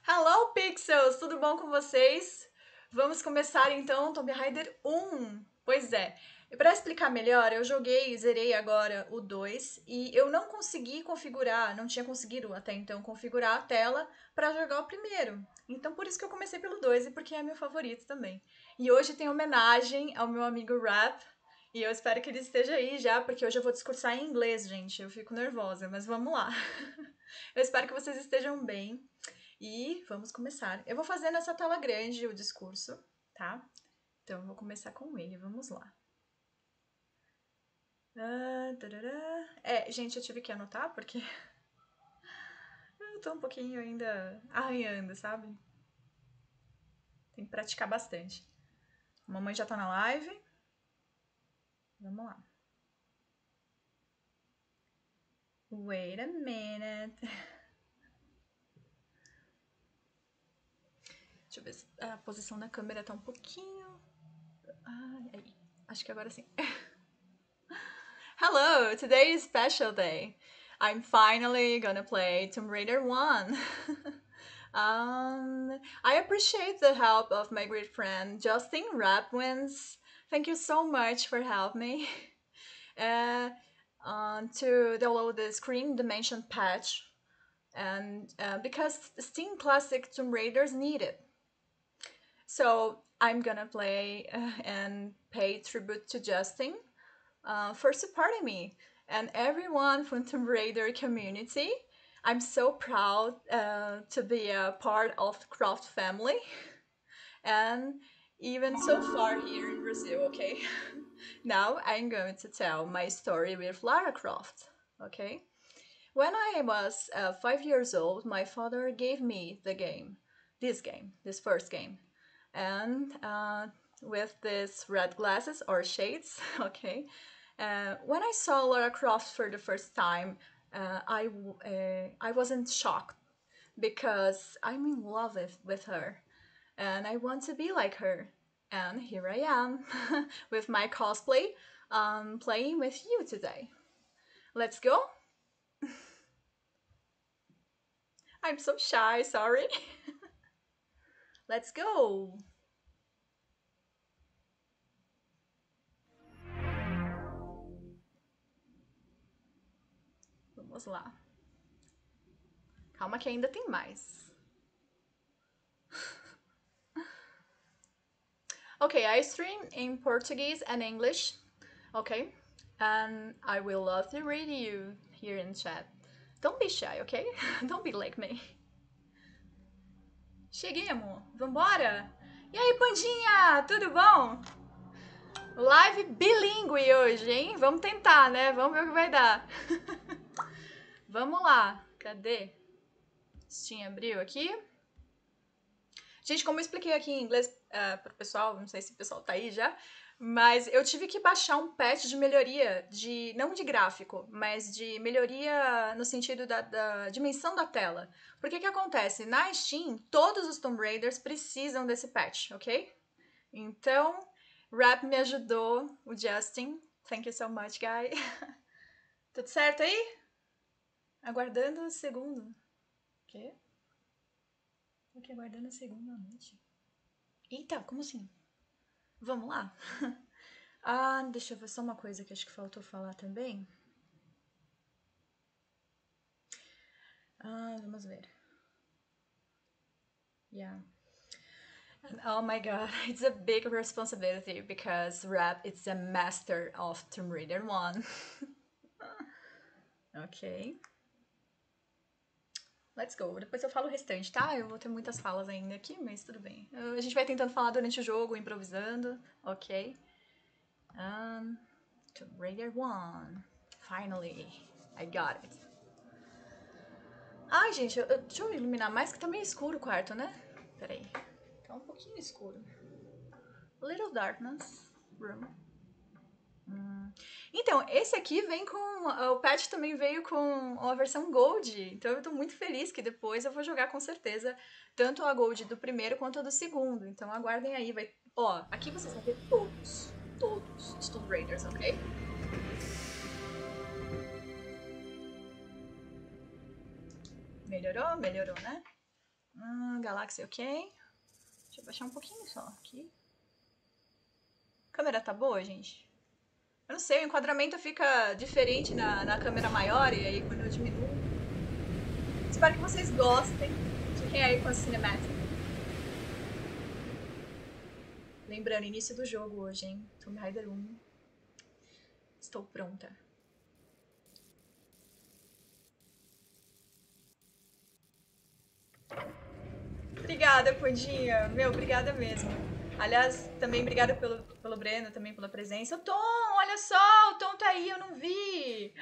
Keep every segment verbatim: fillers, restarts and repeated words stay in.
Hello, Pixels! Tudo bom com vocês? Vamos começar então Tomb Raider um. Pois é, e para explicar melhor, eu joguei, zerei agora o dois e eu não consegui configurar, não tinha conseguido até então configurar a tela para jogar o primeiro. Então por isso que eu comecei pelo dois e porque é meu favorito também. E hoje tem homenagem ao meu amigo Rap. E eu espero que ele esteja aí já, porque hoje eu vou discursar em inglês, gente. Eu fico nervosa, mas vamos lá. Eu espero que vocês estejam bem. E vamos começar. Eu vou fazer nessa tela grande o discurso, tá? Então eu vou começar com ele, vamos lá. Ah, tarará. É, gente, eu tive que anotar porque eu tô um pouquinho ainda arranhando, sabe? Tem que praticar bastante. A mamãe já tá na live. Vamos lá. Wait a minute. Deixa eu ver se a posição da câmera tá um pouquinho. Ai, aí. Acho que agora sim. Hello, today is special day. I'm finally gonna play Tomb Raider one. um, I appreciate the help of my great friend Justin Rapwins. Thank you so much for helping me uh, um, to download the Screen Dimension patch, and uh, because Steam Classic Tomb Raiders need it. So I'm gonna play uh, and pay tribute to Justin uh, for supporting me and everyone from Tomb Raider community. I'm so proud uh, to be a part of the Croft family and even so far here in Brazil, okay? Now I'm going to tell my story with Lara Croft, okay? When I was uh, five years old, my father gave me the game, this game, this first game. And uh, with these red glasses or shades, okay, uh, when I saw Lara Croft for the first time, uh, I uh, I wasn't shocked because I'm in love with, with her, and I want to be like her. And here I am with my cosplay, um, playing with you today. Let's go. I'm so shy. Sorry. Let's go. Vamos lá. Calma que ainda tem mais. Okay, I stream in Portuguese and English. Okay? And I will love to read you here in chat. Don't be shy, okay? Don't be like me. Cheguei, amor. Vambora? E aí, Pandinha? Tudo bom? Live bilíngue hoje, hein? Vamos tentar, né? Vamos ver o que vai dar. Vamos lá. Cadê? Steam abriu aqui. Gente, como eu expliquei aqui em inglês uh, pro pessoal, não sei se o pessoal tá aí já, mas eu tive que baixar um patch de melhoria, de não de gráfico, mas de melhoria no sentido da, da dimensão da tela. Porque que acontece? Na Steam, todos os Tomb Raiders precisam desse patch, ok? Então, Rap me ajudou, o Justin. Thank you so much, guy. Tudo certo aí? Aguardando o segundo. O quê? Tô aqui aguardando a segunda noite. Eita, como assim? Vamos lá? Ah, deixa eu ver só uma coisa que acho que faltou falar também. Ah, vamos ver. Yeah. And oh my god, it's a big responsibility because Rap is a master of Tomb Raider one. Ok. Let's go. Depois eu falo o restante, tá? Eu vou ter muitas falas ainda aqui, mas tudo bem. A gente vai tentando falar durante o jogo, improvisando. Ok. Um, Tomb Raider one. Finally, I got it. Ai, gente, eu, eu, deixa eu iluminar mais, que tá meio escuro o quarto, né? Peraí. Tá um pouquinho escuro. Little Darkness Room. Hum. Então, esse aqui vem com... O patch também veio com a versão Gold. Então eu tô muito feliz que depois eu vou jogar com certeza tanto a Gold do primeiro quanto a do segundo. Então aguardem aí. Vai... Ó, aqui vocês vão ter todos, todos os Tomb Raiders, ok? Melhorou? Melhorou, né? Hum, Galaxy, ok. Deixa eu baixar um pouquinho só aqui. A câmera tá boa, gente? Eu não sei, o enquadramento fica diferente na, na câmera maior e aí quando eu diminuo. Espero que vocês gostem. Fiquem aí com a cinemática. Lembrando, início do jogo hoje, hein? Tomb Raider um. Estou pronta. Obrigada, Pondinha. Meu, obrigada mesmo. Aliás, também obrigada pelo, pelo Breno, também pela presença. O Tom, olha só, o Tom tá aí, eu não vi.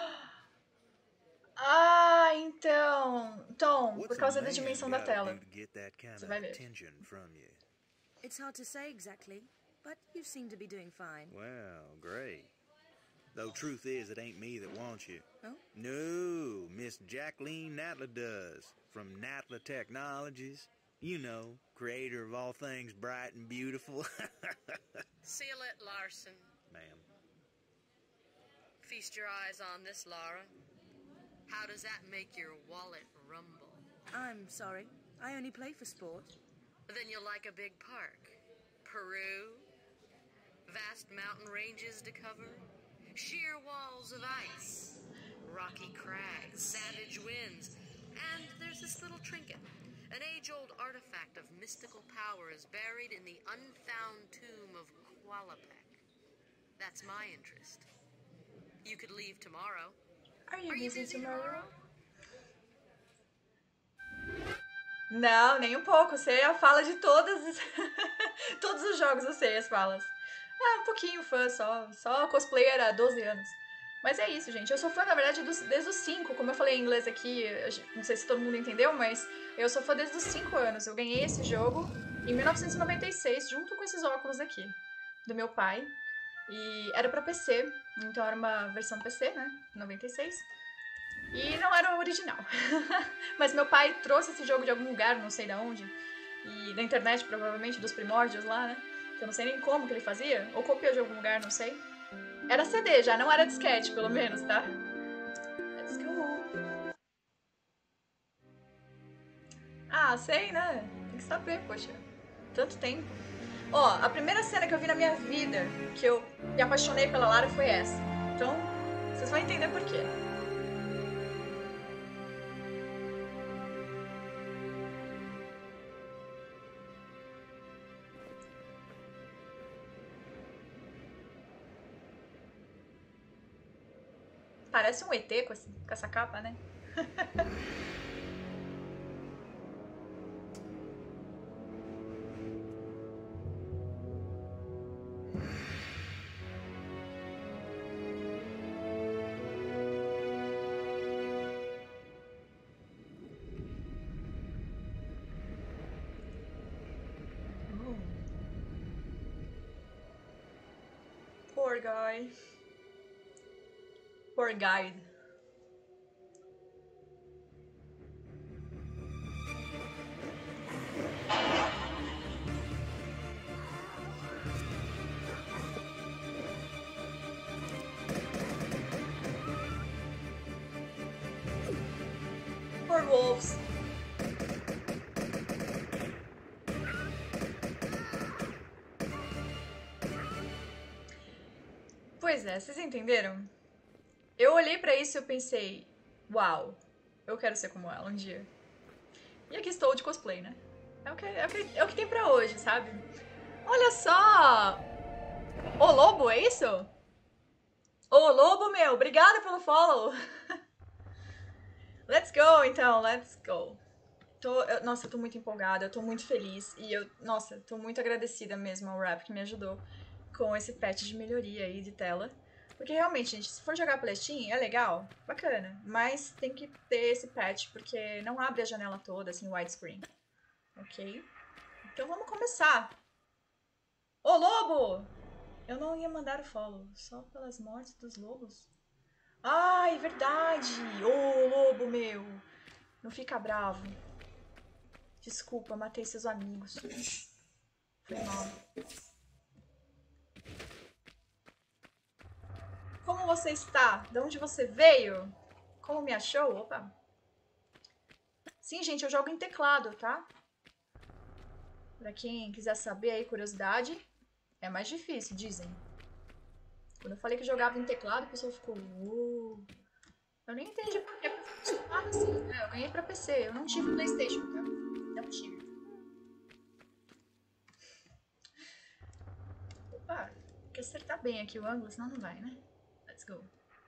Ah, então. Tom, por causa da dimensão da tela. Você vai ver. It's hard to say exactly, but you seem to be doing fine. Well, great. Though truth is, it ain't me that wants you. Oh? No, Miss Jacqueline Natla does. From Natla Technologies. You know, creator of all things bright and beautiful. Seal it, Larson. Ma'am. Feast your eyes on this, Laura. How does that make your wallet rumble? I'm sorry, I only play for sport. Then you'll like a big park. Peru, vast mountain ranges to cover, sheer walls of ice, rocky crags, savage winds, and there's this little trinket. An age-old artifact of mystical power is buried in the unfound tomb of Qualapec. That's my interest. You could leave tomorrow. Are you, Are you busy, busy tomorrow? tomorrow? Não, nem um pouco. Sei a fala de todas, todos os jogos, eu sei as falas. Ah, um pouquinho fã só. Só cosplayer há doze anos. Mas é isso, gente. Eu sou fã, na verdade, dos, desde os cinco. Como eu falei em inglês aqui, não sei se todo mundo entendeu, mas eu sou fã desde os cinco anos. Eu ganhei esse jogo em mil novecentos e noventa e seis, junto com esses óculos aqui, do meu pai. E era pra P C, então era uma versão P C, né? noventa e seis. E não era o original. Mas meu pai trouxe esse jogo de algum lugar, não sei de onde. E da internet, provavelmente, dos primórdios lá, né? Que eu não sei nem como que ele fazia. Ou copiou de algum lugar, não sei. Era C D já, não era disquete, pelo menos, tá? Let's go. Ah, sei, né? Tem que saber, poxa. Tanto tempo. Ó, a primeira cena que eu vi na minha vida, que eu me apaixonei pela Lara, foi essa. Então, vocês vão entender por quê. Parece um E T com, esse, com essa capa, né? Oh. Poor guy. Poor guide. Poor wolves. Pois é, vocês entenderam? Eu olhei pra isso e eu pensei, uau, eu quero ser como ela um dia. E aqui estou de cosplay, né? É o que, é o que, é o que tem pra hoje, sabe? Olha só! Ô Lobo, é isso? Ô Lobo, meu, obrigada pelo follow! Let's go, então, let's go. Tô, eu, nossa, eu tô muito empolgada, eu tô muito feliz. E eu, nossa, tô muito agradecida mesmo ao Rap que me ajudou com esse patch de melhoria aí de tela. Porque realmente, gente, se for jogar pela Steam, é legal, bacana. Mas tem que ter esse patch, porque não abre a janela toda, assim, widescreen. Ok? Então vamos começar. Ô, Lobo! Eu não ia mandar o follow, só pelas mortes dos lobos. Ai, verdade! Ô, Lobo, meu! Não fica bravo. Desculpa, matei seus amigos. Foi mal. Como você está? De onde você veio? Como me achou? Opa! Sim, gente, eu jogo em teclado, tá? Pra quem quiser saber aí, curiosidade, é mais difícil, dizem. Quando eu falei que jogava em teclado, a pessoa ficou... Uh... Eu nem entendi por que funcionava assim. É, eu ganhei pra P C, eu não tive PlayStation, tá? Não tive. Opa, tem que acertar bem aqui o ângulo, senão não vai, né? Let's go.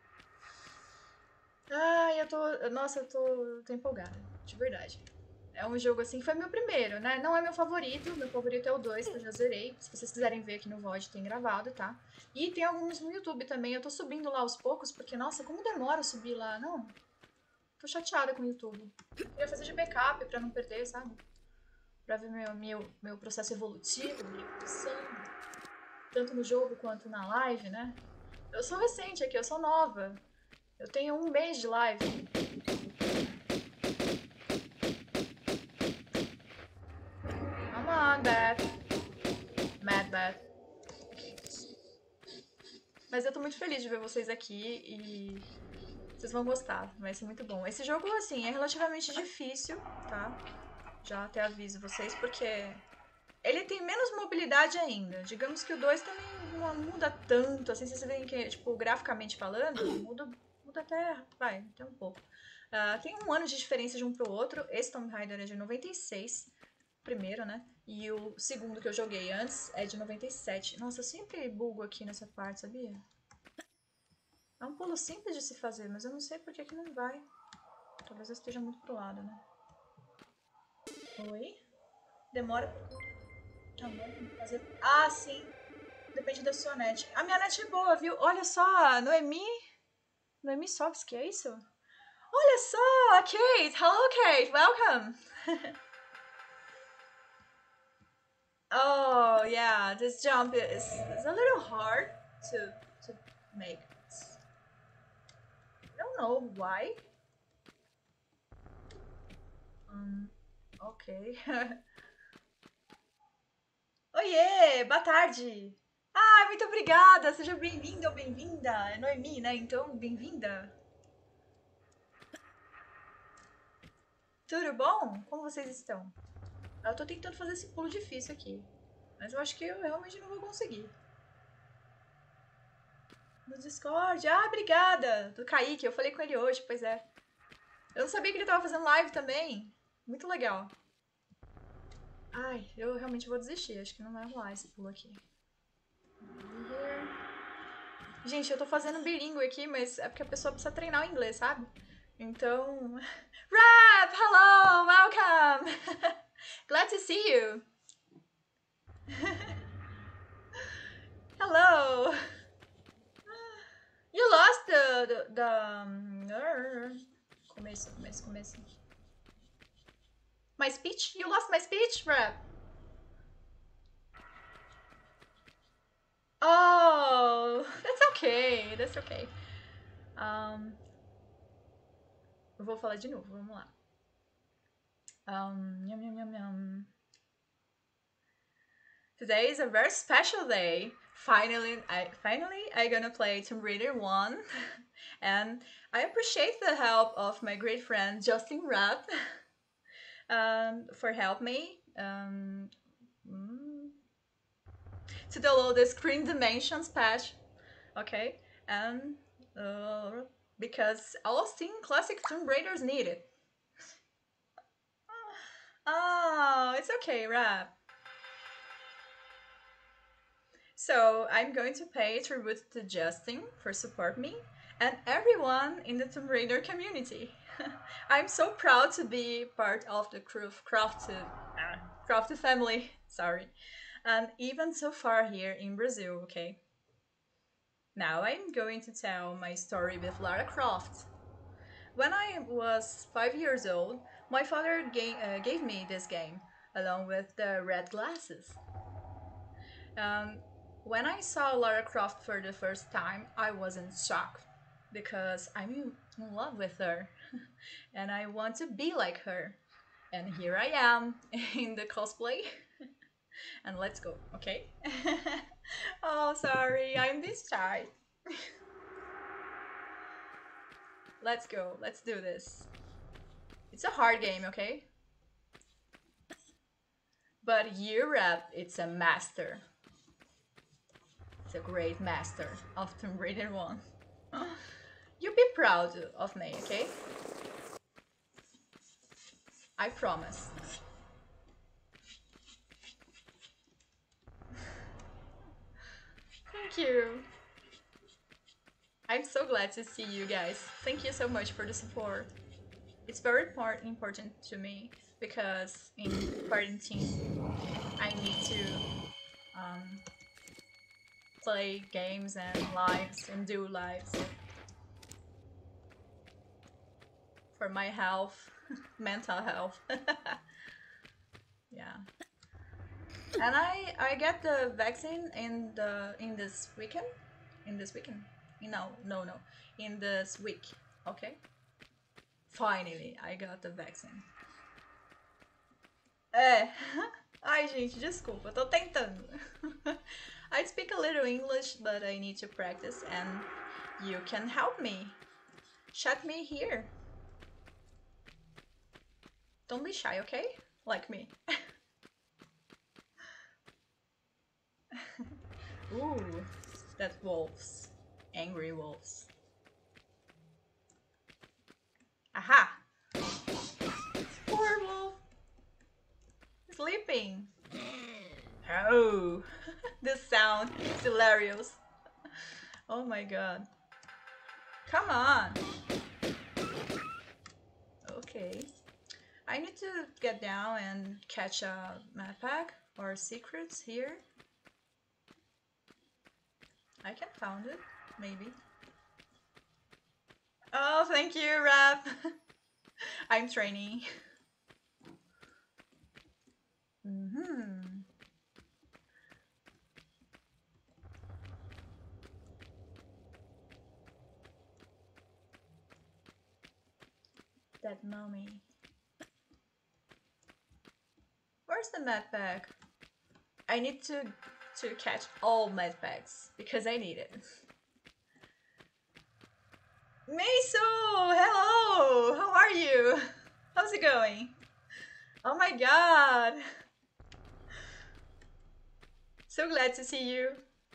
Ai, eu tô... Nossa, eu tô, tô empolgada, de verdade. É um jogo assim, foi meu primeiro, né? Não é meu favorito, meu favorito é o dois, que eu já zerei. Se vocês quiserem ver aqui no V O D, tem gravado, tá? E tem alguns no YouTube também, eu tô subindo lá aos poucos, porque, nossa, como demora subir lá, não? Tô chateada com o YouTube. Eu queria fazer de backup pra não perder, sabe? Pra ver meu, meu, meu processo evolutivo, minha evolução, tanto no jogo quanto na live, né? Eu sou recente aqui, eu sou nova. Eu tenho um mês de live. Come on, Beth. Mad Beth. Mas eu tô muito feliz de ver vocês aqui e vocês vão gostar, vai ser muito bom. Esse jogo, assim, é relativamente difícil, tá? Já até aviso vocês, porque ele tem menos mobilidade ainda. Digamos que o dois também não muda tanto, assim, vocês veem que, tipo, graficamente falando, muda, muda até, vai, até um pouco. Uh, tem um ano de diferença de um pro outro. Esse Tomb Raider é de noventa e seis, primeiro, né? E o segundo que eu joguei antes é de noventa e sete. Nossa, eu sempre bugo aqui nessa parte, sabia? É um pulo simples de se fazer, mas eu não sei por que que não vai. Talvez eu esteja muito pro lado, né? Oi? Demora pra fazer... Ah, sim. Depende da sua net. A minha net é boa, viu? Olha só, Noemi... Noemi Sofsky, é isso? Olha só, Kate! Hello, Kate! Welcome! Oh, yeah, this jump is, is a little hard to, to make. I don't know why. Um, ok. Oiê, boa tarde! Ah, muito obrigada! Seja bem-vindo ou bem-vinda! É Noemi, né? Então, bem-vinda! Tudo bom? Como vocês estão? Eu tô tentando fazer esse pulo difícil aqui. Mas eu acho que eu realmente não vou conseguir. No Discord. Ah, obrigada! Do Kaique, eu falei com ele hoje, pois é. Eu não sabia que ele tava fazendo live também. Muito legal. Ai, eu realmente vou desistir. Acho que não vai rolar esse pulo aqui. Gente, eu tô fazendo bilíngue aqui, mas é porque a pessoa precisa treinar o inglês, sabe? Então... Rap! Hello! Welcome! Glad to see you! Hello! You lost the... the, the um... Começo, começo, começo. My speech? You lost my speech, Rap! Oh, that's okay, that's okay. Um, eu vou falar de novo, vamos lá. Um, yum, yum, yum, yum. Today is a very special day. Finally, I finally I gonna play Tomb Raider one, and I appreciate the help of my great friend Justin Rapp um, for help me um, to download the Screen Dimensions patch. Okay, and uh, because all Steam Classic Tomb Raiders need it. Oh, it's okay, Rap. So I'm going to pay tribute to Justin for support me and everyone in the Tomb Raider community. I'm so proud to be part of the Crafted, uh, Crafted family, sorry, and even so far here in Brazil, okay? Now I'm going to tell my story with Lara Croft. When I was five years old, my father ga uh, gave me this game, along with the red glasses. Um, when I saw Lara Croft for the first time, I was in shock, because I'm in love with her, and I want to be like her. And here I am, in the cosplay, and let's go, okay? Oh, sorry, I'm this shy. Let's go, let's do this. It's a hard game, okay? But you, Rap, it's a master. It's a great master of Tomb Raider one. You be proud of me, okay? I promise. Thank you. I'm so glad to see you guys. Thank you so much for the support. It's very important to me because in quarantine I need to um, play games and lives and do lives for my health, mental health. Yeah. And I I get the vaccine in the in this weekend, in this weekend. No, no, no, in this week. Okay. Finally, I got the vaccine. É. Ai, gente, desculpa, tô tentando. I speak a little English, but I need to practice, and you can help me. Chat me here. Don't be shy, okay? Like me. Ooh, that wolves. Angry wolves. Aha! Poor wolf! Sleeping! Oh! This sound is hilarious. Oh my god. Come on! Okay. I need to get down and catch a map pack or secrets here. I can found it, maybe. Oh, thank you, Rap. I'm training. Mm-hmm. That mummy. Where's the med pack? I need to to catch all med packs because I need it. Meiso! Hello! How are you? How's it going? Oh my god! So glad to see you.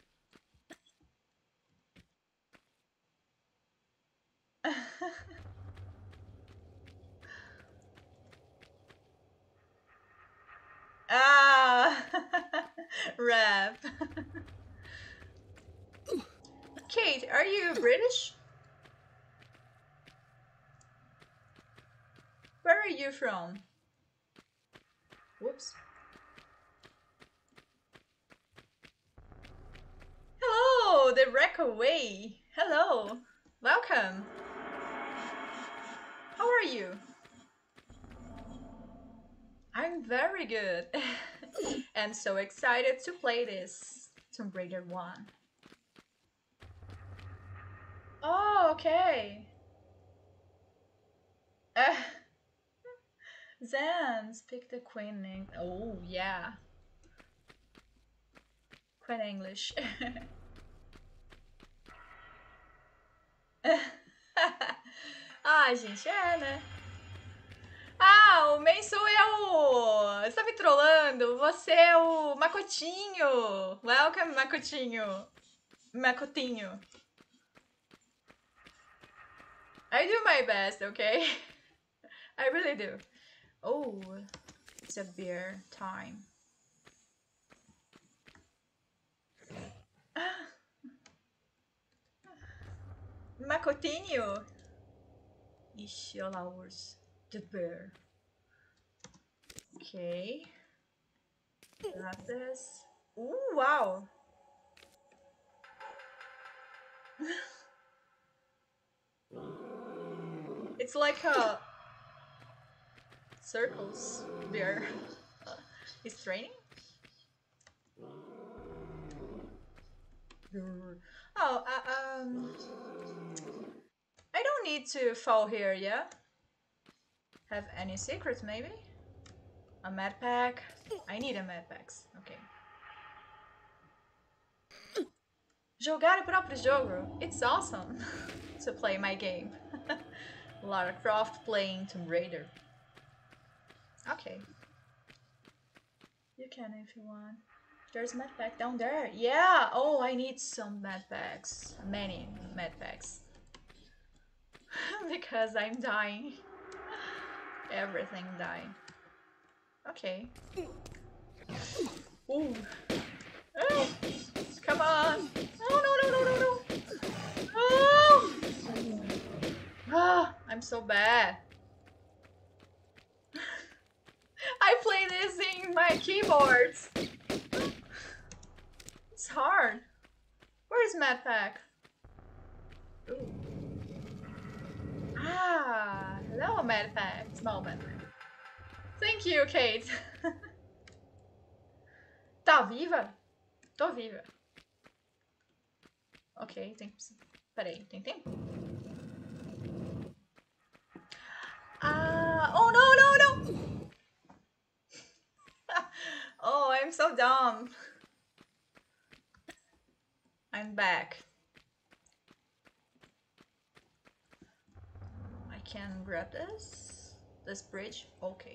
Ah! Rap. Kate, are you British? Where are you from? Whoops. Hello, the Wreckaway. Hello. Welcome. How are you? I'm very good. And so excited to play this Tomb Raider one. Oh, okay. Uh, Zan, speak the Queen name. Oh, yeah. Queen English. Ah, gente, é, né? Ah, o Meiso é o... Você tá me trollando? Você é o Makotinho. Welcome, Makotinho. Makotinho. I do my best, okay? I really do. Oh, it's a beer time. Makotinho. Ixi, olha lá o urso. The bear. Okay. Got this. Ooh, wow. It's like a circles bear. He's training? Oh, uh, um... I don't need to fall here, yeah? Have any secrets, maybe? A med pack? I need a med packs. Okay. Jogar o próprio jogo. It's awesome to play my game. Lara Croft playing Tomb Raider. Okay. You can if you want. There's med pack down there. Yeah! Oh, I need some med packs. Many med packs. Because I'm dying. Everything dying. Okay. Ooh. Oh, come on. Oh, no, no, no, no, no. Oh! Ah, I'm so bad. I play this in my keyboards. It's hard. Where's Mad Pack? Ooh. Ah, hello, Mad Pack. Small Mad Pack. Thank you, Kate. Tá viva? Tô viva. Ok, tem... Peraí, tem tempo? Ah, oh no, no, no! Oh, I'm so dumb. I'm back. I can grab this? This bridge? Okay.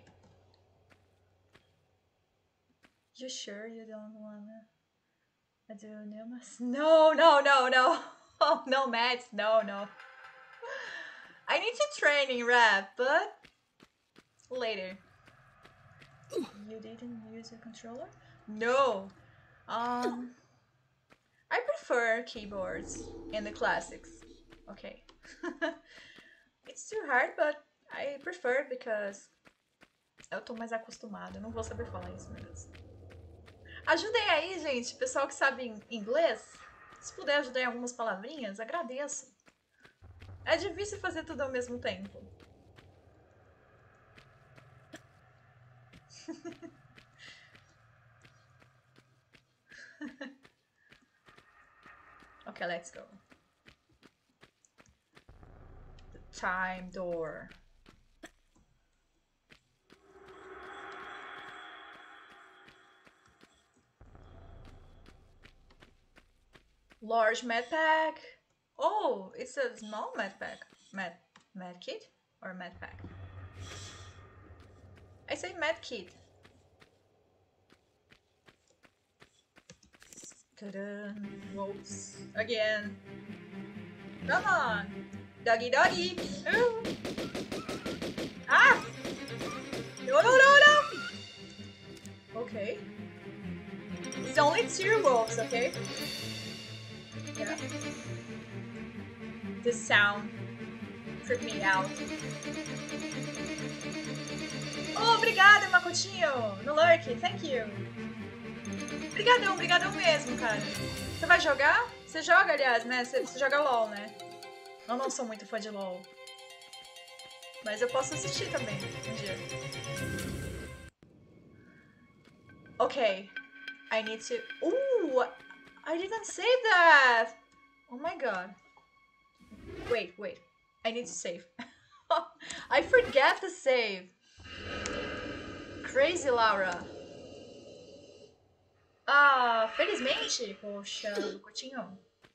You sure you don't wanna do Numas? No, no, no, no. Oh, no, Mads. No, no. I need to train in rap, but later. You didn't use a controller? No. Um, I prefer keyboards in the classics. Okay. It's too hard, but I prefer because eu tô mais acostumada. Eu não vou saber falar isso mesmo. Ajudem aí, gente. Pessoal que sabe inglês, se puder ajudar em algumas palavrinhas, agradeço. É difícil fazer tudo ao mesmo tempo. Okay, let's go. The time door. Large med pack. Oh, it's a small med pack. Med med kit or med pack? I say med kit. Ta-da! Whoops. Again. Come on. Doggy doggy. Ooh. Ah! No, no, no, no. Okay. It's only two wolves, okay? Yeah. This sound freaked me out. Oh, obrigada, Makotinho! No lurk, thank you! Obrigadão, obrigadão mesmo, cara. Você vai jogar? Você joga, aliás, né? Você, você joga LOL, né? Eu não sou muito fã de LOL. Mas eu posso assistir também, um dia. Okay. I need to... Ooh! I didn't save that! Oh my god. Wait, wait. I need to save. I forget to save. Crazy, Laura. Ah, felizmente. Poxa, Cotinho.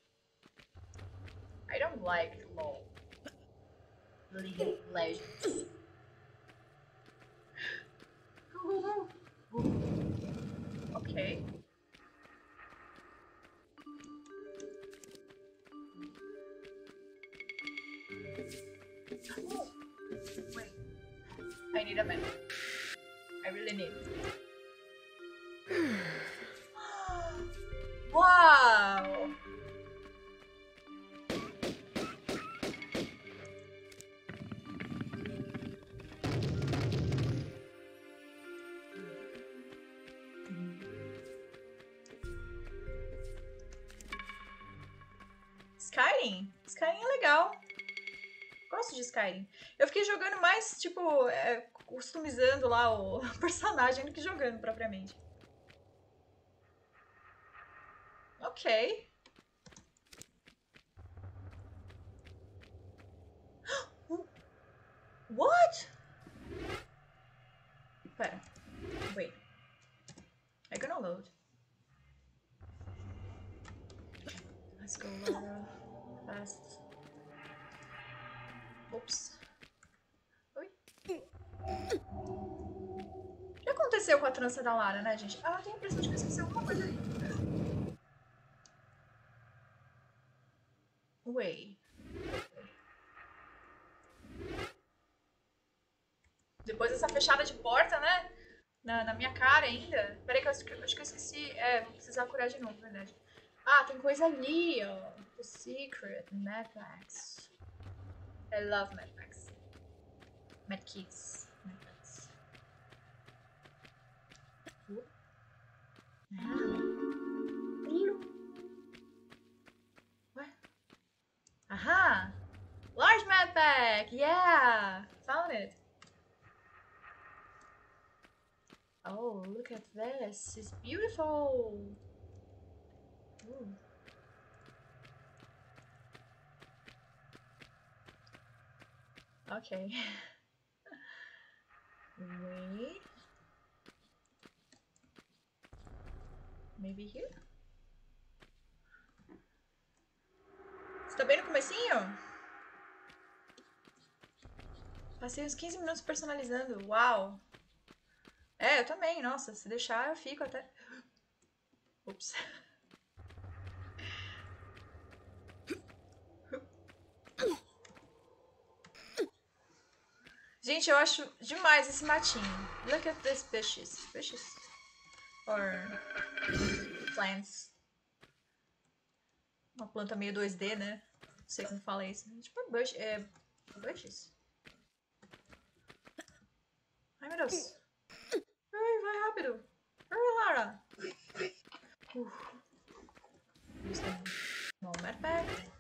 I don't like LOL. League of Legends. Okay. Oh, wait. I need a minute. I really need it. Wow! Skyrim? Skyrim é legal. Gosto de Skyrim. Eu fiquei jogando mais, tipo, é, customizando lá o personagem do que jogando propriamente. Ok. What? Pera. Wait. I'm gonna load. Let's go, Laura. Fast. Oops. Oi. aconteceu com a trança da Lara, né, gente? Ah, eu tenho a impressão de que eu esqueci alguma coisa ali. Way. Depois dessa fechada de porta, né? Na, na minha cara ainda. Peraí que eu acho que eu esqueci. É, vou precisar curar de novo, verdade. Ah, tem coisa ali, ó. The Secret, Mad Max. I love Mad Max. Mad Kids. Mad Max. Uh. Ah. What? Aha! Large Mad Pack! Yeah! Found it. Oh, look at this. It's beautiful. Ooh. Okay. Wait. Maybe here? Você tá bem no comecinho? Passei uns quinze minutos personalizando. Uau! É, eu também. Nossa, se deixar eu fico até... Ups. Gente, eu acho demais esse matinho. Look at these bushes. Bushes? Or... plants. Uma planta meio dois D, né? Não sei como fala isso. Tipo, bush... É... bushes? Ai, meu Deus. Ai, vai rápido. Ai, Lara. Uh. No Mad Pack.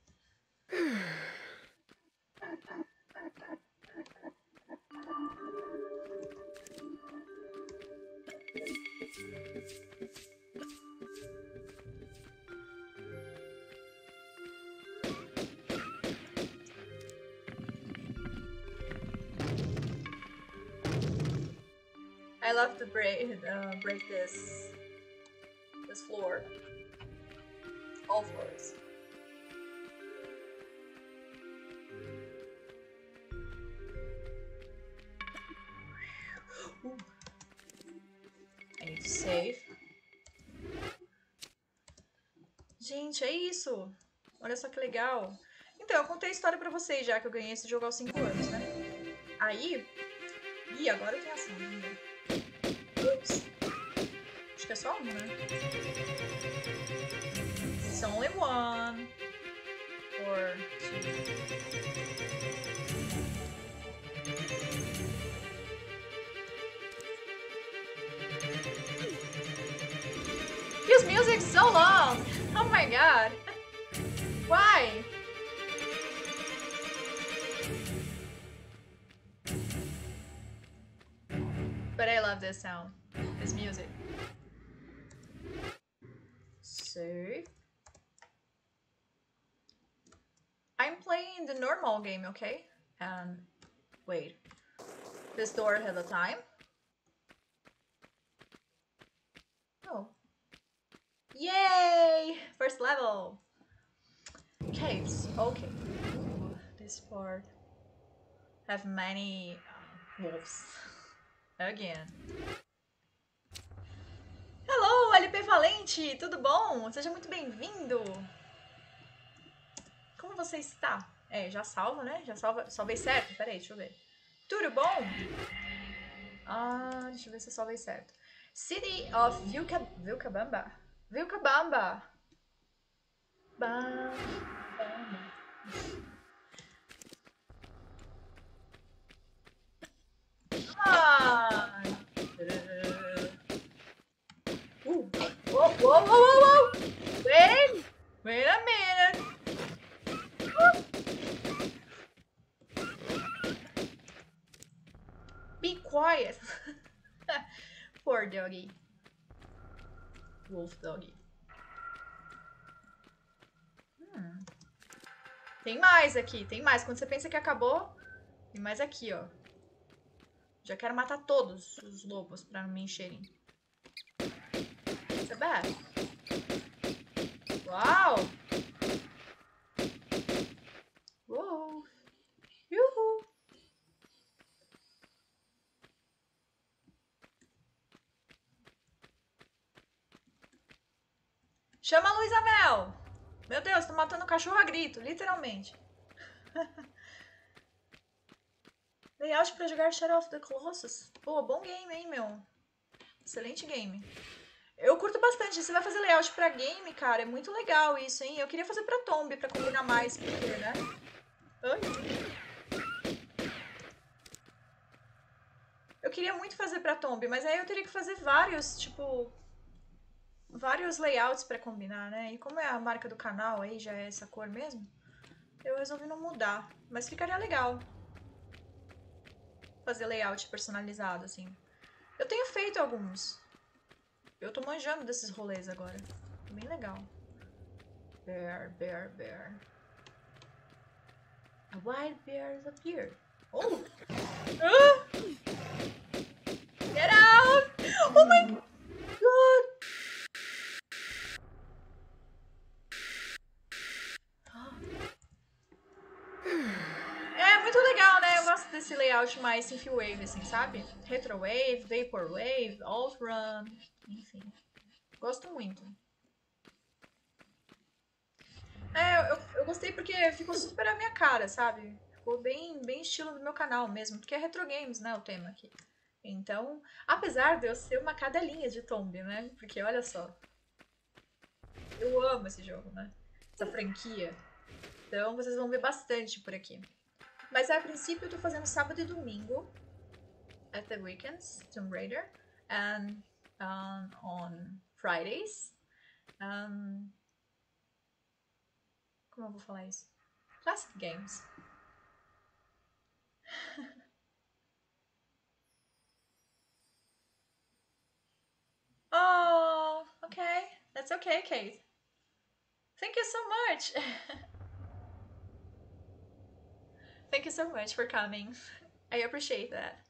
I love to break uh, break this this floor, all floors. Ooh. I need to save. Gente, é isso. Olha só que legal. Então, eu contei a história pra vocês já que eu ganhei esse jogo aos cinco anos, né? Aí, ih, agora eu tenho ação ainda. Ups. Acho que é só uma, né? It's only one. Or two. This music's so long! Oh my god! Why? But I love this sound. This music. So I'm playing the normal game, okay? And wait. This door has a time? Oh. Yay! First level! Caves, okay. Ooh, this part have many uh, wolves. Again. Hello, L P Valente! Tudo bom? Seja muito bem-vindo! Como você está? É, já salva, né? Já salva, salvei certo? Peraí, deixa eu ver. Tudo bom? Ah, deixa eu ver se eu salvei certo. City of Vilca... Vilcabamba? Vilcabamba! Bamba. Ah! Uh. Whoa, whoa, whoa, whoa, whoa! Wait! Wait a minute! Uh. Be quiet! Poor doggy. Wolf doggy. Hum. Tem mais aqui, tem mais. Quando você pensa que acabou, tem mais aqui, ó. Já quero matar todos os lobos pra não me encherem. It's a bat. Uau! Uou! Yuhu! Chama a Luísa Mel! Meu Deus, tô matando o cachorro a grito, literalmente. Layout pra jogar Shadow of the Colossus. Pô, bom game, hein, meu? Excelente game. Eu curto bastante. Você vai fazer layout pra game, cara, é muito legal isso, hein? Eu queria fazer pra Tomb, pra combinar mais, porque, né? Oi? Eu queria muito fazer pra Tomb, mas aí eu teria que fazer vários, tipo... vários layouts pra combinar, né? E como é a marca do canal aí, já é essa cor mesmo, eu resolvi não mudar. Mas ficaria legal fazer layout personalizado, assim. Eu tenho feito alguns. Eu tô manjando desses rolês agora. Bem legal. Bear, bear, bear. A wild bear has appeared. Oh! Ah! Get out! Oh my god! É muito legal, né? Eu gosto desse layout mais synthwave, assim, sabe? Retrowave, vaporwave, alt-run, enfim. Gosto muito. É, eu, eu gostei porque ficou super a minha cara, sabe? Ficou bem, bem estilo do meu canal mesmo, porque é retro games, né, o tema aqui. Então, apesar de eu ser uma cadelinha de Tomb, né? Porque olha só. Eu amo esse jogo, né? Essa franquia. Então, vocês vão ver bastante por aqui. Mas a princípio eu tô fazendo sábado e domingo. At the weekends, Tomb Raider. And um, on Fridays. Um, como eu vou falar isso? Classic games. Oh, okay. That's okay, Kate. Thank you so much. Thank you so much for coming. I appreciate that.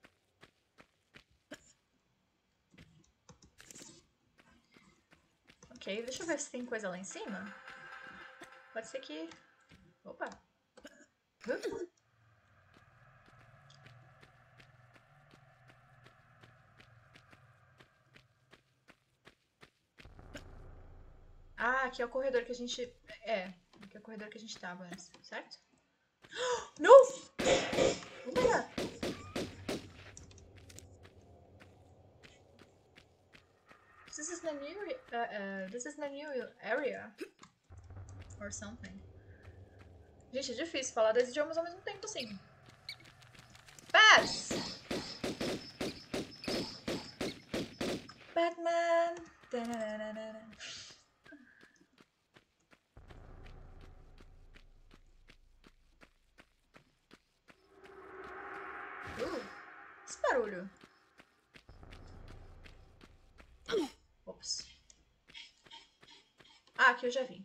Ok, deixa eu ver se tem coisa lá em cima. Pode ser que... Opa! Uh. Ah, aqui é o corredor que a gente... É, aqui é o corredor que a gente tava antes, certo? Não! Oh my god! This is the new... Uh, uh, this is the new area. Or something. Gente, é difícil falar dois idiomas ao mesmo tempo, assim. Bats! Batman! Da-na-na-na-na. Uh, esse barulho. Ops. Ah, aqui eu já vi.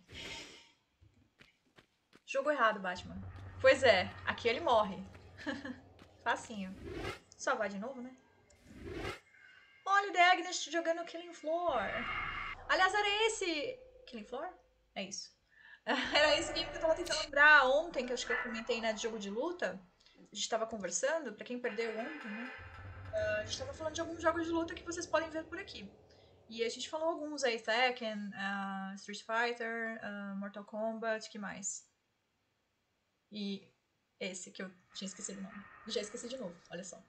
Jogo errado, Batman. Pois é, aqui ele morre. Facinho. Só vai de novo, né? Olha o The Agnes jogando Killing Floor. Aliás, era esse... Killing Floor? É isso. Era esse game que eu tava tentando lembrar ontem, que eu acho que eu comentei na de jogo de luta. A gente tava conversando, pra quem perdeu ontem, né? Uh, a gente tava falando de alguns jogos de luta que vocês podem ver por aqui. E a gente falou alguns aí, Tekken, uh, Street Fighter, uh, Mortal Kombat, que mais? E esse que eu tinha esquecido o nome. Já esqueci de novo, olha só.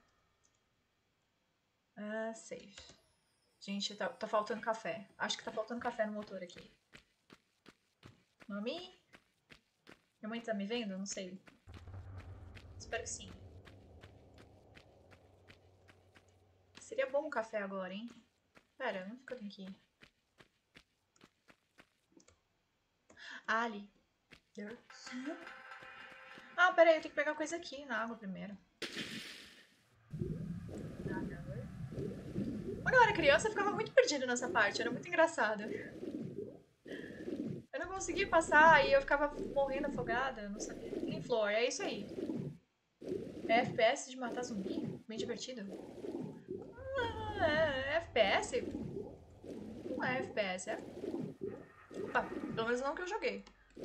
Ah, save. Gente, tá, tá faltando café. Acho que tá faltando café no motor aqui. Mami? Minha mãe tá me vendo? Não sei. Espero que sim. Seria bom um café agora, hein? Pera, onde que eu tenho que ir? Ah, ali. Ah, pera aí, eu tenho que pegar coisa aqui na água primeiro. Quando eu era criança, eu ficava muito perdida nessa parte. Era muito engraçado. Eu não conseguia passar e eu ficava morrendo afogada. Eu não sabia. Killing Floor, é isso aí. É F P S de matar zumbi? Bem divertido. Ah, é F P S? Não é F P S, é? Opa, pelo menos não que eu joguei.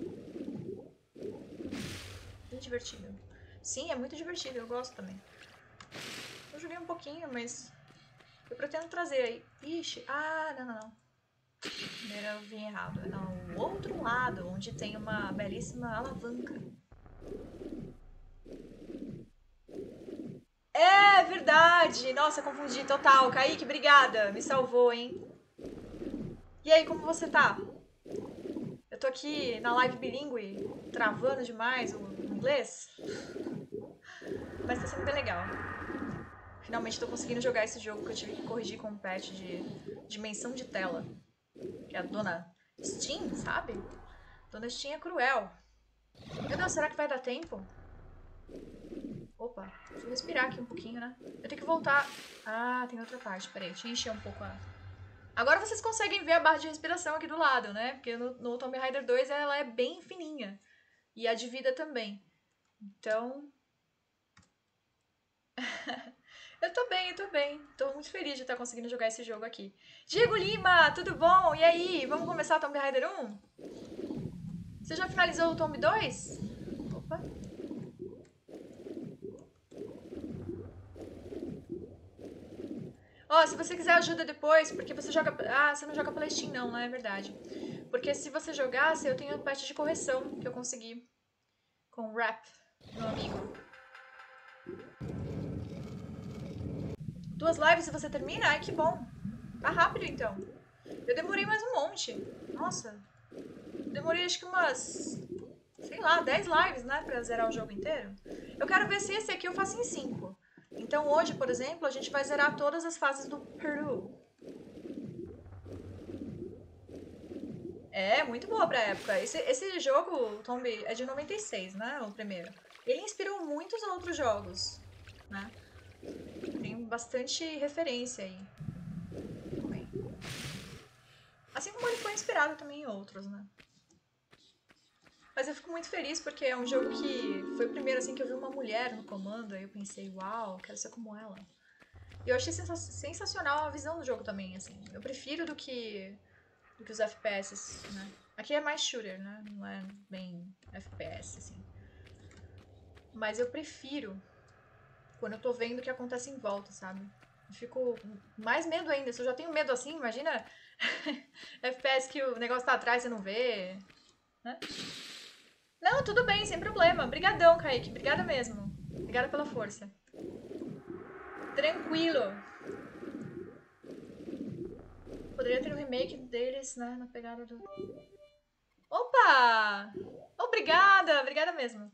Bem divertido. Sim, é muito divertido, eu gosto também. Eu joguei um pouquinho, mas eu pretendo trazer aí. Ixi, ah, não, não, não. Primeiro eu vim errado. É no outro lado, onde tem uma belíssima alavanca. É verdade! Nossa, confundi total. Kaique, obrigada. Me salvou, hein? E aí, como você tá? Eu tô aqui na live bilíngue, travando demais o inglês. Mas tá sendo bem legal. Finalmente tô conseguindo jogar esse jogo que eu tive que corrigir com um patch de dimensão de tela. Que é a dona Steam, sabe? Dona Steam é cruel. Meu Deus, será que vai dar tempo? Opa, deixa eu respirar aqui um pouquinho, né? Eu tenho que voltar. Ah, tem outra parte, peraí, deixa eu encher um pouco a... Agora vocês conseguem ver a barra de respiração aqui do lado, né? Porque no, no Tomb Raider dois ela é bem fininha. E a de vida também. Então... eu tô bem, eu tô bem. Tô muito feliz de estar conseguindo jogar esse jogo aqui. Diego Lima, tudo bom? E aí, vamos começar o Tomb Raider um? Você já finalizou o Tomb dois? Opa. Ó, oh, se você quiser ajuda depois, porque você joga... Ah, você não joga pela Steam não, não é verdade. Porque se você jogasse, eu tenho um patch de correção que eu consegui. Com o Rap, meu amigo. Duas lives e você termina? Ai, que bom. Tá rápido, então. Eu demorei mais um monte. Nossa. Demorei acho que umas... sei lá, dez lives, né? Pra zerar o jogo inteiro. Eu quero ver se esse aqui eu faço em cinco. Então hoje, por exemplo, a gente vai zerar todas as fases do Peru. É, muito boa pra época. Esse, esse jogo, Tomb, é de noventa e seis, né? O primeiro. Ele inspirou muitos outros jogos, né? Tem bastante referência aí. Assim como ele foi inspirado também em outros, né? Mas eu fico muito feliz porque é um jogo que foi o primeiro assim que eu vi uma mulher no comando, aí eu pensei, uau, quero ser como ela. E eu achei sensacional a visão do jogo também, assim. Eu prefiro do que do que os F P S, né? Aqui é mais shooter, né? Não é bem F P S, assim. Mas eu prefiro quando eu tô vendo o que acontece em volta, sabe? Eu fico mais medo ainda. Se eu já tenho medo assim, imagina F P S que o negócio tá atrás e você não vê, né? Não, tudo bem, sem problema. Obrigadão, Kaique. Obrigada mesmo. Obrigada pela força. Tranquilo. Poderia ter um remake deles, né? Na pegada do... Opa! Obrigada! Obrigada mesmo.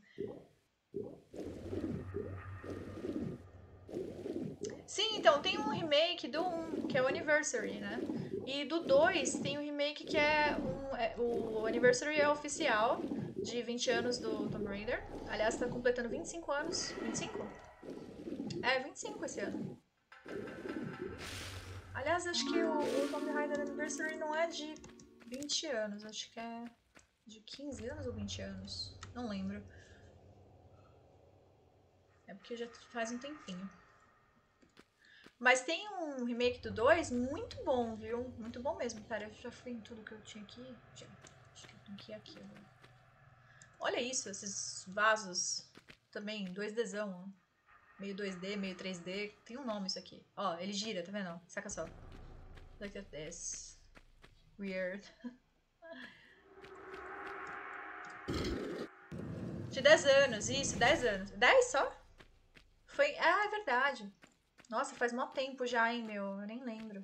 Sim, então, tem um remake do um, que é o Anniversary, né? E do dois tem um remake que é, um, é o Anniversary é oficial de vinte anos do Tomb Raider. Aliás, tá completando vinte e cinco anos. vinte e cinco? É, vinte e cinco esse ano. Aliás, acho que o, o Tomb Raider Anniversary não é de vinte anos. Acho que é de quinze anos ou vinte anos. Não lembro. É porque já faz um tempinho. Mas tem um remake do dois muito bom, viu? Muito bom mesmo. Pera, eu já fui em tudo que eu tinha aqui. Já. Acho que eu tenho que ir aqui agora. Olha isso, esses vasos também, dois Dzão. Meio dois D, meio três D. Tem um nome isso aqui. Ó, ele gira, tá vendo? Saca só. Look at this. Weird. De dez anos, isso, dez anos. dez só? Foi... Ah, é verdade. Nossa, faz mó tempo já, hein, meu? Eu nem lembro.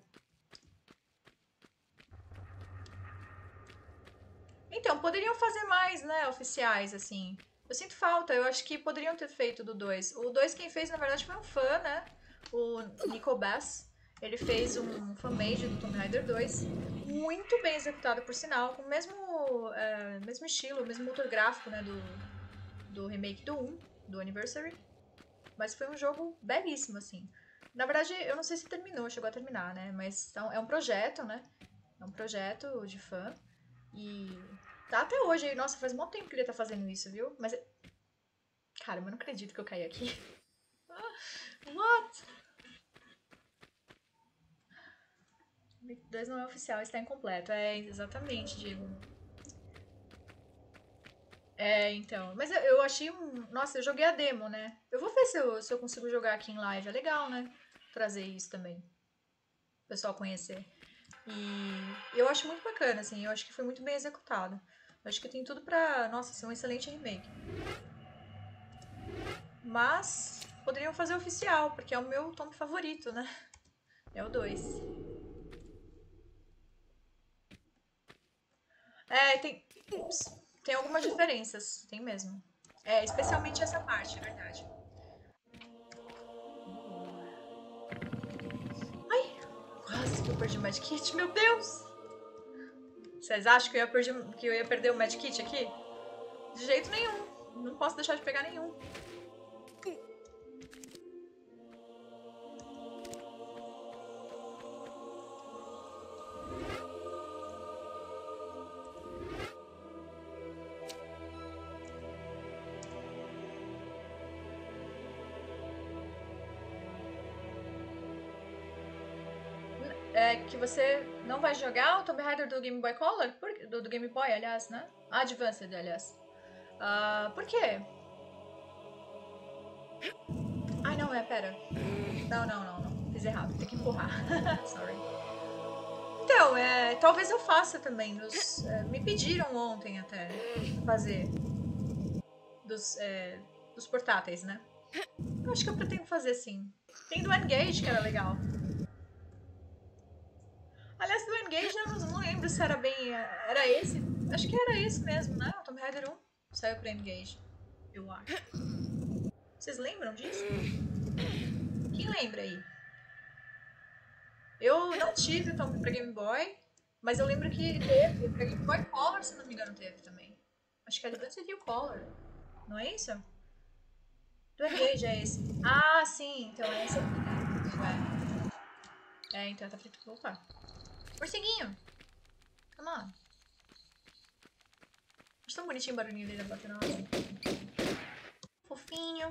Então, poderiam fazer mais, né, oficiais, assim. Eu sinto falta, eu acho que poderiam ter feito do dois. O dois quem fez, na verdade, foi um fã, né? O Nico Bass. Ele fez um fanmade do Tomb Raider dois. Muito bem executado, por sinal. Com o mesmo, é, mesmo estilo, o mesmo motor gráfico, né? Do, do remake do um, do Anniversary. Mas foi um jogo belíssimo, assim. Na verdade, eu não sei se terminou, chegou a terminar, né? Mas é um projeto, né? É um projeto de fã. E tá até hoje. Nossa, faz muito tempo que ele tá fazendo isso, viu? Mas... Cara, eu não acredito que eu caí aqui. What? dois não é oficial, está incompleto. É, exatamente, Diego. É, então. Mas eu, eu achei um... Nossa, eu joguei a demo, né? Eu vou ver se eu, se eu consigo jogar aqui em live. É legal, né? Trazer isso também. O pessoal conhecer. E eu acho muito bacana, assim, eu acho que foi muito bem executado. Eu acho que tem tudo pra, nossa, ser um excelente remake. Mas poderiam fazer oficial, porque é o meu Tomb favorito, né? É o dois. É, tem. Ups, tem algumas diferenças, tem mesmo. É, especialmente essa parte, é verdade. Ai, quase que eu perdi o medkit, meu Deus! Vocês acham que eu ia perder, que eu ia perder o medkit aqui? De jeito nenhum. Não posso deixar de pegar nenhum. É que você não vai jogar o Tomb Raider do Game Boy Color? Por, do, do Game Boy, aliás, né? Advanced, aliás. Uh, por quê? Ai, não, é, pera. Não, não, não, não. Fiz errado. Tem que empurrar. Sorry. Então, é, talvez eu faça também. Dos, é, me pediram ontem até fazer dos, é, dos portáteis, né? Eu acho que eu pretendo fazer sim. Tem do N-Gage que era legal. Aliás, do N-Gage eu não, não lembro se era bem. Era esse? Acho que era esse mesmo, né? O Tomb Raider um saiu pro N-Gage. Eu acho. Vocês lembram disso? Quem lembra aí? Eu não tive o Tomb pra Game Boy, mas eu lembro que teve. Pra Game Boy Color, se não me engano, teve também. Acho que é Advanced View Color. Não é isso? Do N-Gage é esse. Ah, sim. Então é esse aqui, né? É. É, então tá feito pra voltar. Morceguinho! Come on. Acho tão bonitinho o barulhinho dele batendo. Fofinho.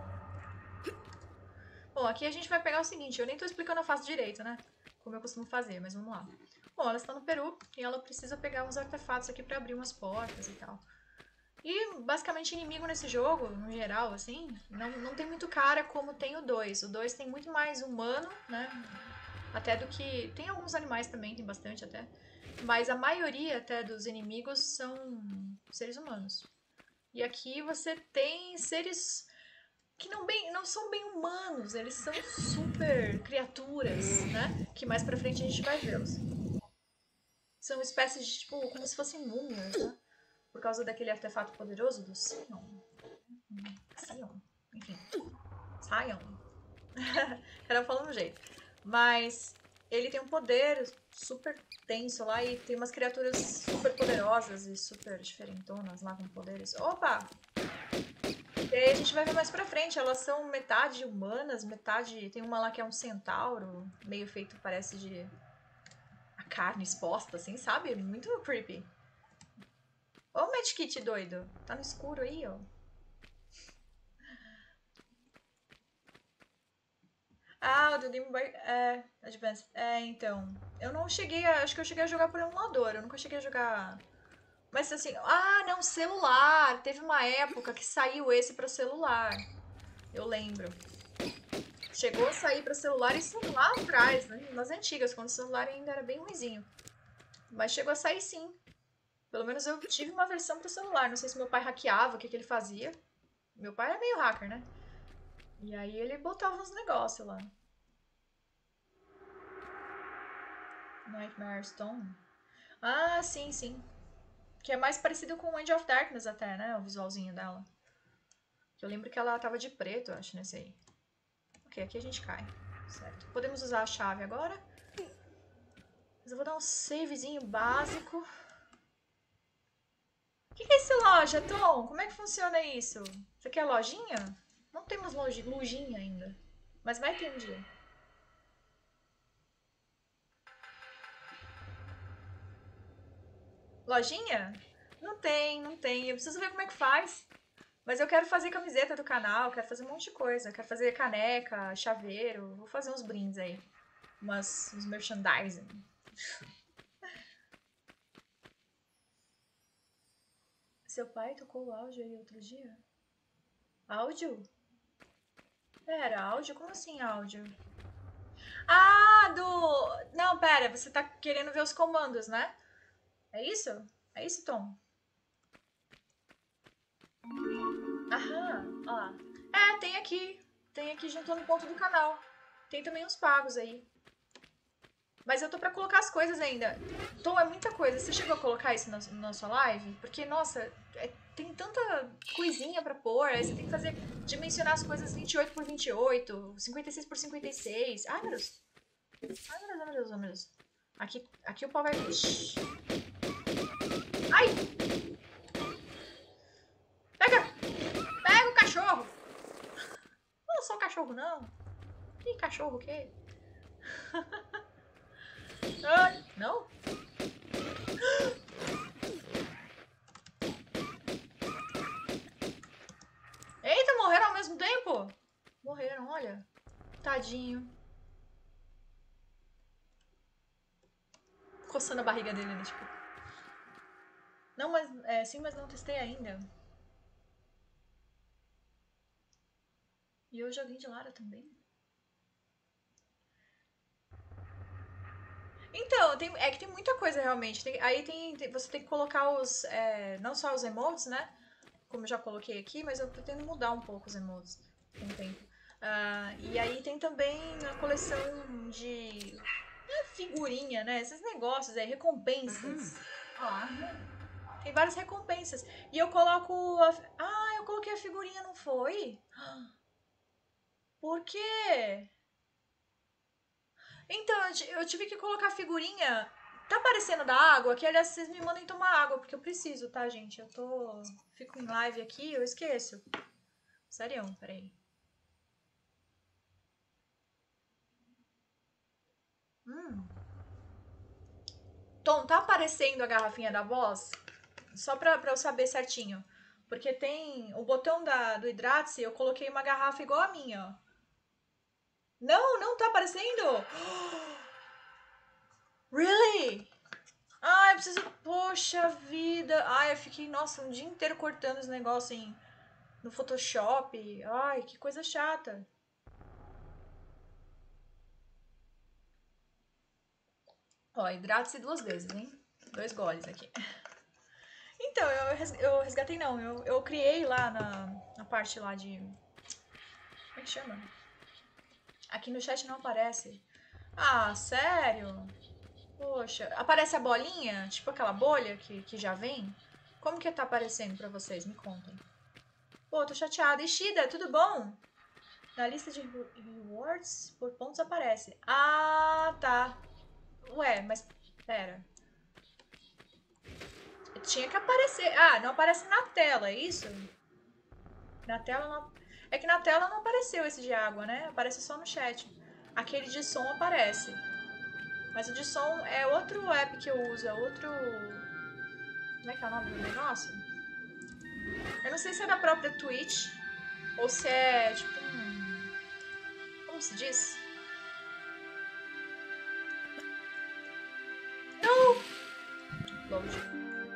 Bom, aqui a gente vai pegar o seguinte. Eu nem tô explicando a face direito, né? Como eu costumo fazer, mas vamos lá. Bom, ela está no Peru e ela precisa pegar uns artefatos aqui pra abrir umas portas e tal. E, basicamente, inimigo nesse jogo, no geral, assim, não, não tem muito cara como tem o dois. O dois tem muito mais humano, né? Até do que... Tem alguns animais também, tem bastante até. Mas a maioria até dos inimigos são seres humanos. E aqui você tem seres que não, bem, não são bem humanos, eles são super criaturas, né? Que mais pra frente a gente vai vê-los. São espécies de, tipo, como se fossem múmias, né? Por causa daquele artefato poderoso do Sion. Sion? Enfim. Sion. Cada um falando um jeito. Mas ele tem um poder super tenso lá e tem umas criaturas super poderosas e super diferentonas lá com poderes. Opa! E aí a gente vai ver mais pra frente, elas são metade humanas, metade... Tem uma lá que é um centauro, meio feito, parece de... a carne exposta, assim, sabe? Muito creepy. Ô, o medkit doido. Tá no escuro aí, ó. Ah, o do Game Boy... É, Advance. É, então... Eu não cheguei a... Acho que eu cheguei a jogar por emulador. Eu nunca cheguei a jogar... Mas assim... Ah, não, celular. Teve uma época que saiu esse pra celular. Eu lembro. Chegou a sair pra celular, isso lá atrás, né? Nas antigas, quando o celular ainda era bem ruizinho. Mas chegou a sair sim. Pelo menos eu tive uma versão pro celular. Não sei se meu pai hackeava, o que, que ele fazia. Meu pai era meio hacker, né? E aí ele botava uns negócios lá. Nightmare Stone. Ah, sim, sim. Que é mais parecido com End of Darkness até, né? O visualzinho dela. Eu lembro que ela tava de preto, eu acho, nesse aí. Ok, aqui a gente cai. Certo. Podemos usar a chave agora. Mas eu vou dar um savezinho básico. O que, que é esse loja, Tom? Como é que funciona isso? Isso aqui é lojinha? Não temos lojinha ainda. Mas vai ter um dia. Lojinha? Não tem, não tem. Eu preciso ver como é que faz. Mas eu quero fazer camiseta do canal, quero fazer um monte de coisa. Quero fazer caneca, chaveiro. Vou fazer uns brindes aí. Umas, uns merchandising. Seu pai tocou o áudio aí outro dia? Áudio? Pera, áudio? Como assim áudio? Ah, do... Não, pera, você tá querendo ver os comandos, né? É isso? É isso, Tom? Aham, ó lá. É, tem aqui. Tem aqui junto no ponto do canal. Tem também uns pagos aí. Mas eu tô pra colocar as coisas ainda. Tom, é muita coisa. Você chegou a colocar isso na, na sua live? Porque, nossa, é, tem tanta coisinha pra pôr. Aí você tem que fazer, dimensionar as coisas vinte e oito por vinte e oito, cinquenta e seis por cinquenta e seis. Ai, meu Deus. Ai, meu Deus, ai, meu Deus, ai, meu Deus. Aqui, aqui o pau vai... Ai! Pega! Pega o cachorro! Não sou cachorro, não. Que cachorro o quê? Ai, não? Eita, morreram ao mesmo tempo? Morreram, olha. Tadinho. Coçando a barriga dele, né? Tipo. Não, mas. É, sim, mas não testei ainda. E eu joguei de Lara também. Então, tem, é que tem muita coisa realmente. Tem, aí tem, tem, você tem que colocar os. É, não só os emotes, né? Como eu já coloquei aqui, mas eu pretendo mudar um pouco os emotes com o tempo. Uh, e aí tem também a coleção de é, figurinha, né? Esses negócios aí, recompensas. Uhum. Ó, tem várias recompensas. E eu coloco. A, ah, eu coloquei a figurinha, não foi? Por quê? Então, eu tive que colocar a figurinha. Tá aparecendo da água? Que aliás, vocês me mandem tomar água, porque eu preciso, tá, gente? Eu tô. Fico em live aqui, eu esqueço. Sério, peraí. Hum. Tom, tá aparecendo a garrafinha da voz? Só pra, pra eu saber certinho. Porque tem o botão da, do Hidrate-se, eu coloquei uma garrafa igual a minha, ó. Não, não tá aparecendo? Really? Ai, eu preciso... Poxa vida. Ai, eu fiquei, nossa, um dia inteiro cortando os negócios em... no Photoshop. Ai, que coisa chata. Ó, hidrate-se duas vezes, hein? Dois goles aqui. Então, eu, res, eu resgatei não. Eu, eu criei lá na, na parte lá de... Como é que chama? Aqui no chat não aparece. Ah, sério? Poxa, aparece a bolinha? Tipo aquela bolha que, que já vem? Como que tá aparecendo pra vocês? Me contem. Pô, tô chateada. Ishida, tudo bom? Na lista de rewards, por pontos aparece. Ah, tá. Ué, mas pera. Tinha que aparecer. Ah, não aparece na tela, é isso? Na tela não... É que na tela não apareceu esse de água, né? Aparece só no chat. Aquele de som aparece. Mas o de som é outro app que eu uso, é outro... Como é que é o nome do negócio? Eu não sei se é da própria Twitch ou se é tipo um... Como se diz? Não! Load.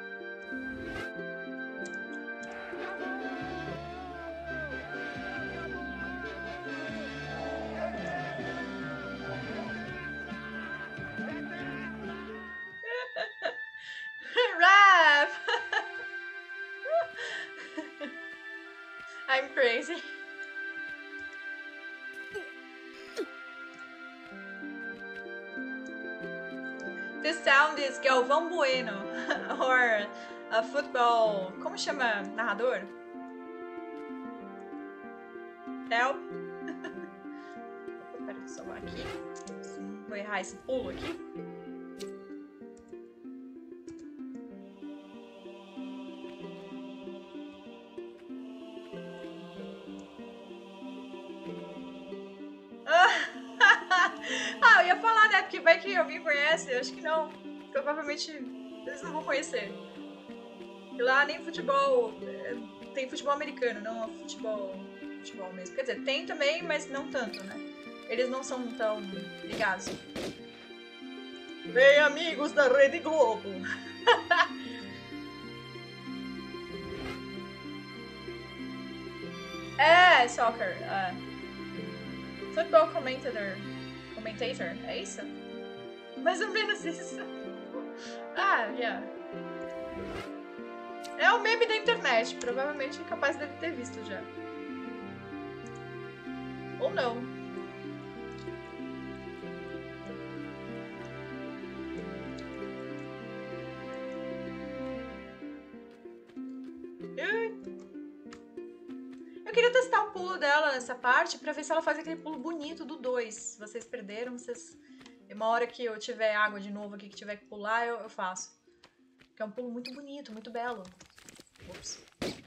Rap! I'm crazy. This sound is Galvão Bueno or a football. Como chama? Narrador? Help. Pera, deixa eu salvar aqui. Vou errar esse pulo aqui. Ah, eu ia falar, né? Porque vai que alguém conhece. Acho que não. Provavelmente eles não vão conhecer. E lá nem futebol. Tem futebol americano, não futebol, futebol mesmo. Quer dizer, tem também, mas não tanto, né? Eles não são tão ligados. Bem, amigos da Rede Globo. É, soccer. Uh, football commentator. Commentator, é isso? Mais ou menos isso. Ah, yeah. É um meme da internet, provavelmente é capaz dele ter visto já. Ou não. Eu queria testar o pulo dela nessa parte pra ver se ela faz aquele pulo bonito do dois. Se vocês perderam, vocês... Uma hora que eu tiver água de novo aqui, que tiver que pular, eu, eu faço. Porque é um pulo muito bonito, muito belo. Ops.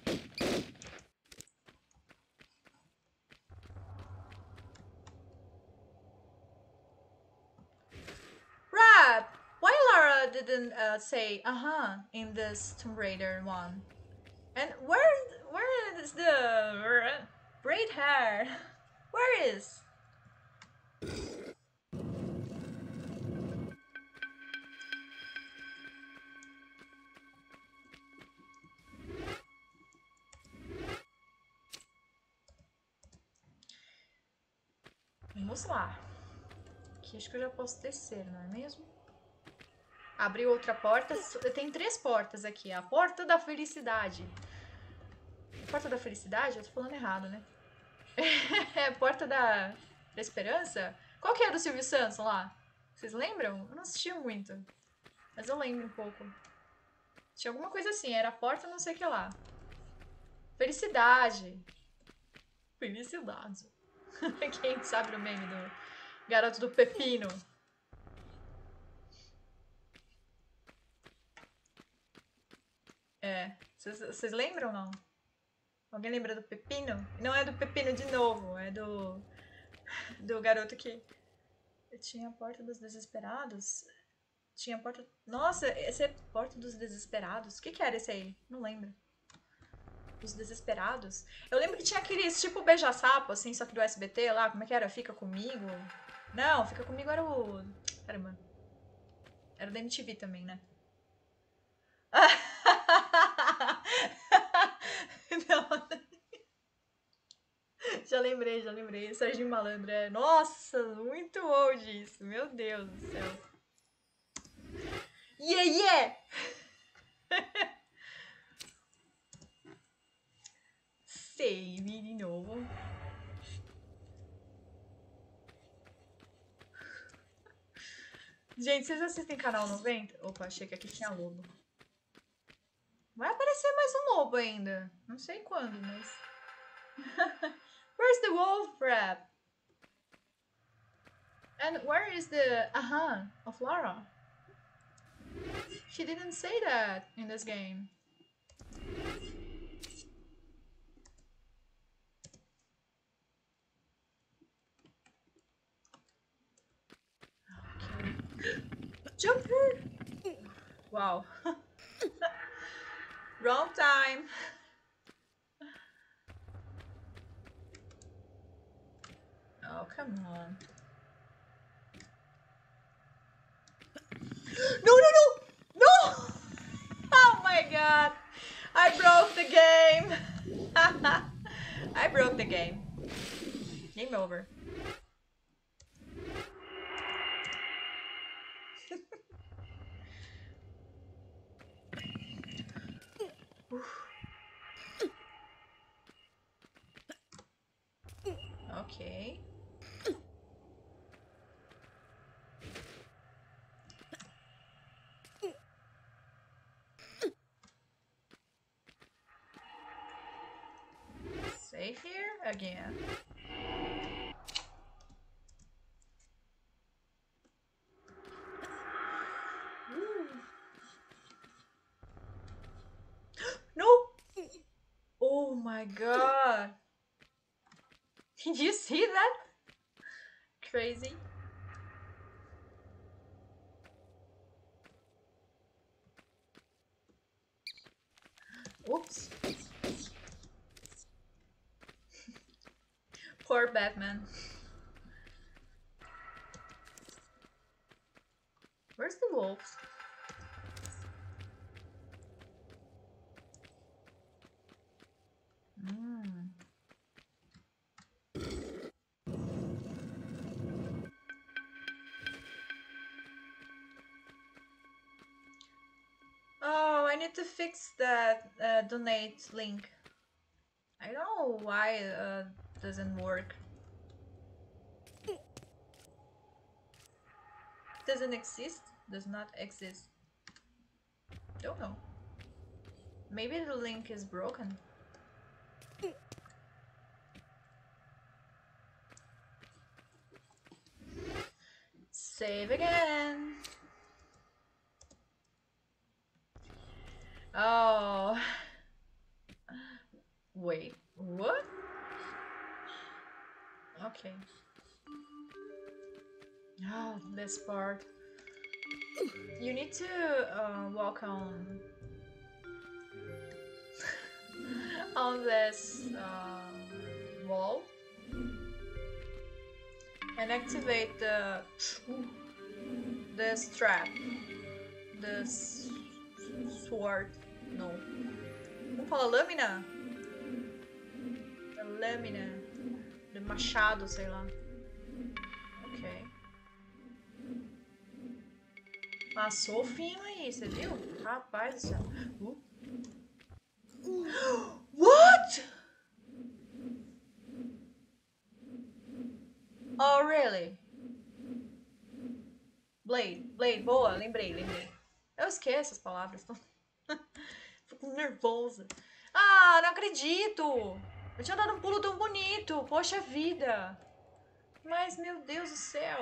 Rap! Why Lara didn't uh, say uh-huh in this Tomb Raider one? And where where is the braid hair? Where is? Vamos lá. Aqui acho que eu já posso descer, não é mesmo? Abrir outra porta. Tem três portas aqui. A porta da felicidade. A porta da felicidade? Eu tô falando errado, né? É a porta da, da esperança? Qual que é do Silvio Santos lá? Vocês lembram? Eu não assisti muito. Mas eu lembro um pouco. Tinha alguma coisa assim. Era a porta não sei o que lá. Felicidade. Felicidade. Quem sabe o meme do garoto do pepino? É. Vocês lembram ou não? Alguém lembra do pepino? Não é do pepino de novo. É do... Do garoto que... Tinha a porta dos desesperados. Tinha a porta... Nossa, esse é Porta dos Desesperados. O que que era esse aí? Não lembro. Os Desesperados. Eu lembro que tinha aqueles tipo beija-sapo, assim, só que do S B T lá. Como é que era? Fica Comigo? Não, Fica Comigo era o... Caramba. Era da M T V também, né? Não. Já lembrei, já lembrei. Serginho Malandro, é... Nossa, muito old isso. Meu Deus do céu. Yeah, yeah! Save de novo. Gente, vocês assistem Canal noventa? Opa, achei que aqui tinha lobo. Vai aparecer mais um lobo ainda. Não sei quando, mas... Where's the wolf rap? And where is the uh-huh of Lara? She didn't say that in this game. Okay. Jump her! Wow. Wrong time. Oh, come on. No, no, no! No! Oh my god! I broke the game! I broke the game. Game over. Okay. Safe here again. No! Oh my god! Did you see that? Crazy. Oops. Poor Batman. Where's the wolf? Mm. Oh, I need to fix that uh, donate link. I don't know why it uh, doesn't work. Doesn't exist? Does not exist. Don't know. Maybe the link is broken. Save again. Oh. Wait, what? Okay. Oh, this part. You need to uh, walk on on this uh, wall and activate the this trap, this sword. No, vamos falar lâmina. A lâmina, do machado, sei lá. Ok. Passou fino aí, você viu? Rapaz do céu. Uh. What? Oh, really? Blade, Blade, boa, lembrei, lembrei. Eu esqueço as palavras. Fico nervosa. Ah, não acredito! Eu tinha dado um pulo tão bonito, poxa vida! Mas, meu Deus do céu!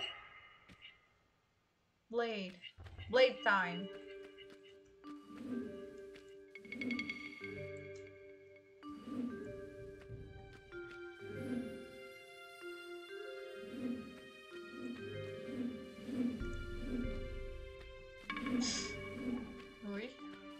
Blade. Blade time. Oi?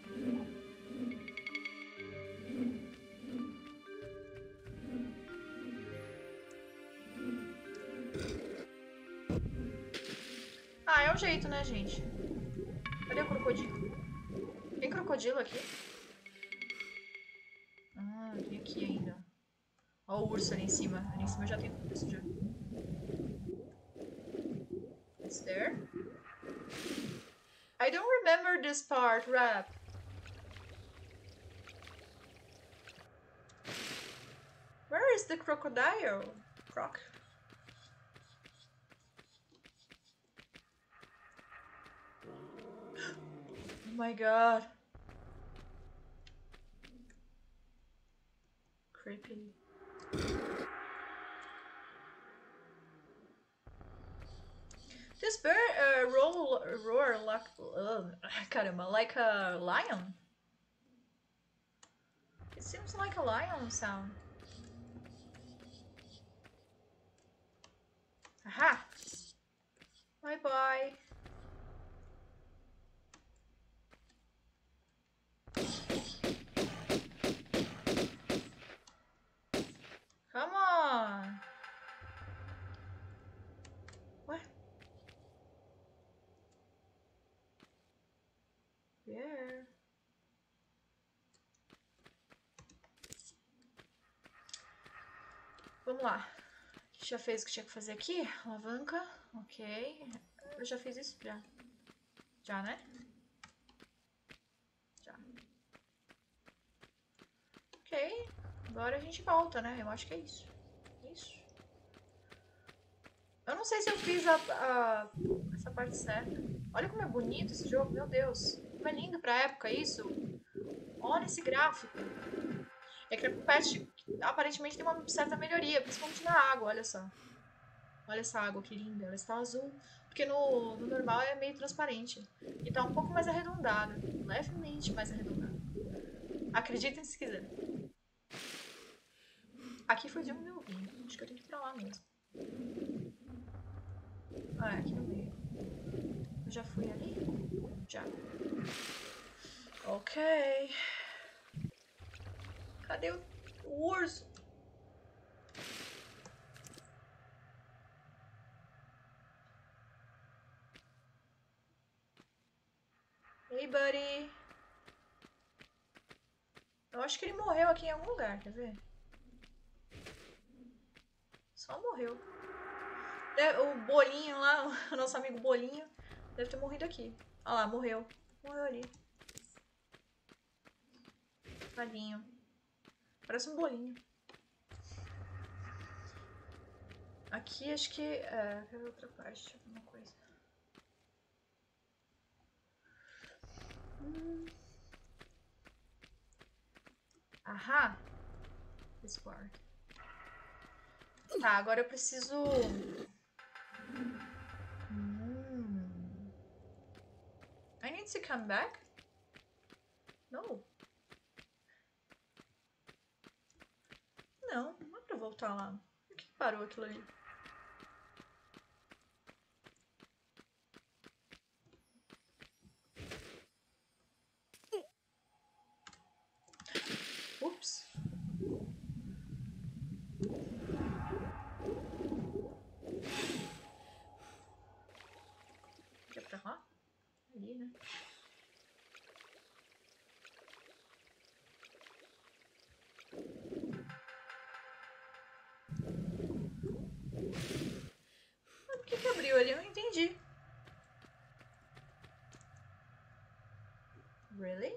Ah, é o jeito, né, gente? Cadê o crocodilo? Tem crocodilo aqui? Ah, tem aqui ainda. Ó o urso ali em cima. Ali em cima já tem um urso já. It's there? I don't remember this part, Rap. Where is the crocodile? Croc? Oh my god. Creepy. This bird uh, roll, roar like, uh, caramba, like a lion. It seems like a lion sound. Aha! Bye bye. Come on. What? Yeah. Vamos lá. Já fez o que tinha que fazer aqui? Alavanca. Ok. Eu já fiz isso? Já. Já, né? Já. Ok. Agora a gente volta, né? Eu acho que é isso. Isso. Eu não sei se eu fiz a, a, essa parte certa. Olha como é bonito esse jogo, meu Deus. Como é lindo pra época isso. Olha esse gráfico. É que o patch aparentemente tem uma certa melhoria, principalmente na água, olha só. Olha essa água que linda, ela está azul. Porque no, no normal é meio transparente. E tá um pouco mais arredondada. Levemente mais arredondada. Acreditem se quiser. Aqui foi de onde eu vim. Acho que eu tenho que ir pra lá mesmo. Ah, é aqui no meio. Eu já fui ali? Já. Ok. Cadê o, o urso? Hey, buddy. Eu acho que ele morreu aqui em algum lugar, quer ver? Só morreu. O Bolinho lá, o nosso amigo Bolinho, deve ter morrido aqui. Olha lá, morreu. Morreu ali. Malinho. Parece um bolinho. Aqui acho que... É, quero outra parte, alguma coisa. Hum. Ahá. Export. Tá, agora eu preciso... Hum. I need to come back? No. Não, não é pra voltar lá. Por que parou aquilo ali? Ups. Que é pra lá? Ali, né? Por que que abriu ali? Eu não entendi. Really?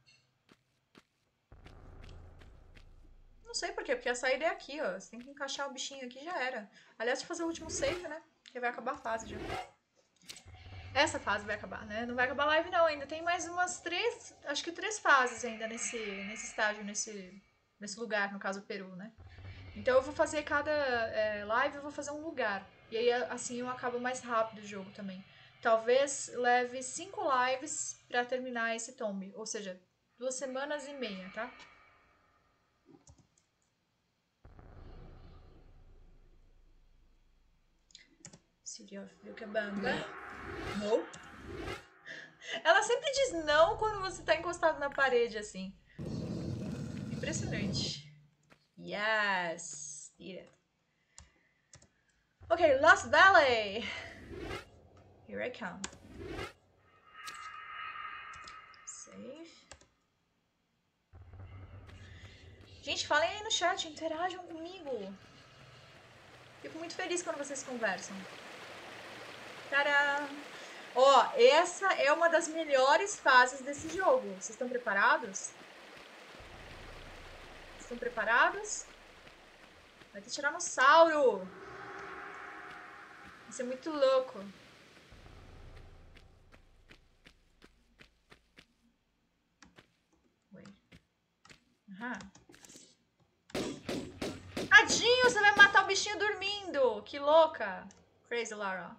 Não sei por quê, porque a saída é aqui, ó. Você tem que encaixar o bichinho aqui e já era. Aliás, de fazer o último save, né? Que vai acabar a fase já. Essa fase vai acabar, né? Não vai acabar a live não, ainda tem mais umas três, acho que três fases ainda nesse, nesse estágio, nesse, nesse lugar, no caso o Peru, né? Então eu vou fazer cada é, live, eu vou fazer um lugar. E aí assim eu acabo mais rápido o jogo também. Talvez leve cinco lives pra terminar esse tombe, ou seja, duas semanas e meia, tá? City of Vilcabamba. Não. Ela sempre diz não quando você tá encostado na parede, assim. Impressionante. Yes. Did it. Ok, Lost Valley. Here I come. Save. Gente, falem aí no chat, interajam comigo. Fico muito feliz quando vocês conversam. Tadá! Ó, essa é uma das melhores fases desse jogo. Vocês estão preparados? Estão preparados? Vai ter tiranossauro! Vai ser muito louco. Oi. Aham. Tadinho, você vai matar o bichinho dormindo! Que louca! Crazy Lara.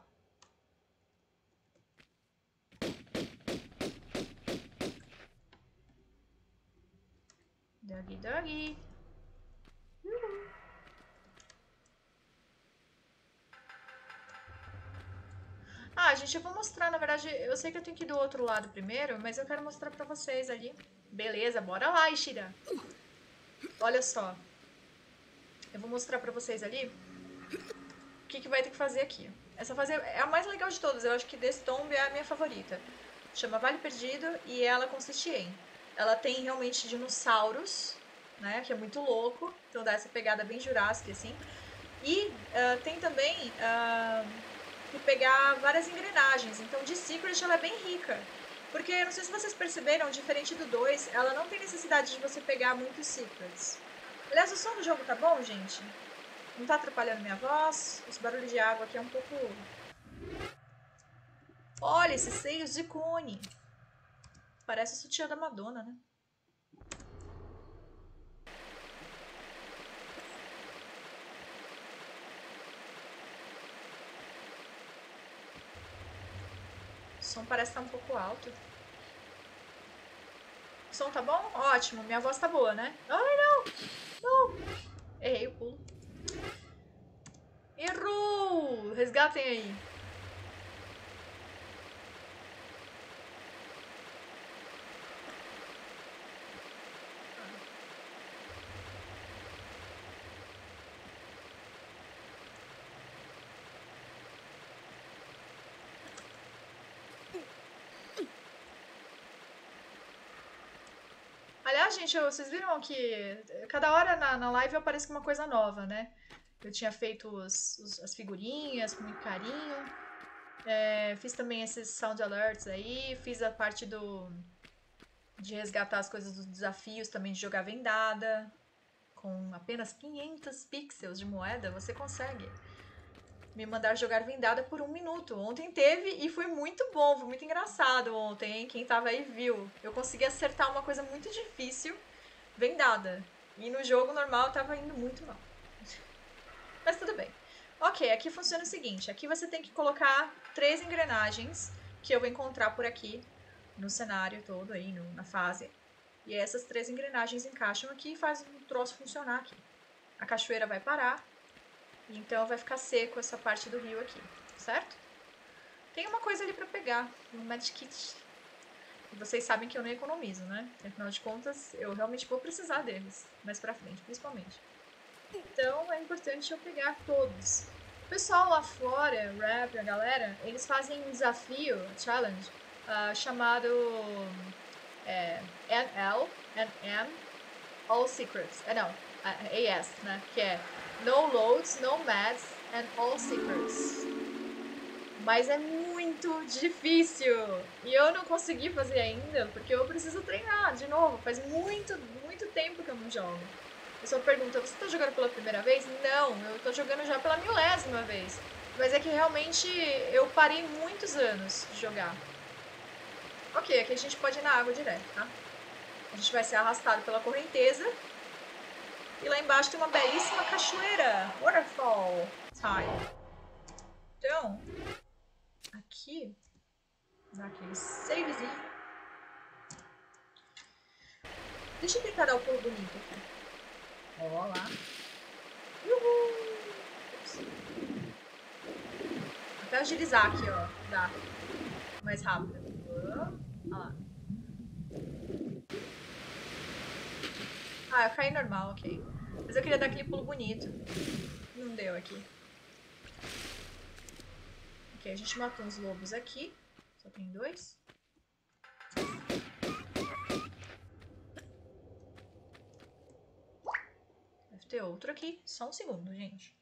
Doggy, doggy. Uhul. Ah, gente, eu vou mostrar, na verdade, eu sei que eu tenho que ir do outro lado primeiro, mas eu quero mostrar pra vocês ali. Beleza, bora lá, Ishida. Olha só. Eu vou mostrar pra vocês ali o que, que vai ter que fazer aqui. Essa fase é a mais legal de todas, eu acho que desse tomb é a minha favorita. Chama Vale Perdido e ela consiste em... Ela tem realmente dinossauros, né, que é muito louco, então dá essa pegada bem Jurassic, assim. E uh, tem também uh, que pegar várias engrenagens, então de Secret ela é bem rica. Porque, não sei se vocês perceberam, diferente do dois, ela não tem necessidade de você pegar muitos Secrets. Aliás, o som do jogo tá bom, gente? Não tá atrapalhando minha voz? Esse barulho de água aqui é um pouco... Olha, esses seios de cone. Parece o sutiã da Madonna, né? O som parece estar um pouco alto. O som tá bom? Ótimo, minha voz tá boa, né? Ai, não! Não! Errei o pulo. Errou! Resgatem aí. Aliás, gente, vocês viram que cada hora na, na live aparece uma coisa nova, né? Eu tinha feito os, os, as figurinhas com muito carinho. É, fiz também esses sound alerts aí. Fiz a parte do, de resgatar as coisas dos desafios, também de jogar vendada. Com apenas quinhentos pixels de moeda, você consegue me mandar jogar vendada por um minuto. Ontem teve e foi muito bom, foi muito engraçado ontem, hein? Quem tava aí viu. Eu consegui acertar uma coisa muito difícil, vendada. E no jogo normal tava indo muito mal. Mas tudo bem. Ok, aqui funciona o seguinte, aqui você tem que colocar três engrenagens que eu vou encontrar por aqui no cenário todo aí, no, na fase. E essas três engrenagens encaixam aqui e fazem o troço funcionar aqui. A cachoeira vai parar, então vai ficar seco essa parte do rio aqui, certo? Tem uma coisa ali pra pegar, um medkit. E vocês sabem que eu não economizo, né? Afinal de contas, eu realmente vou precisar deles, mais pra frente, principalmente. Então é importante eu pegar todos. O pessoal lá fora, rap, a galera, eles fazem um desafio, challenge, uh, chamado é, N L, N M, All Secrets. É, não, A S, né? Que é No Loads, No Mads and All Secrets. Mas é muito difícil. E eu não consegui fazer ainda, porque eu preciso treinar de novo. Faz muito, muito tempo que eu não jogo. A pessoa pergunta, você tá jogando pela primeira vez? Não, eu tô jogando já pela milésima vez. Mas é que realmente eu parei muitos anos de jogar. Ok, aqui a gente pode ir na água direto, tá? A gente vai ser arrastado pela correnteza. E lá embaixo tem uma belíssima cachoeira. Waterfall time. Então, aqui, dá aquele savezinho. Deixa eu tentar dar o pulo bonito aqui. Ó lá. Uhul! Ups. Até agilizar aqui, ó. Dá. Mais rápido. Olha lá. Ah, eu caí normal, ok. Mas eu queria dar aquele pulo bonito. Não deu aqui. Ok, a gente matou uns lobos aqui. Só tem dois. Deve ter outro aqui. Só um segundo, gente.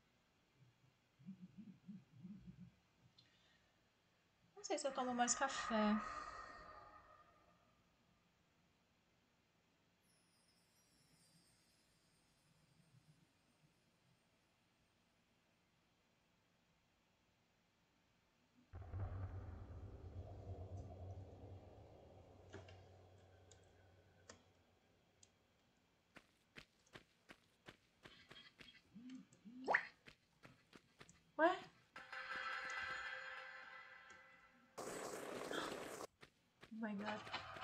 Não sei se eu tomo mais café. Ué? Oh my god.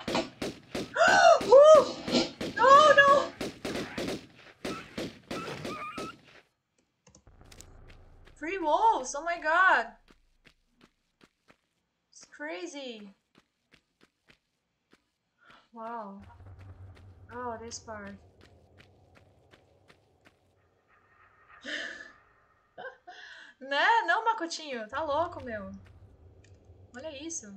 Uh! No, no! Free wolves! Oh my god! It's crazy! Wow. Oh, this part. Né? Não, Macotinho. Tá louco, meu. Olha isso.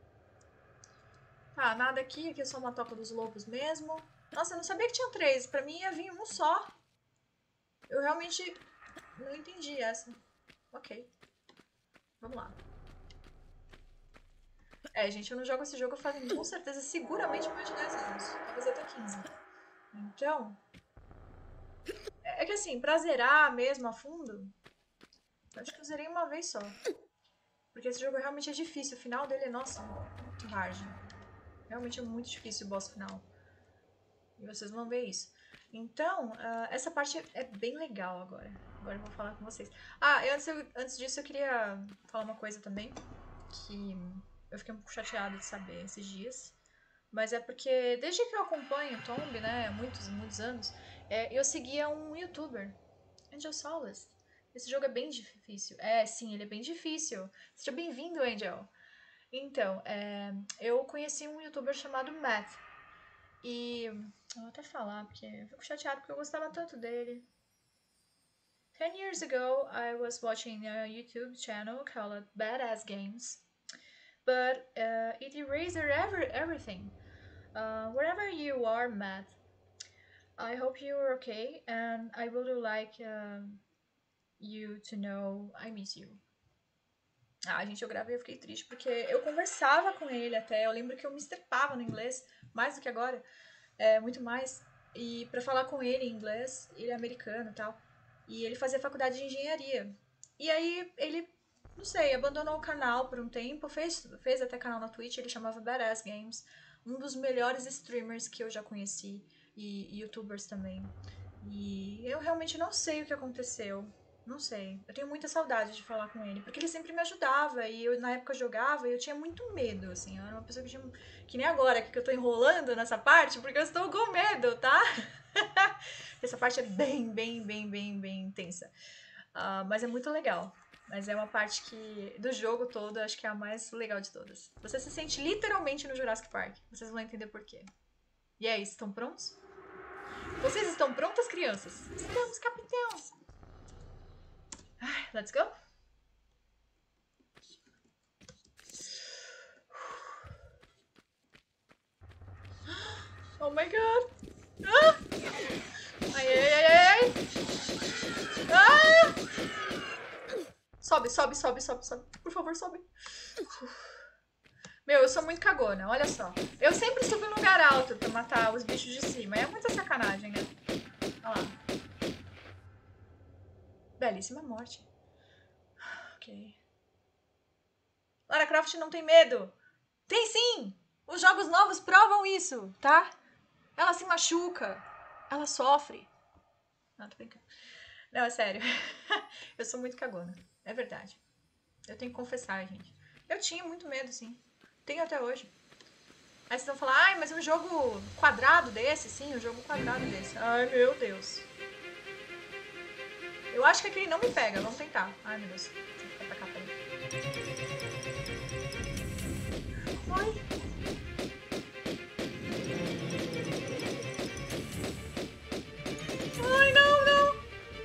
Tá, nada aqui. Aqui é só uma toca dos lobos mesmo. Nossa, eu não sabia que tinha três. Pra mim ia vir um só. Eu realmente não entendi essa. Ok. Vamos lá. É, gente, eu não jogo esse jogo fazem com certeza, seguramente mais de dez anos. Talvez até quinze. Então... É que assim, pra zerar mesmo a fundo, eu acho que eu zerei uma vez só. Porque esse jogo realmente é difícil. O final dele é, nossa, muito hard. Realmente é muito difícil o boss final. E vocês vão ver isso. Então, uh, essa parte é bem legal agora. Agora eu vou falar com vocês. Ah, antes, eu, antes disso eu queria falar uma coisa também. Que eu fiquei um pouco chateada de saber esses dias. Mas é porque desde que eu acompanho o Tomb, né, há muitos, muitos anos, é, eu seguia um youtuber, Angel Solace. Esse jogo é bem difícil. É, sim, ele é bem difícil. Seja bem-vindo, Angel. Então, é, eu conheci um youtuber chamado Matt. E eu vou até falar, porque eu fico chateada porque eu gostava tanto dele. Ten years ago, I was watching a YouTube channel called Badass Games. But uh, it erased every, everything. Uh, wherever you are, Matt, I hope you're okay, and I would like uh, you to know I miss you. Ah, gente, eu gravei e eu fiquei triste, porque eu conversava com ele até. Eu lembro que eu me estrepava no inglês, mais do que agora. É, muito mais. E pra falar com ele em inglês, ele é americano e tal. E ele fazia faculdade de engenharia. E aí ele, não sei, abandonou o canal por um tempo, fez, fez até canal na Twitch, ele chamava Badass Games. Um dos melhores streamers que eu já conheci. E, e youtubers também. E eu realmente não sei o que aconteceu. Não sei. Eu tenho muita saudade de falar com ele. Porque ele sempre me ajudava. E eu, na época, jogava e eu tinha muito medo, assim. Eu era uma pessoa que tinha... Que nem agora, que eu tô enrolando nessa parte, porque eu estou com medo, tá? Essa parte é bem, bem, bem, bem, bem intensa. Uh, mas é muito legal. Mas é uma parte que, do jogo todo, eu acho que é a mais legal de todas. Você se sente literalmente no Jurassic Park. Vocês vão entender por quê. E é isso, estão prontos? Vocês estão prontas, crianças? Estamos, capitães! Let's go! Oh my god! Ah! Ai, ai, ai, ai! Ah! Sobe, sobe, sobe, sobe, sobe. Por favor, sobe. Meu, eu sou muito cagona, olha só. Eu sempre subo em lugar alto pra matar os bichos de cima. É muita sacanagem, né? Olha lá. Belíssima morte. Ok. Lara Croft não tem medo. Tem sim! Os jogos novos provam isso, tá? Ela se machuca. Ela sofre. Não, tô brincando. Não, é sério. Eu sou muito cagona. É verdade. Eu tenho que confessar, gente. Eu tinha muito medo, sim. Tenho até hoje. Aí vocês vão falar, ai, mas um jogo quadrado desse? Sim, um jogo quadrado desse. Ai, meu Deus. Eu acho que aquele não me pega. Vamos tentar. Ai, meu Deus. Deixa eu ficar pra cá, peraí. Ai. Ai, não, não.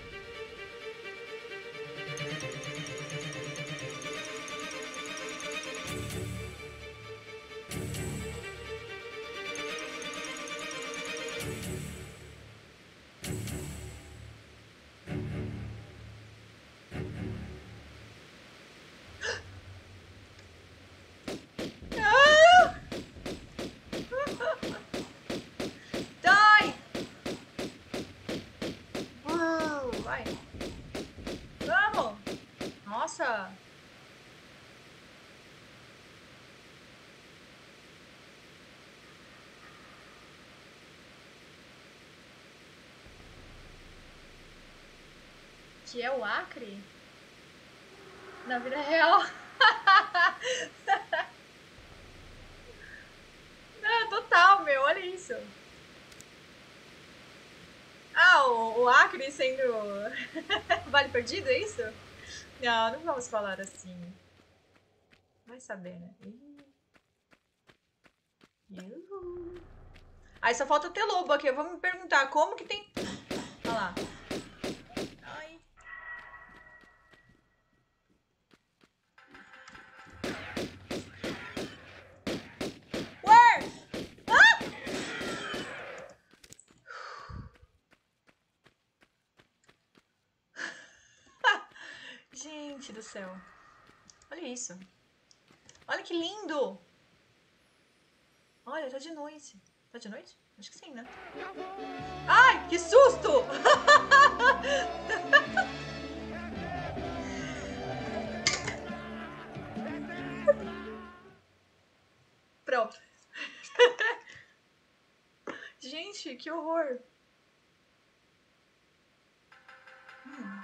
Que é o Acre? Na vida real. Não, total, meu, olha isso. Ah, o, o Acre sendo vale perdido, é isso? Não, não vamos falar assim. Vai saber, né? Uhul. Aí só falta ter lobo aqui. Eu vou me perguntar como que tem... Olha lá. Ai. Where? Ah! Gente do céu. Olha isso. Olha que lindo. Olha, tá de noite. Tá de noite? Acho que sim, né? Ai, que susto! Pronto. Gente, que horror. Hum.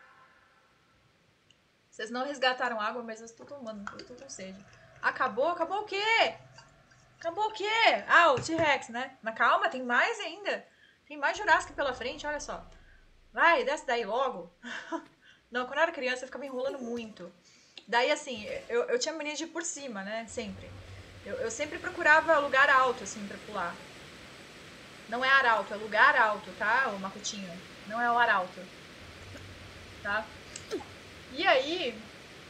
Vocês não resgataram água, mas eu estou tomando. Eu estou com sede. Acabou? Acabou o quê? Acabou o quê? Ah, o T-Rex, né? Mas calma, tem mais ainda. Tem mais Jurassic pela frente, olha só. Vai, desce daí logo. Não, quando eu era criança eu ficava enrolando muito. Daí, assim, eu, eu tinha mania de ir por cima, né? Sempre. Eu, eu sempre procurava lugar alto, assim, pra pular. Não é arauto, é lugar alto, tá, o Makutinho? Não é o arauto. Tá? E aí...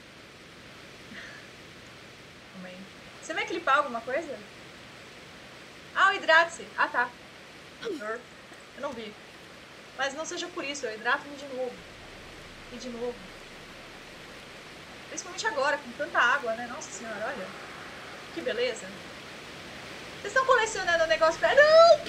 Calma aí. Você vai clipar alguma coisa? Ah, o hidrate-se. Ah, tá. Eu não vi. Mas não seja por isso, eu hidrato-me de novo. E de novo. Principalmente agora, com tanta água, né? Nossa senhora, olha. Que beleza. Vocês estão colecionando o negócio pra... Não!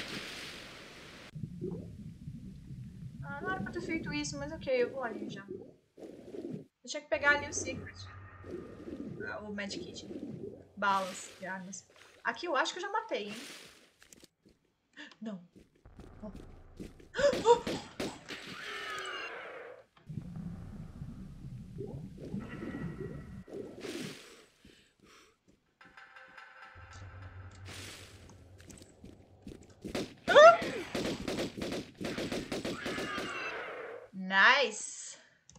Ah, não era pra ter feito isso, mas ok, eu vou ali já. Eu tinha que pegar ali o Secret. Ah, o Medkit. Balas e armas. Aqui eu acho que eu já matei, hein? Não. Oh. Oh! Nice.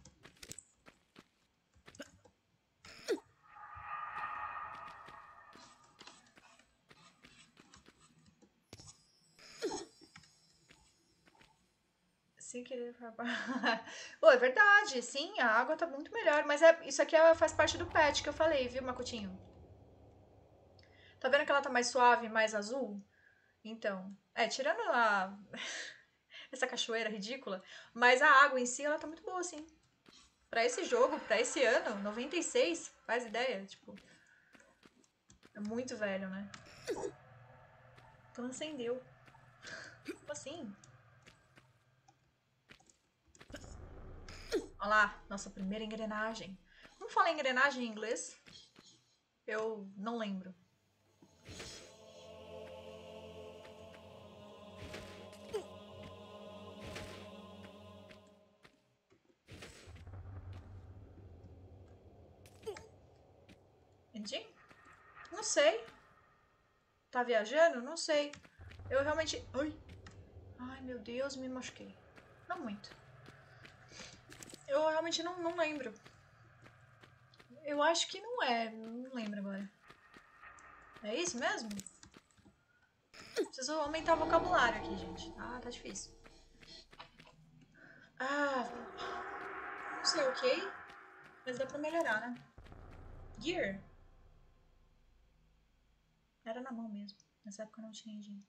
Sem querer. Pô, é verdade, sim, a água tá muito melhor. Mas é, isso aqui é, faz parte do pet que eu falei, viu, Macotinho? Tá vendo que ela tá mais suave, mais azul? Então, é, tirando a... essa cachoeira ridícula, mas a água em si, ela tá muito boa, assim. Pra esse jogo, pra esse ano, noventa e seis, faz ideia, tipo... É muito velho, né? Então acendeu. Como assim? Olha lá, nossa primeira engrenagem. Como fala engrenagem em inglês? Eu não lembro. Entendi? Não sei. Tá viajando? Não sei. Eu realmente... Ai, Ai meu Deus, me machuquei. Não muito. Eu realmente não, não lembro. Eu acho que não é. Não lembro agora. É isso mesmo? Preciso aumentar o vocabulário aqui, gente. Ah, tá difícil. Ah, não sei o que, mas dá pra melhorar, né? Gear. Era na mão mesmo. Nessa época eu não tinha engine.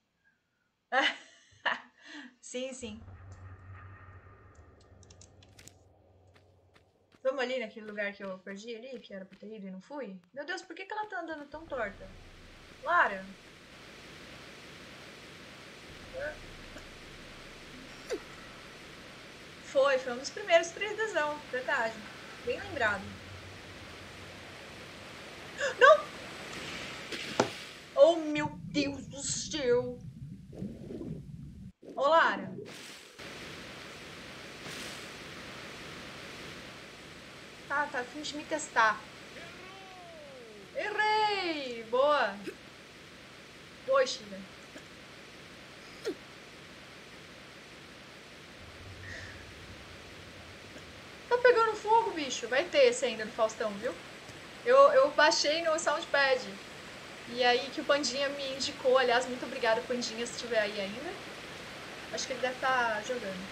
Sim, sim. Vamos ali naquele lugar que eu perdi ali, que era pra ter ido e não fui? Meu Deus, por que, que ela tá andando tão torta? Lara? Foi, foi um dos primeiros três Dzão, verdade. Bem lembrado. Não! Oh, meu Deus do céu! Ô, Lara. Tá, tá a fim de me testar. Errei! Boa! Boa, Shiva. Tá pegando fogo, bicho. Vai ter esse ainda no Faustão, viu? Eu, eu baixei no Soundpad. E aí que o Pandinha me indicou. Aliás, muito obrigada, Pandinha, se estiver aí ainda. Acho que ele deve estar jogando.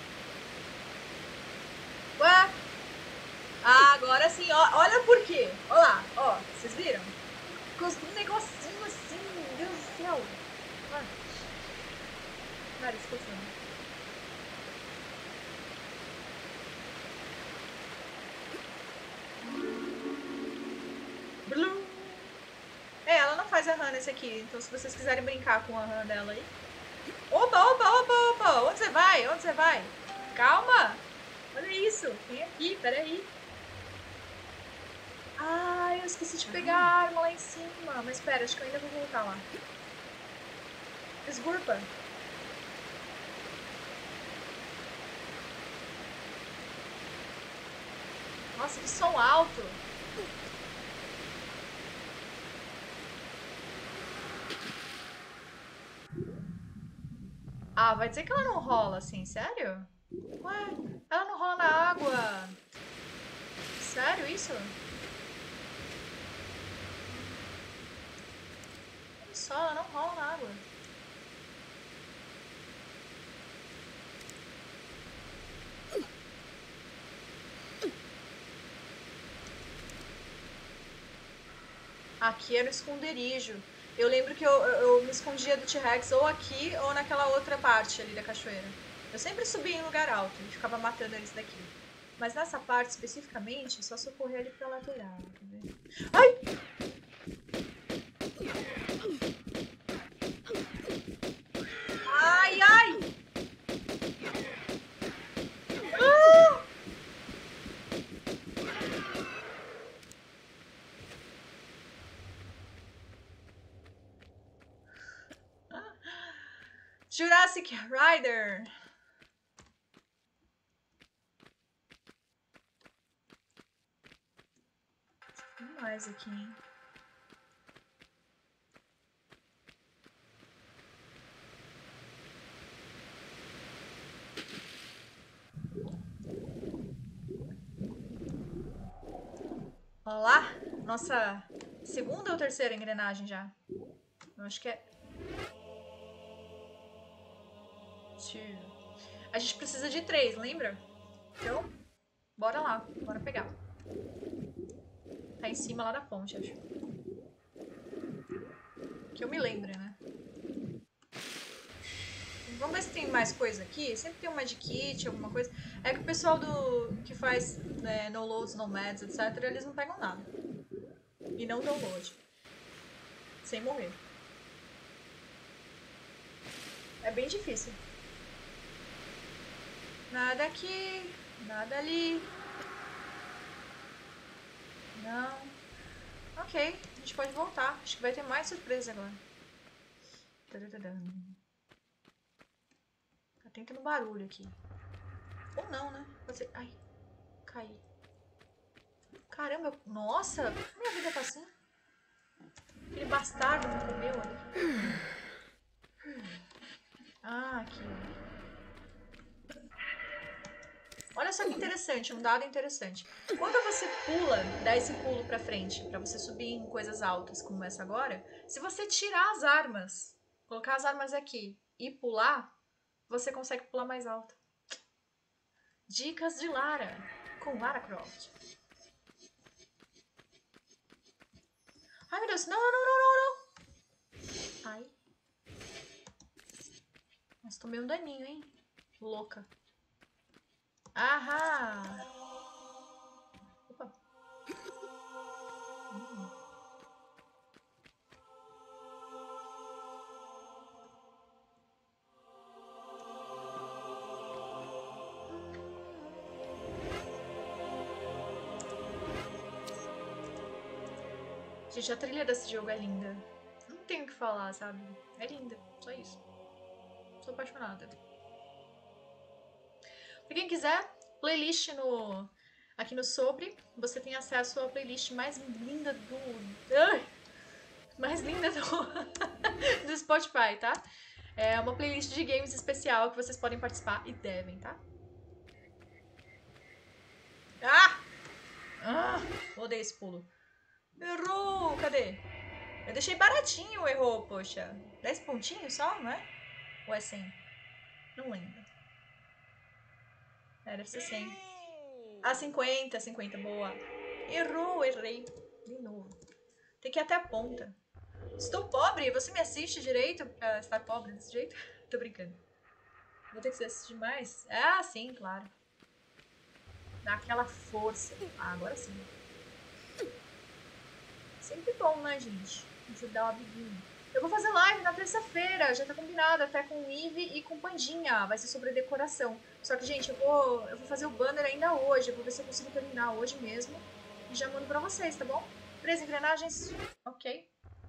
Ué? Ah, agora sim, ó, olha por quê. Olha lá, ó, vocês viram? Custou um negocinho assim, meu Deus do céu. Olha. Cara, esquecendo. Blum. É, ela não faz a run nesse aqui, então se vocês quiserem brincar com a run dela aí. Opa, opa, opa, opa, onde você vai? Onde você vai? Calma. Olha isso, vem aqui, peraí. Ah, eu esqueci de pegar a arma lá em cima. Mas espera, acho que eu ainda vou voltar lá. Esgurpa. Nossa, que som alto. Ah, vai dizer que ela não rola assim, sério? Ué, ela não rola na água. Sério isso? Olha só, ela não rola na água. Aqui era o esconderijo. Eu lembro que eu, eu, eu me escondia do T-Rex ou aqui ou naquela outra parte ali da cachoeira. Eu sempre subia em lugar alto e ficava matando eles daqui. Mas nessa parte, especificamente, é só socorrer ali pra lateral, tá vendo? Ai! Ai, ai! Ah! Jurassic Rider! Tem mais aqui, hein? Olha lá, nossa segunda ou terceira engrenagem já. Eu acho que é... A gente precisa de três, lembra? Então, bora lá, bora pegar. Tá em cima lá da ponte, acho. Que eu me lembre, né? Vamos ver se tem mais coisa aqui. Sempre tem um medkit, alguma coisa. É que o pessoal do que faz né, no loads, nomads, etcétera, eles não pegam nada. E não dão load. Sem morrer. É bem difícil. Nada aqui, nada ali. Não. Ok, a gente pode voltar. Acho que vai ter mais surpresa agora. Tá tentando barulho aqui. Ou não, né? Pode ser... Ai, caí. Caramba, eu... nossa, minha vida tá assim. Aquele bastardo me comeu ali. Ah, aqui. Olha só que interessante, um dado interessante. Quando você pula, dá esse pulo pra frente, pra você subir em coisas altas como essa agora, se você tirar as armas, colocar as armas aqui e pular, você consegue pular mais alto. Dicas de Lara, com Lara Croft. Ai, meu Deus, não, não, não, não, não. Ai. Mas tomei um daninho, hein? Louca. Ahá! Opa. Hum. Gente, a trilha desse jogo é linda. Não tenho o que falar, sabe? É linda, só isso. Sou apaixonada. Pra quem quiser, playlist no, aqui no Sobre, você tem acesso à playlist mais linda do... Uh, mais linda do, do Spotify, tá? É uma playlist de games especial que vocês podem participar e devem, tá? Ah! Ah! Odeio esse pulo. Errou! Cadê? Eu deixei baratinho o errou, poxa. dez pontinhos só, não é? Ou é cem? Não lembro. É, deve ser cem. Ah, cinquenta, cinquenta, boa. Errou, errei. De novo. Tem que ir até a ponta. Estou pobre? Você me assiste direito pra estar pobre desse jeito? Tô brincando. Vou ter que se assistir mais? Ah, sim, claro. Dá aquela força. Ah, agora sim. Sempre bom, né, gente? Ajudar o amiguinho. Eu vou fazer live na terça-feira, já tá combinado, até com o Eve e com o Pandinha. Vai ser sobre decoração. Só que, gente, eu vou, eu vou fazer o banner ainda hoje. Eu vou ver se eu consigo terminar hoje mesmo. E já mando pra vocês, tá bom? Três engrenagens. Ok.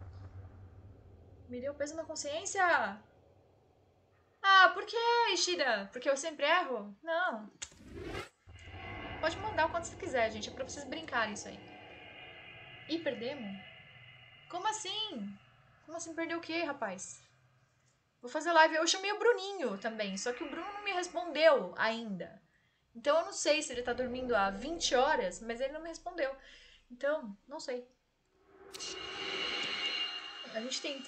Me deu peso na consciência. Ah, por que, Ishida? Porque eu sempre erro? Não. Pode mandar o quanto você quiser, gente. É pra vocês brincarem isso aí. Ih, perdemos? Como assim? Como assim perder o quê, rapaz? Vou fazer live. Eu chamei o Bruninho também, só que o Bruno não me respondeu ainda. Então eu não sei se ele tá dormindo há vinte horas, mas ele não me respondeu. Então, não sei. A gente tenta.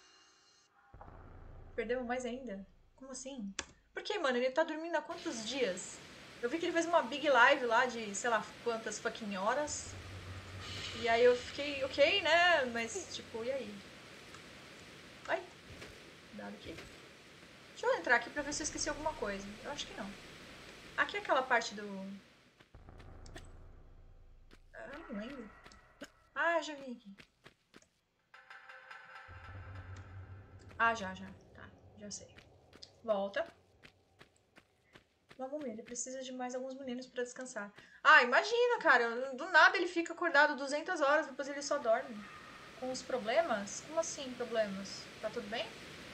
Perdemos mais ainda? Como assim? Por que, mano? Ele tá dormindo há quantos dias? Eu vi que ele fez uma big live lá de, sei lá, quantas fucking horas. E aí eu fiquei, ok, né? Mas, tipo, e aí? Ai, dado aqui. Deixa eu entrar aqui pra ver se eu esqueci alguma coisa. Eu acho que não. Aqui é aquela parte do... não lembro. Ah, já vi aqui. Ah, já, já. Tá, já sei. Volta. Vamos ver, ele precisa de mais alguns meninos pra descansar. Ah, imagina, cara. Do nada ele fica acordado duzentas horas, depois ele só dorme. Com os problemas? Como assim, problemas? Tá tudo bem?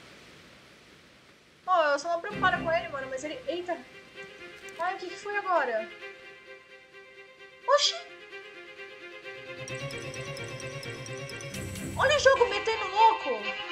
Oh, eu sou uma preocupada com ele, mano, mas ele... Eita! Ai, o que que foi agora? Oxi! Olha o jogo metendo louco!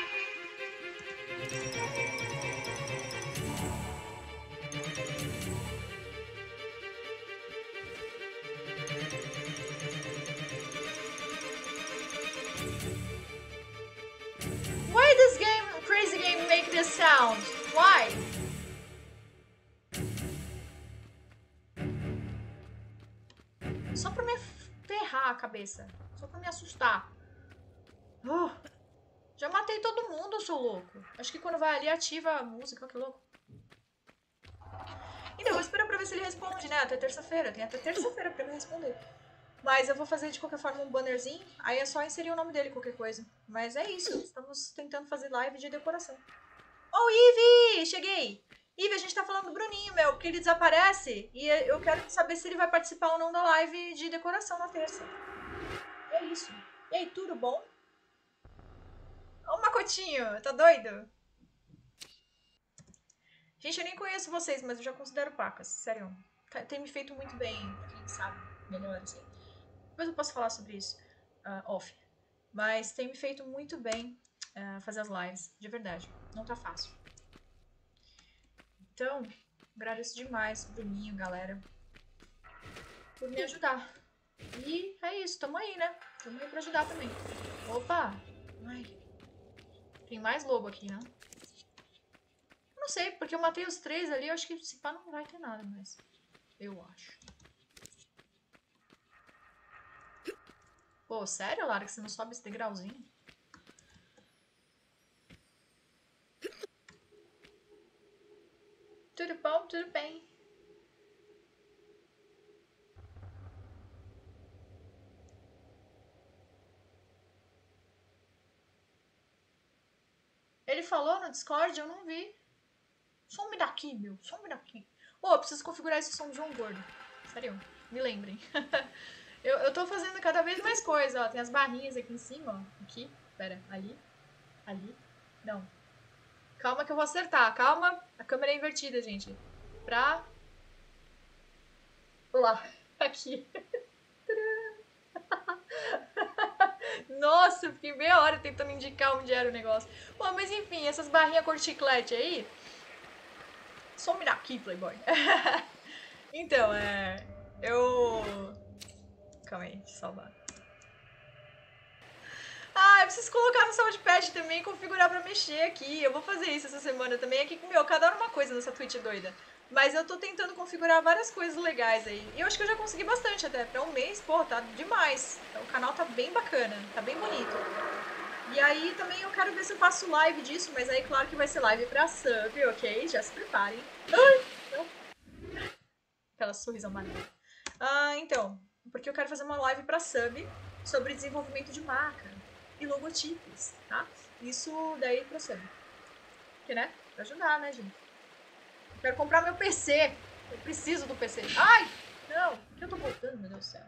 Why this game, crazy game, make this sound? Why? Só pra me ferrar a cabeça. Só pra me assustar. Uh, já matei todo mundo, eu sou louco. Acho que quando vai ali ativa a música, olha que louco. Então, eu vou esperar pra ver se ele responde, né? Até terça-feira. Tem até terça-feira pra ele responder. Mas eu vou fazer de qualquer forma um bannerzinho. Aí é só inserir o nome dele, qualquer coisa. Mas é isso. Estamos tentando fazer live de decoração. Oh, Ive! Cheguei! Ive, a gente tá falando do Bruninho, meu, porque ele desaparece. E eu quero saber se ele vai participar ou não da live de decoração na terça. É isso. E aí, tudo bom? Ô, Macotinho, tá doido? Gente, eu nem conheço vocês, mas eu já considero pacas, sério. Tem me feito muito bem, pra quem sabe melhor, assim. Depois eu posso falar sobre isso, uh, off. Mas tem me feito muito bem uh, fazer as lives, de verdade. Não tá fácil. Então, agradeço demais, Bruninho, galera, por me ajudar. E é isso, tamo aí, né? Tamo aí pra ajudar também. Opa! Ai. Tem mais lobo aqui, né? Não sei, porque eu matei os três ali, eu acho que esse pá não vai ter nada mais. Eu acho. Pô, sério, Lara, que você não sobe esse degrauzinho? Tudo bom, tudo bem. Ele falou no Discord, eu não vi. Some daqui, meu. Some daqui. Ô, oh, preciso configurar esse som de João Gordo. Sério, me lembrem. eu, eu tô fazendo cada vez mais coisa, ó. Tem as barrinhas aqui em cima, ó. Aqui. Pera, ali. Ali. Não. Calma que eu vou acertar. Calma. A câmera é invertida, gente. Pra... Lá. Aqui. Nossa, eu fiquei meia hora tentando indicar onde era o negócio. Bom, mas enfim, essas barrinhas cor chiclete aí... Some daqui, Playboy. Então, é... Eu... Calma aí, deixa eu salvar. Ah, eu preciso colocar no Soundpad também e configurar pra mexer aqui. Eu vou fazer isso essa semana também. Aqui com meu, cada hora uma coisa nessa Twitch doida. Mas eu tô tentando configurar várias coisas legais aí. E eu acho que eu já consegui bastante até. Pra um mês, pô, tá demais. O canal tá bem bacana, tá bem bonito. E aí também eu quero ver se eu faço live disso, mas aí claro que vai ser live pra sub, ok? Já se preparem. Ai, aquela sorrisão maneira. Ah, então, porque eu quero fazer uma live pra sub sobre desenvolvimento de marca e logotipos, tá? Isso daí pra sub. Porque, né? Pra ajudar, né, gente? Eu quero comprar meu P C. Eu preciso do P C. Ai! Não! O que eu tô botando, meu Deus do céu?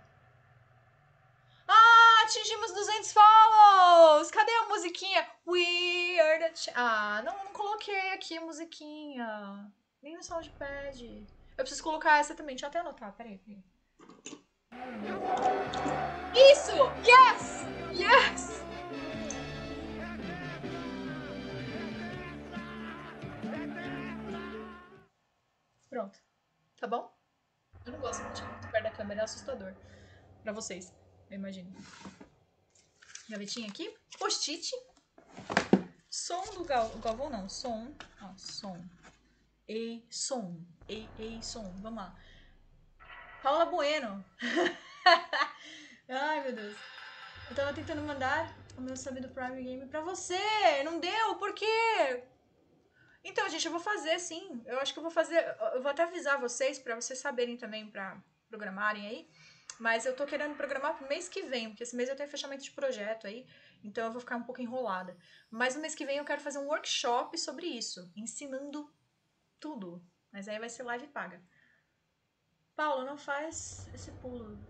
Ah, atingimos duzentos follows! Cadê a musiquinha? We are the... Ch ah, não, não coloquei aqui a musiquinha. Nem no Soundpad. Eu preciso colocar essa também. Deixa eu até anotar. Peraí, peraí. Isso! Yes! Yes! Pronto. Tá bom? Eu não gosto muito de muito perto da câmera. É assustador. Pra vocês, eu imagino. Gavetinha aqui. Post-it. Som do Gal Galvão, não. Som. Ó, som. E som. E, e som. Vamos lá. Paula Bueno. Ai, meu Deus. Eu tava tentando mandar o meu sub do Prime Game pra você. Não deu? Por quê? Então, gente, eu vou fazer, sim. Eu acho que eu vou fazer... Eu vou até avisar vocês, pra vocês saberem também, pra programarem aí. Mas eu tô querendo programar pro mês que vem, porque esse mês eu tenho fechamento de projeto aí, então eu vou ficar um pouco enrolada. Mas no mês que vem eu quero fazer um workshop sobre isso, ensinando tudo. Mas aí vai ser live paga. Paulo, não faz esse pulo.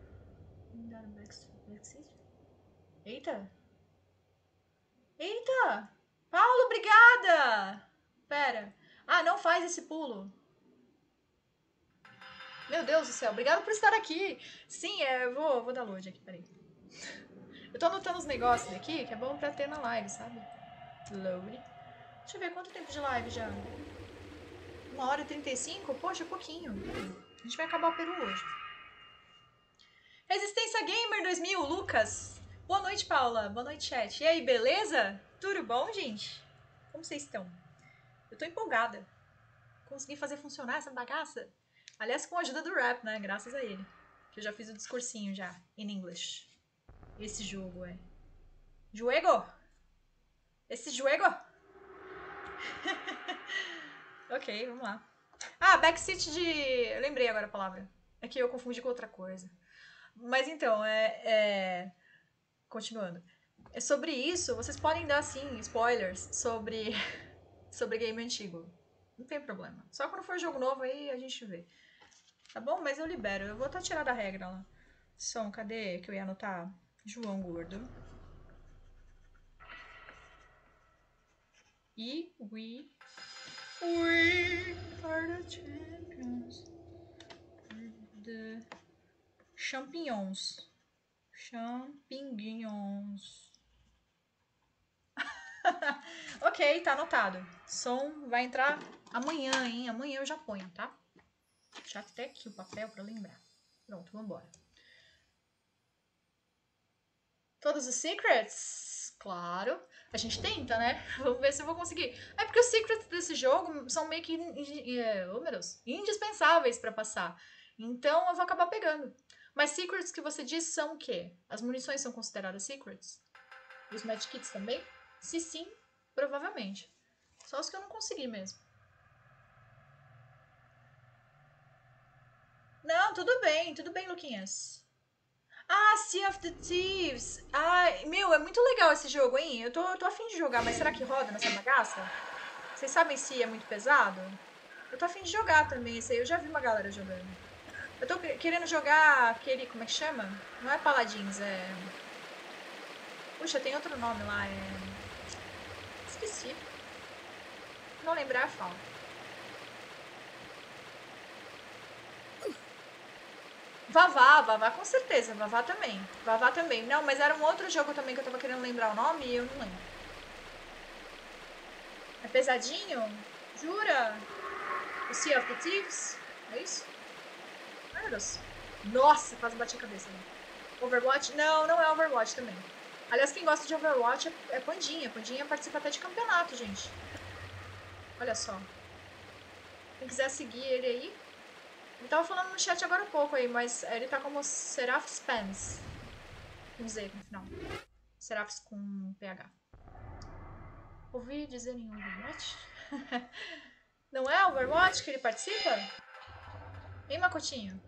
Eita! Eita! Paulo, obrigada! Pera. Ah, não faz esse pulo. Meu Deus do céu, obrigado por estar aqui. Sim, é, eu vou, vou dar load aqui, peraí. Eu tô anotando os negócios aqui, que é bom pra ter na live, sabe? Load. Deixa eu ver, quanto tempo de live já? Uma hora e trinta e cinco? Poxa, pouquinho. A gente vai acabar o peru hoje. Resistência Gamer dois mil, Lucas. Boa noite, Paula. Boa noite, chat. E aí, beleza? Tudo bom, gente? Como vocês estão? Eu tô empolgada. Consegui fazer funcionar essa bagaça. Aliás, com a ajuda do rap, né? Graças a ele. Que eu já fiz o discursinho já, em inglês. Esse jogo é... Juego? Esse juego? Ok, vamos lá. Ah, backseat de... Eu lembrei agora a palavra. É que eu confundi com outra coisa. Mas então, é... é... Continuando. É sobre isso, vocês podem dar, sim, spoilers sobre... sobre game antigo. Não tem problema. Só quando for jogo novo aí a gente vê. Tá bom? Mas eu libero. Eu vou até tirar da regra lá. Som, cadê que eu ia anotar? João Gordo. E we... We are the champions. The champignons. Champignons. Ok, tá anotado. Som vai entrar amanhã, hein? Amanhã eu já ponho, tá? Deixa até aqui o papel pra lembrar. Pronto, vambora. Todos os secrets? Claro. A gente tenta, né? Vamos ver se eu vou conseguir. É porque os secrets desse jogo são meio que... Oh, meu Deus. Indispensáveis pra passar. Então eu vou acabar pegando. Mas secrets que você disse são o quê? As munições são consideradas secrets? E os medkits também? Se sim, provavelmente. Só os que eu não consegui mesmo. Não, tudo bem. Tudo bem, Luquinhas. Ah, Sea of the Thieves. Ai, meu, é muito legal esse jogo, hein? Eu tô, eu tô afim de jogar, mas será que roda nessa bagaça? Vocês sabem se é muito pesado? Eu tô afim de jogar também esse aí. Eu já vi uma galera jogando. Eu tô querendo jogar aquele, como é que chama? Não é Paladins, é... Puxa, tem outro nome lá, é... Esqueci. Não lembrar, eu falo. Vavá, Vavá com certeza, Vavá também. Vavá também. Não, mas era um outro jogo também que eu tava querendo lembrar o nome e eu não lembro. É pesadinho? Jura? O Sea of the Thieves? É isso? Ai, meu Deus. Nossa, quase bati a cabeça. Né? Overwatch? Não, não é Overwatch também. Aliás, quem gosta de Overwatch é, é Pandinha. Pandinha participa até de campeonato, gente. Olha só. Quem quiser seguir ele aí. Ele tava falando no chat agora há pouco aí, mas ele tá como Seraph Spence. Com Z no final. Seraphs com P H. Ouvi dizer em Overwatch? Não é Overwatch que ele participa? Hein, Macotinho?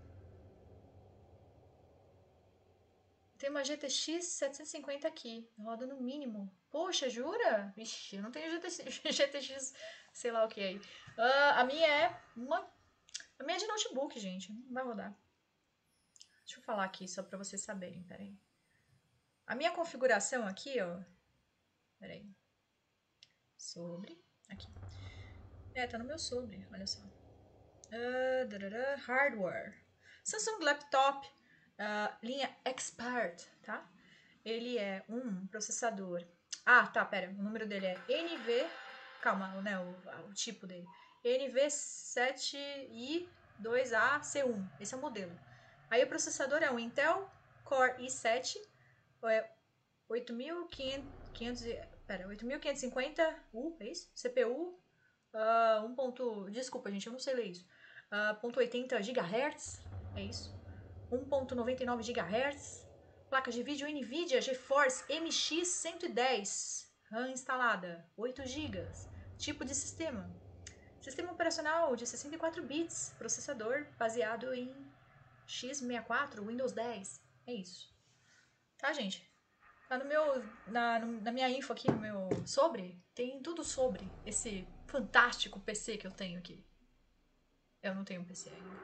Tem uma G T X setecentos e cinquenta aqui. Roda no mínimo. Poxa, jura? Vixe, eu não tenho G T X, G T X sei lá o que aí. Uh, a minha é uma... A minha é de notebook, gente. Não vai rodar. Deixa eu falar aqui só pra vocês saberem. Pera aí. A minha configuração aqui, ó. Pera aí. Sobre. Aqui. É, tá no meu sobre. Olha só. Uh, darará, hardware. Samsung Laptop. Uh, linha Expert, tá? Ele é um processador. Ah, tá, pera. O número dele é N V. Calma, né? O, o tipo dele. N V sete i dois A C um. Esse é o modelo. Aí o processador é um Intel Core i sete. É oito mil e quinhentos. Pera, oito mil quinhentos e cinquenta U, é isso? C P U. Uh, um ponto, desculpa, gente, eu não sei ler isso. Uh, ponto oitenta gigahertz. É isso. um ponto noventa e nove gigahertz. Placa de vídeo NVIDIA GeForce M X cento e dez. RAM instalada, oito gigas. Tipo de sistema. Sistema operacional de sessenta e quatro bits. Processador baseado em X sessenta e quatro, Windows dez. É isso. Tá, gente? Tá no meu, na, no, na minha info aqui, no meu sobre, tem tudo sobre esse fantástico P C que eu tenho aqui. Eu não tenho um P C ainda.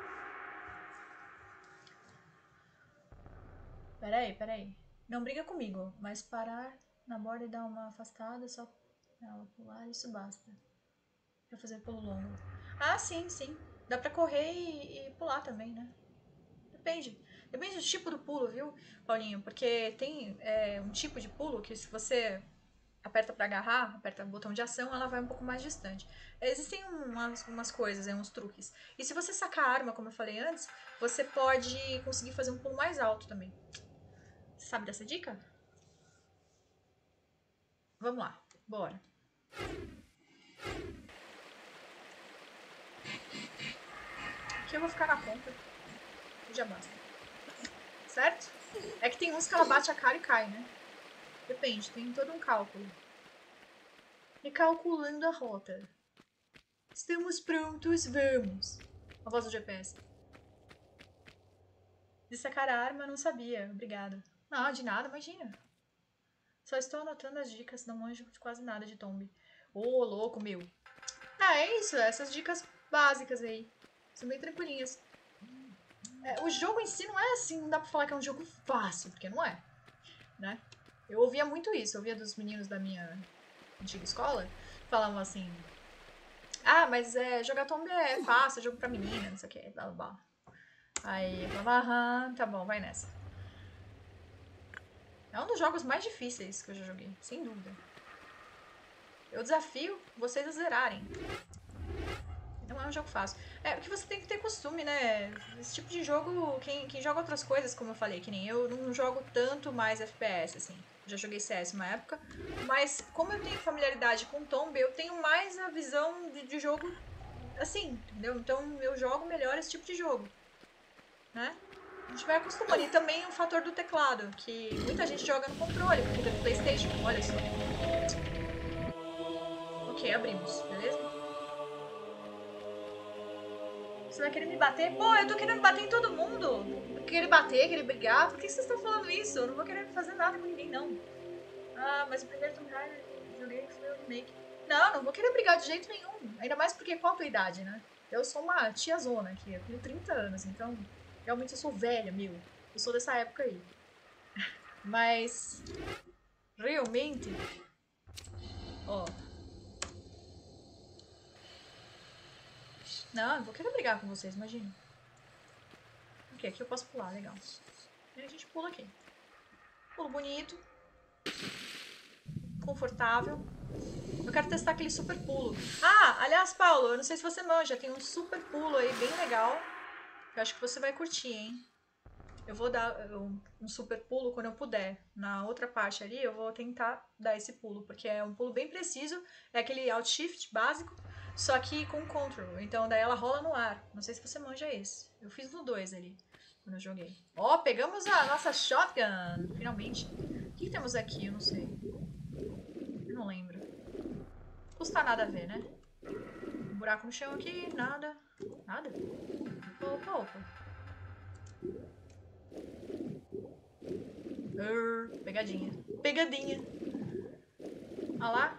Peraí, peraí. Não briga comigo, mas parar na borda e dar uma afastada, só ela pular, isso basta. Pra fazer pulo longo. Ah, sim, sim. Dá pra correr e, e pular também, né? Depende. Depende do tipo do pulo, viu, Paulinho? Porque tem é, um tipo de pulo que se você aperta pra agarrar, aperta o botão de ação, ela vai um pouco mais distante. Existem umas, umas coisas, uns truques. E se você sacar a arma, como eu falei antes, você pode conseguir fazer um pulo mais alto também. Você sabe dessa dica? Vamos lá, bora. Aqui eu vou ficar na ponta. Já basta. Certo? É que tem uns que ela bate a cara e cai, né? Depende, tem todo um cálculo. Recalculando a rota. Estamos prontos, vamos. A voz do G P S. De sacar a arma, não sabia. Obrigada. Não, de nada, imagina. Só estou anotando as dicas, não manjo de quase nada de Tomb. Ô, oh, louco, meu. Ah, é isso, essas dicas básicas aí. São bem tranquilinhas. É, o jogo em si não é assim, não dá pra falar que é um jogo fácil, porque não é, né? Eu ouvia muito isso, eu ouvia dos meninos da minha antiga escola, falavam assim, ah, mas é, jogar Tomb é fácil, é jogo pra menina, não sei o que, blá blá blá. Aí eu falava, aham, tá bom, vai nessa. É um dos jogos mais difíceis que eu já joguei, sem dúvida. Eu desafio vocês a zerarem. Não é um jogo fácil. É, porque você tem que ter costume, né? Esse tipo de jogo, quem, quem joga outras coisas, como eu falei, que nem eu, não jogo tanto mais F P S, assim. Já joguei C S uma época, mas como eu tenho familiaridade com Tomb, eu tenho mais a visão de, de jogo assim, entendeu? Então eu jogo melhor esse tipo de jogo, né? A gente vai acostumando. E também o fator do teclado, que muita gente joga no controle, porque do PlayStation, olha só. Ok, abrimos, beleza? Você vai querer me bater? Pô, eu tô querendo bater em todo mundo. Querer bater, querer brigar. Por que vocês estão falando isso? Eu não vou querer fazer nada com ninguém, não. Ah, mas o primeiro Tomb Raider que eu joguei foi o remake. Não, não vou querer brigar de jeito nenhum. Ainda mais porque qual a tua idade, né? Eu sou uma tiazona aqui, eu tenho trinta anos, então realmente eu sou velha, meu. Eu sou dessa época aí. Mas realmente, ó. Não, não vou querer brigar com vocês, imagina. Ok, aqui eu posso pular, legal. E a gente pula aqui. Pulo bonito. Confortável. Eu quero testar aquele super pulo. Ah, aliás, Paulo, eu não sei se você manja, tem um super pulo aí bem legal. Eu acho que você vai curtir, hein? Eu vou dar um super pulo quando eu puder. Na outra parte ali, eu vou tentar dar esse pulo, porque é um pulo bem preciso. É aquele Alt Shift básico, só que com control. Então, daí ela rola no ar. Não sei se você manja esse. Eu fiz no dois ali, quando eu joguei. Ó, pegamos a nossa shotgun, finalmente. O que temos aqui? Eu não sei. Eu não lembro. Custa nada a ver, né? Um buraco no chão aqui, nada. Nada? Opa, opa. Uh, pegadinha. Pegadinha. Olha lá.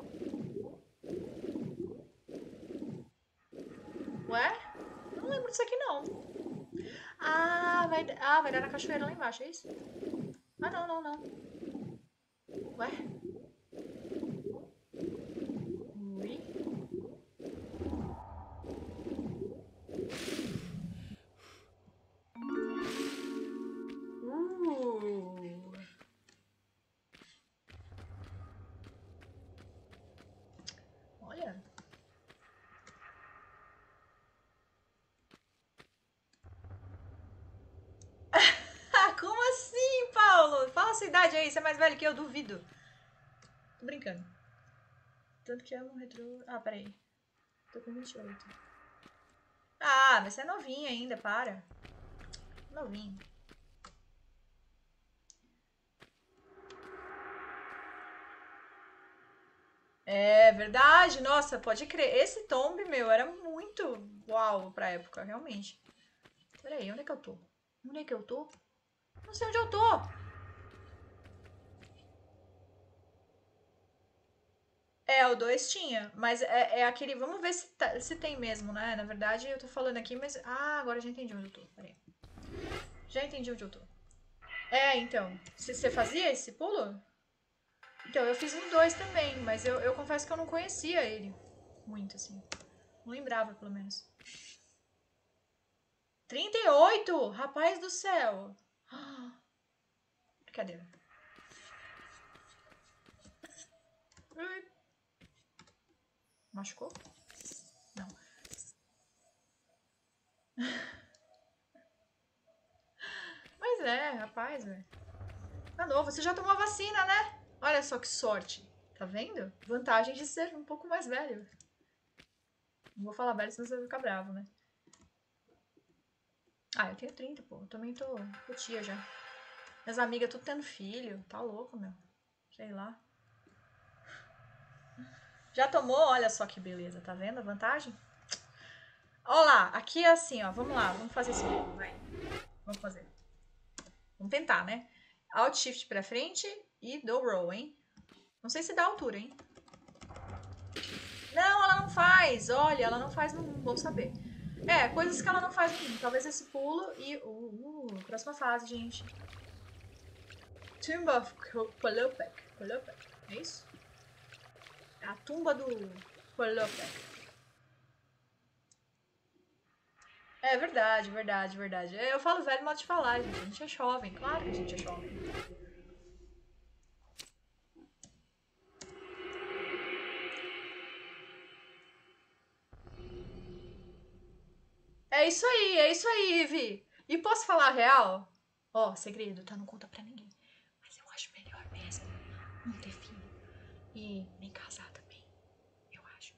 Ué? Eu não lembro disso aqui, não. Ah, vai, ah, vai dar na cachoeira lá embaixo, é isso? Ah, não, não, não. Ué? Ui. Uh. Olha. Como assim, Paulo? Fala a sua idade aí, você é mais velho que eu, duvido. Tô brincando. Tanto que é um retro... Ah, peraí. Tô com vinte e oito. Ah, mas você é novinho ainda, para. Novinho. É verdade, nossa, pode crer. Esse Tomb, meu, era muito uau pra época, realmente. Peraí, onde é que eu tô? Onde é que eu tô? Não sei onde eu tô. É, o dois tinha, mas é, é aquele... Vamos ver se, tá- se tem mesmo, né? Na verdade, eu tô falando aqui, mas... Ah, agora eu já entendi onde eu tô. Peraí. Já entendi onde eu tô. É, então. Você fazia esse pulo? Então, eu fiz no dois também, mas eu, eu confesso que eu não conhecia ele muito, assim. Não lembrava, pelo menos. trinta e oito! Rapaz do céu! Brincadeira. Ui. Machucou? Não. Mas é, rapaz, velho. Tá novo. Você já tomou a vacina, né? Olha só que sorte. Tá vendo? Vantagem de ser um pouco mais velho. Não vou falar velho, senão você vai ficar bravo, né? Ah, eu tenho trinta, pô. Eu também tô, tô tia já. Minhas amigas tudo tendo filho. Tá louco, meu. Sei lá. Já tomou? Olha só que beleza. Tá vendo a vantagem? Olha lá. Aqui é assim, ó. Vamos lá. Vamos fazer isso. Vai. Vamos fazer. Vamos tentar, né? Alt Shift pra frente e dou roll, hein? Não sei se dá altura, hein? Não, ela não faz. Olha, ela não faz no um. Vamos saber. É, coisas que ela não faz no um. Talvez esse pulo e... Uh, uh, próxima fase, gente. Tomb of Kolopek. Kolopek, é isso? É a tumba do Kolopek. É verdade, verdade, verdade. Eu falo velho modo de falar, gente. A gente é jovem, claro que a gente é jovem. É isso aí, é isso aí, Ivy. E posso falar a real? Ó, oh, segredo, tá? Não conta pra ninguém. Mas eu acho melhor mesmo não ter filho. E nem casar também, eu acho.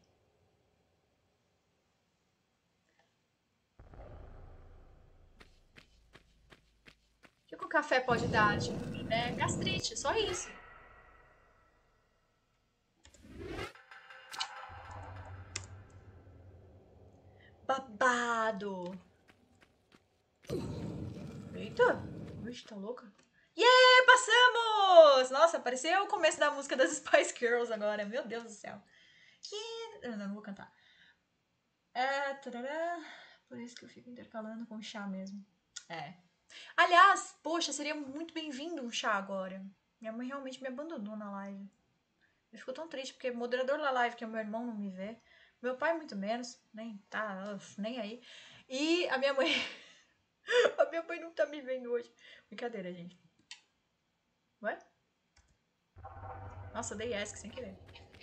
O que, que o café pode dar? Tipo, é gastrite, só isso. Babado. Eita. Ixi, tá louca? Yeah, passamos! Nossa, parecia o começo da música das Spice Girls agora. Meu Deus do céu. Yeah. Não, não vou cantar. É, tarará. Por isso que eu fico intercalando com chá mesmo. É. Aliás, poxa, seria muito bem-vindo um chá agora. Minha mãe realmente me abandonou na live. Eu fico tão triste, porque moderador da live, que é meu irmão, não me vê. Meu pai, muito menos. Nem tá, uf, nem aí. E a minha mãe... a minha mãe não tá me vendo hoje. Brincadeira, gente. Ué? Nossa, dei ask sem querer.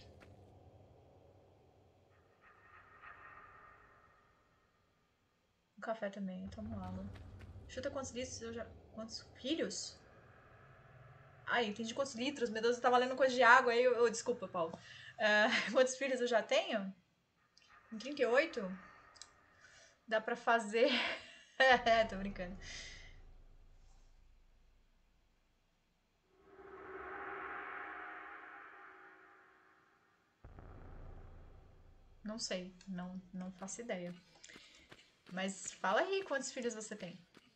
Um café também, eu tomo água. Chuta quantos litros eu já... Quantos filhos? Ai, entendi quantos litros. Meu Deus, eu tava lendo coisa de água aí. Eu, eu, desculpa, Paulo. Uh, quantos filhos eu já tenho? Em trinta e oito? Dá pra fazer... É, tô brincando. Não sei, não, não faço ideia. Mas fala aí quantos filhos você tem.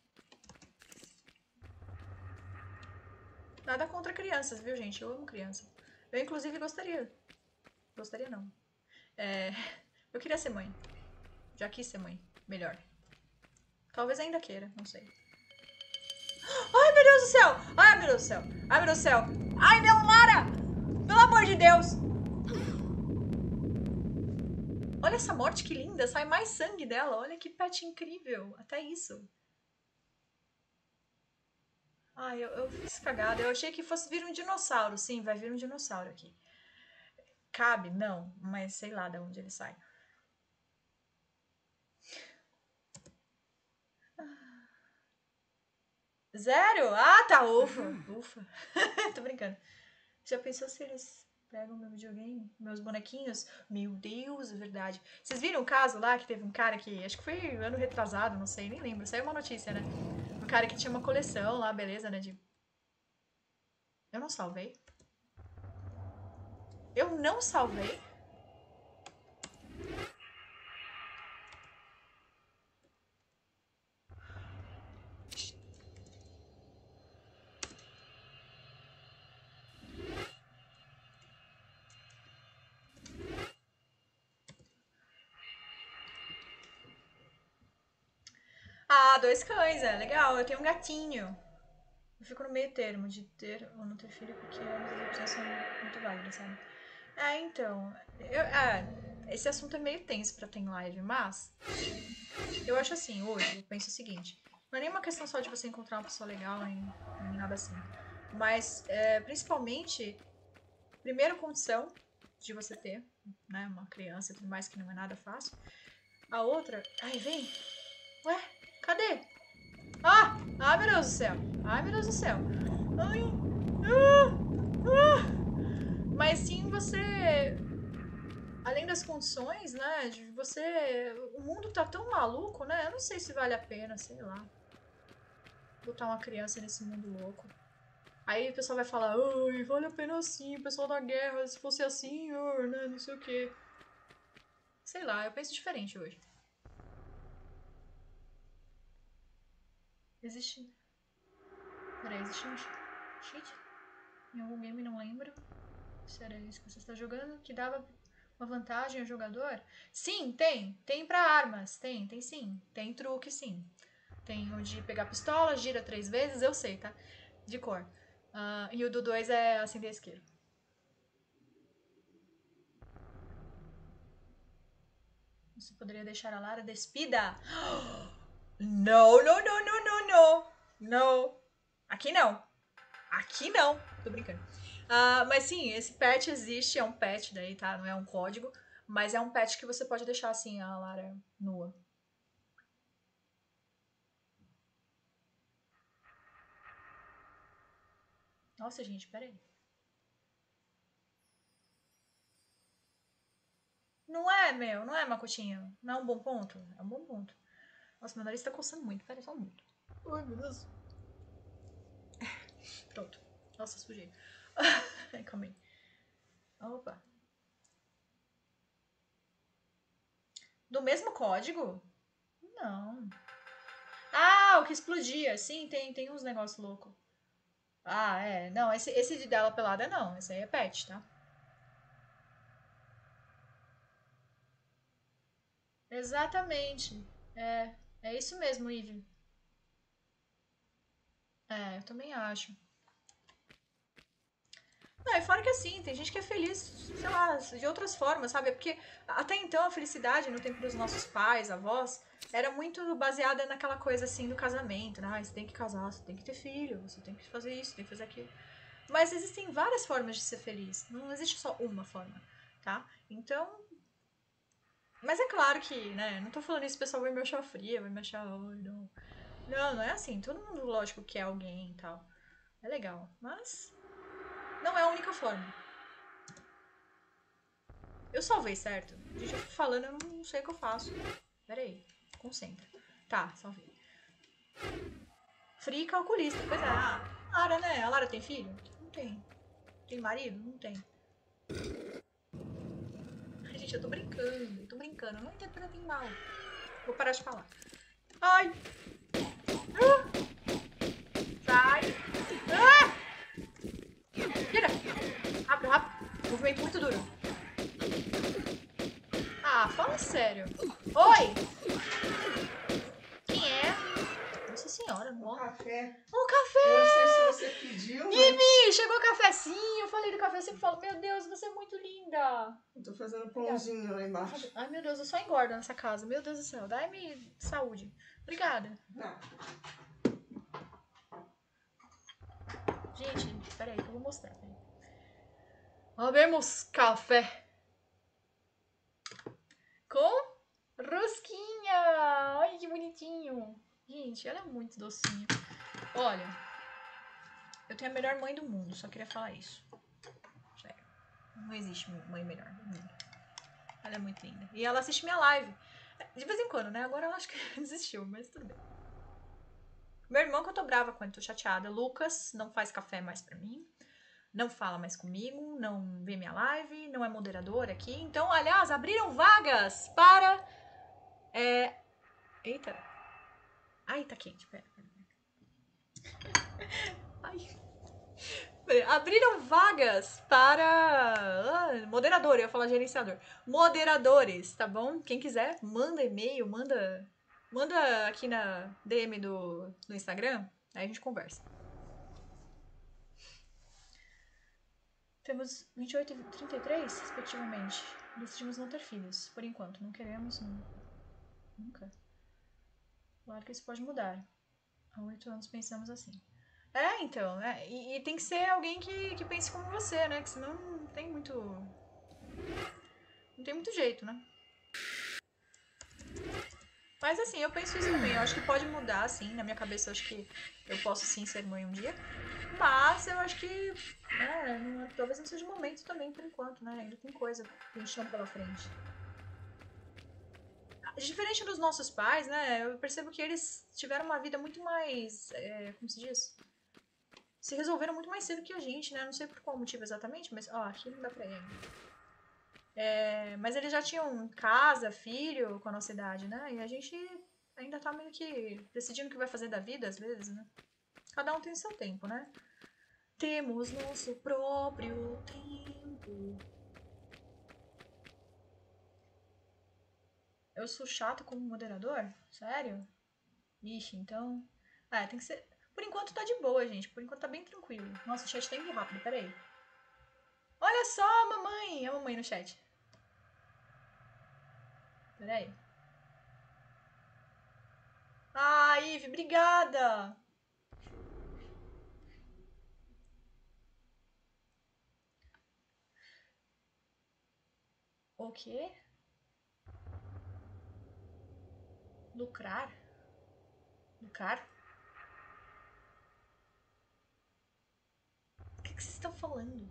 Nada contra crianças, viu, gente? Eu amo criança. Eu, inclusive, gostaria. Gostaria, não. É... Eu queria ser mãe. Já quis ser mãe. Melhor. Talvez ainda queira, não sei. Ai, meu Deus do céu! Ai, meu Deus do céu! Ai, meu Deus do céu! Ai, não, Lara! Pelo amor de Deus! Olha essa morte, que linda! Sai mais sangue dela. Olha que pet incrível. Até isso. Ai, eu, eu fiz cagada. Eu achei que fosse vir um dinossauro. Sim, vai vir um dinossauro aqui. Cabe? Não. Mas sei lá de onde ele sai. Zero? Ah, tá. Ufa. Ufa. Tô brincando. Já pensou se eles pegam meu videogame? Meus bonequinhos? Meu Deus, é verdade. Vocês viram o caso lá que teve um cara que... Acho que foi ano retrasado, não sei, nem lembro. Saiu uma notícia, né? Um cara que tinha uma coleção lá, beleza, né? De... Eu não salvei. Eu não salvei? Ah, dois cães, é legal. Eu tenho um gatinho. Eu fico no meio termo de ter ou não ter filho, porque as opções são muito válidas, sabe? É, então. Eu, é, esse assunto é meio tenso pra ter em live, mas eu acho assim, hoje, eu penso o seguinte. Não é nem uma questão só de você encontrar uma pessoa legal, nem, nem nada assim. Mas, é, principalmente, primeiro condição de você ter, né, uma criança e tudo mais, que não é nada fácil. A outra... Ai, vem! Ué, cadê? Ah! Ai, meu Deus do céu! Ai, meu Deus do céu! Ai! Ah! Ah! Mas sim, você... Além das condições, né, de você... O mundo tá tão maluco, né? Eu não sei se vale a pena, sei lá. Botar uma criança nesse mundo louco. Aí o pessoal vai falar, ai, vale a pena sim, o pessoal da guerra, se fosse assim, oh, né, não sei o quê. Sei lá, eu penso diferente hoje. Existe... Peraí, existe um cheat? Em algum game, não lembro. Se era isso que você está jogando, que dava uma vantagem ao jogador? Sim, tem. Tem pra armas. Tem, tem sim. Tem truque, sim. Tem o de pegar pistola, gira três vezes, eu sei, tá? De cor. Uh, e o do dois é acender a isqueiro. Você poderia deixar a Lara despida? Não, não, não, não, não, não. Não. Aqui não. Aqui não. Tô brincando. Uh, mas sim, esse patch existe, é um patch daí, tá? Não é um código. Mas é um patch que você pode deixar assim, a Lara nua. Nossa, gente, peraí. Não é, meu, não é, Macotinho. Não é um bom ponto? É um bom ponto. Nossa, meu nariz tá coçando muito. Peraí, só um minuto. Ai, meu Deus. Pronto. Nossa, sujei. Calma aí. Opa. Do mesmo código? Não. Ah, o que explodia. Sim, tem, tem uns negócios loucos. Ah, é. Não, esse, esse de dela pelada não. Esse aí é pet, tá? Exatamente. É, é isso mesmo, Ivy. É, eu também acho. Não, e fora que assim, tem gente que é feliz, sei lá, de outras formas, sabe? Porque até então a felicidade no tempo dos nossos pais, avós, era muito baseada naquela coisa assim do casamento, né? Ah, você tem que casar, você tem que ter filho, você tem que fazer isso, tem que fazer aquilo. Mas existem várias formas de ser feliz, não existe só uma forma, tá? Então. Mas é claro que, né? Não tô falando isso, o pessoal vai me achar fria, vai me achar. Ai, não. Não, não é assim. Todo mundo, lógico, quer alguém e tal. É legal. Mas não é a única forma. Eu salvei, certo? Gente, eu tô falando, eu não sei o que eu faço. Pera aí. Concentra. Tá, salvei. Free calculista. Pois é. Ah, Lara, né? A Lara tem filho? Não tem. Tem marido? Não tem. Ai, gente, eu tô brincando. Eu tô brincando. Não interpretem mal. Vou parar de falar. Ai! Ah! Sai! Ah! Tira! Rápido, rápido. Movimento muito duro. Ah, fala sério. Oi! Quem é? Nossa senhora, não. Um café. Um café! Eu não sei se você pediu, mas... Mimi, chegou o cafezinho. Eu falei do café, eu sempre falo, meu Deus, você é muito linda. Eu tô fazendo pãozinho lá embaixo. Ai, meu Deus, eu só engordo nessa casa. Meu Deus do céu, dai-me saúde. Obrigada. Não. Gente, peraí que eu vou mostrar. Peraí. Abemos café. Com rosquinha. Ai, que bonitinho. Gente, ela é muito docinha. Olha, eu tenho a melhor mãe do mundo, só queria falar isso. Sério. Não existe mãe melhor do mundo. Ela é muito linda. E ela assiste minha live. De vez em quando, né? Agora ela acho que desistiu, mas tudo bem. Meu irmão que eu tô brava com ele, tô chateada. Lucas não faz café mais pra mim. Não fala mais comigo, não vê minha live, não é moderador aqui. Então, aliás, abriram vagas para... É... Eita. Ai, tá quente. Pera, pera. Ai. Pera. Abriram vagas para... Ah, moderador, eu ia falar gerenciador. Moderadores, tá bom? Quem quiser, manda e-mail, manda Manda aqui na D M do, do Instagram, aí a gente conversa. Temos vinte e oito e trinta e três, respectivamente. Decidimos não ter filhos, por enquanto. Não queremos, não. Nunca. Claro que isso pode mudar. Há oito anos pensamos assim. É, então, né? E, e tem que ser alguém que, que pense como você, né? Que senão não tem muito... Não tem muito jeito, né? Mas assim, eu penso isso também. Eu acho que pode mudar, assim. Na minha cabeça, eu acho que eu posso sim ser mãe um dia. Mas eu acho que... Né, não, talvez não seja o momento também, por enquanto, né? Ainda tem coisa que a gente chama pela frente. Diferente dos nossos pais, né? Eu percebo que eles tiveram uma vida muito mais... É, como se diz? Se resolveram muito mais cedo que a gente, né? Não sei por qual motivo exatamente, mas... Ó, aqui não dá pra ir ainda. É, mas eles já tinham casa, filho com a nossa idade, né? E a gente ainda tá meio que decidindo o que vai fazer da vida, às vezes, né? Cada um tem o seu tempo, né? Temos nosso próprio tempo. Eu sou chato como moderador? Sério? Ixi, então... Ah, tem que ser... Por enquanto tá de boa, gente. Por enquanto tá bem tranquilo. Nossa, o chat tá indo rápido, peraí. Olha só a mamãe! A mamãe no chat. Peraí. Ah, Ive, obrigada! O quê? Lucrar? Lucrar? O que, que vocês estão falando?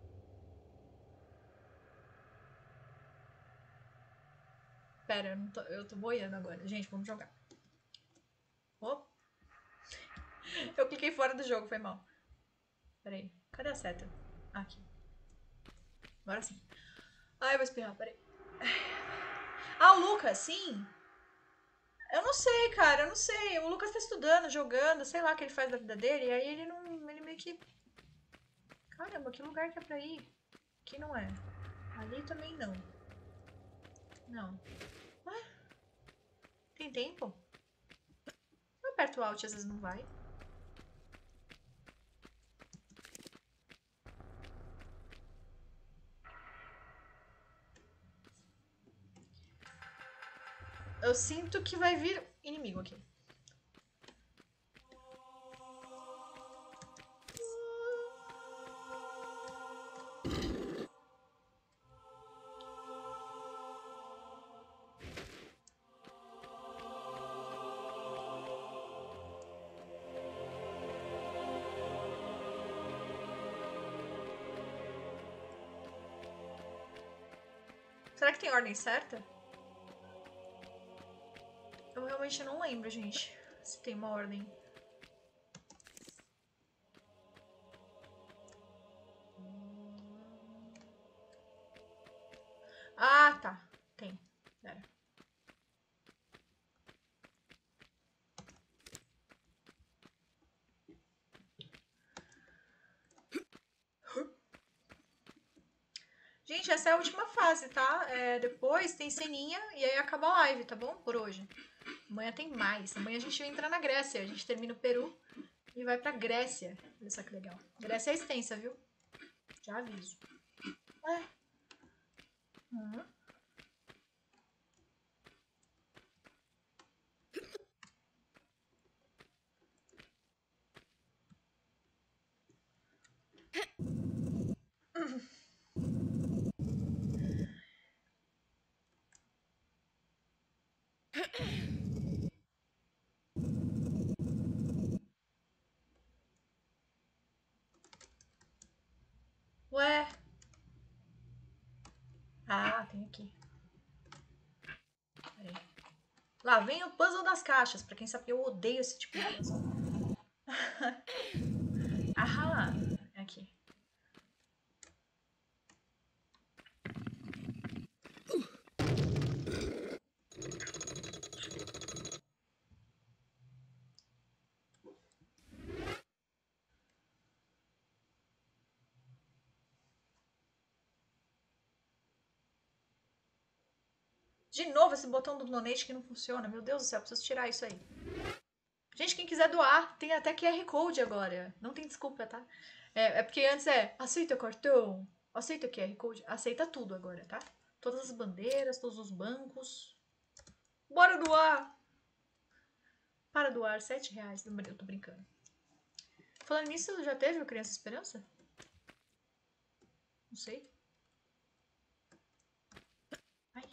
Pera, eu, não tô, eu tô boiando agora. Gente, vamos jogar. Oh. Eu cliquei fora do jogo, foi mal. Peraí, cadê a seta? Ah, aqui. Agora sim. Ai, eu vou espirrar, peraí. Ah, o Lucas, sim. Eu não sei, cara, eu não sei. O Lucas tá estudando, jogando, sei lá o que ele faz da vida dele. E aí ele não. Ele meio que. Caramba, que lugar que é pra ir? Aqui não é. Ali também não. Não. Ué? Tem tempo? Eu aperto o Alt, às vezes não vai. Eu sinto que vai vir inimigo aqui. Será que tem ordem certa? Eu realmente não lembro, gente, se tem uma ordem. Ah, tá. Tem. Pera. Gente, essa é a última fase, tá? É, depois tem ceninha e aí acaba a live, tá bom? Por hoje. Amanhã tem mais. Amanhã a gente vai entrar na Grécia. A gente termina o Peru e vai pra Grécia. Olha só que legal. Grécia é extensa, viu? Já aviso. É. Uhum. Ué. Ah, tem aqui. Peraí. Lá vem o puzzle das caixas. Pra quem sabe, eu odeio esse tipo de puzzle. Aham. É aqui. De novo esse botão do donate que não funciona. Meu Deus do céu, preciso tirar isso aí. Gente, quem quiser doar, tem até Q R Code agora. Não tem desculpa, tá? É, é porque antes é, aceita cartão, aceita Q R Code, aceita tudo agora, tá? Todas as bandeiras, todos os bancos. Bora doar! Para doar, sete reais. Eu tô brincando. Falando nisso, já teve o Criança Esperança? Não sei. Ai.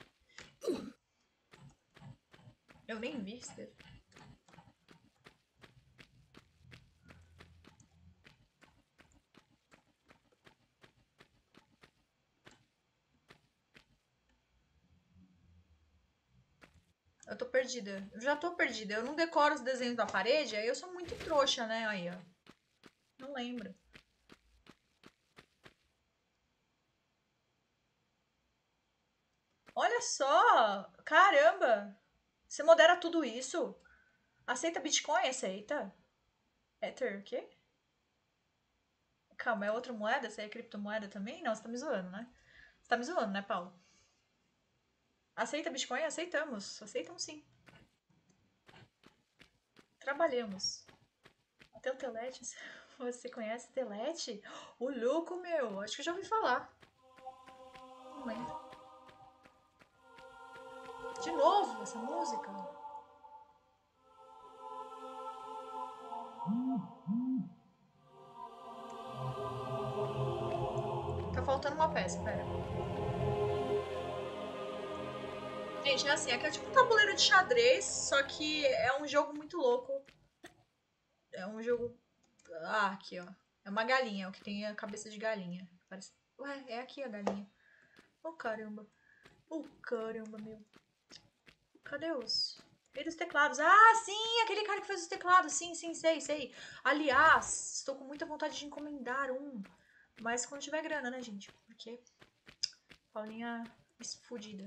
Eu nem vi se teve. Eu tô perdida. Eu já tô perdida. Eu não decoro os desenhos da parede, aí eu sou muito trouxa, né? Aí, ó. Não lembro. Olha só! Caramba! Você modera tudo isso? Aceita Bitcoin? Aceita? Ether, o quê? Calma, é outra moeda? Essa aí é criptomoeda também? Não, você tá me zoando, né? Você tá me zoando, né, Paulo? Aceita Bitcoin? Aceitamos. Aceitamos sim. Trabalhamos. Até o Telete. Você conhece o Telete? O louco, meu. Acho que eu já ouvi falar. Não lembro. De novo essa música. Tá faltando uma peça, pera. Gente, é assim, aqui é tipo um tabuleiro de xadrez, só que é um jogo muito louco. É um jogo... Ah, aqui, ó. É uma galinha, o que tem a cabeça de galinha. Parece... Ué, é aqui a galinha. Oh, caramba. Oh, caramba, meu. Cadê os... Ele dos teclados. Ah, sim, aquele cara que fez os teclados. Sim, sim, sei, sei. Aliás, estou com muita vontade de encomendar um. Mas quando tiver grana, né, gente? Porque Paulinha esfudida.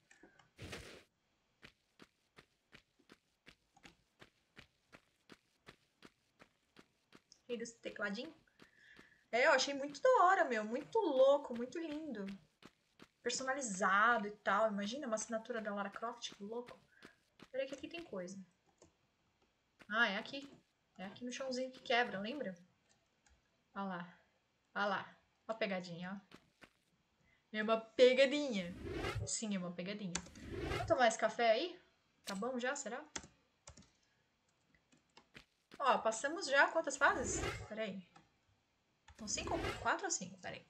Rei dos tecladinhos. É, eu achei muito da hora, meu. Muito louco, muito lindo. Personalizado e tal. Imagina uma assinatura da Lara Croft, que louco. Peraí que aqui tem coisa. Ah, é aqui. É aqui no chãozinho que quebra, lembra? Olha lá. Olha lá. Ó a pegadinha, ó. É uma pegadinha. Sim, é uma pegadinha. Vamos tomar esse café aí? Tá bom já, será? Ó, passamos já quantas fases? Peraí. São cinco? Quatro ou cinco? Peraí.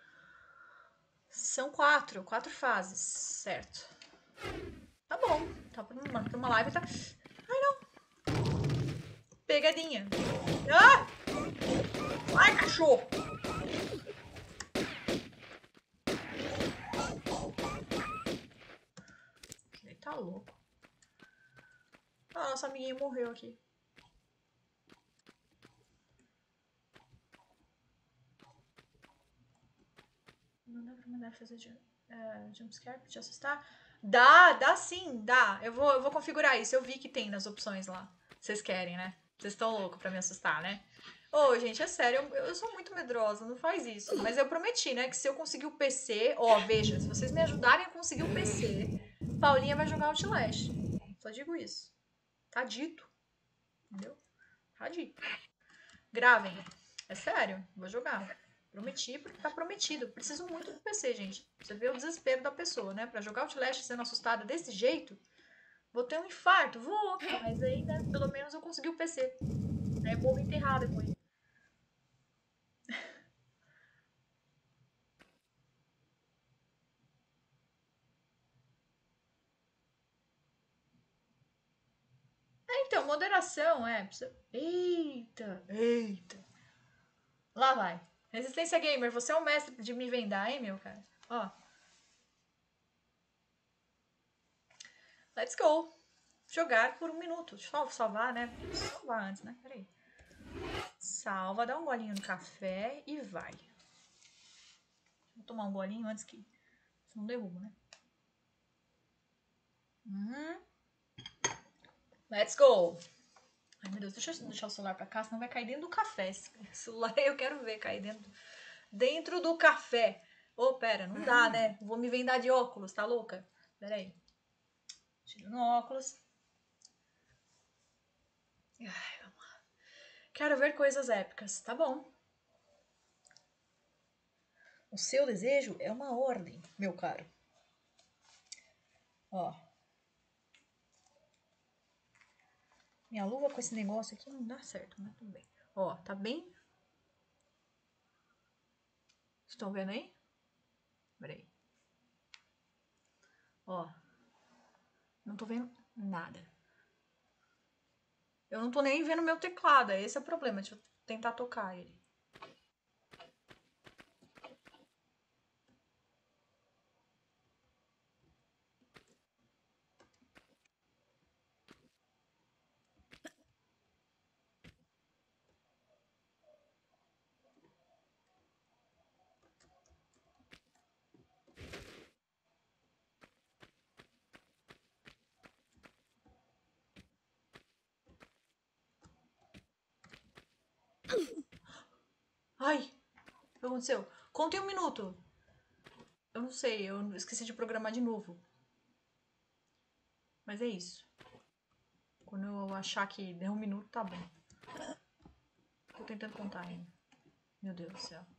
São quatro. Quatro fases. Certo. Tá bom. Tá pra uma, pra uma live, tá... Ai, não. Pegadinha. Ah! Ai, cachorro! Ele tá louco. Ah, nosso amiguinho morreu aqui. Não dá pra mandar fazer de, uh, jumpscare pra te assustar? Dá, dá sim, dá. Eu vou, eu vou configurar isso. Eu vi que tem nas opções lá. Vocês querem, né? Vocês estão loucos pra me assustar, né? Ô, oh, gente, é sério, eu, eu sou muito medrosa, não faz isso. Mas eu prometi, né, que se eu conseguir o P C... Ó, oh, veja, se vocês me ajudarem a conseguir o P C, Paulinha vai jogar Outlast. Só digo isso. Tá dito. Entendeu? Tá dito. Gravem. É sério, vou jogar. Prometi, porque tá prometido. Preciso muito do P C, gente. Você vê o desespero da pessoa, né? Pra jogar Outlast sendo assustada desse jeito, vou ter um infarto. Vou. Mas aí, né, pelo menos eu consegui o P C. Aí eu morro enterrada com ele. É, então, moderação, é. Precisa... Eita, eita. Lá vai. Resistência Gamer, você é o mestre de me vendar, hein, meu cara? Ó. Let's go. Jogar por um minuto. Deixa eu salvar, né? Salvar antes, né? Peraí. Salva, dá um golinho no café e vai. Vou tomar um golinho antes que... Não derruba, né? Uhum. Let's go. Ai, meu Deus, deixa eu deixar o celular pra cá, senão vai cair dentro do café. Esse celular eu quero ver cair dentro, dentro do café. Ô, oh, pera, não dá, né? Vou me vendar de óculos, tá louca? Pera aí. Tira no óculos. Ai, vamos lá. Quero ver coisas épicas, tá bom. O seu desejo é uma ordem, meu caro. Ó. Minha luva com esse negócio aqui não dá certo, mas tudo bem. Ó, tá bem? Estão vendo aí? Peraí. Ó. Não tô vendo nada. Eu não tô nem vendo meu teclado. Esse é o problema. Deixa eu tentar tocar ele. Ai, o que aconteceu? Contem um minuto. Eu não sei, eu esqueci de programar de novo. Mas é isso. Quando eu achar que deu um minuto, tá bom. Tô tentando contar ainda. Meu Deus do céu.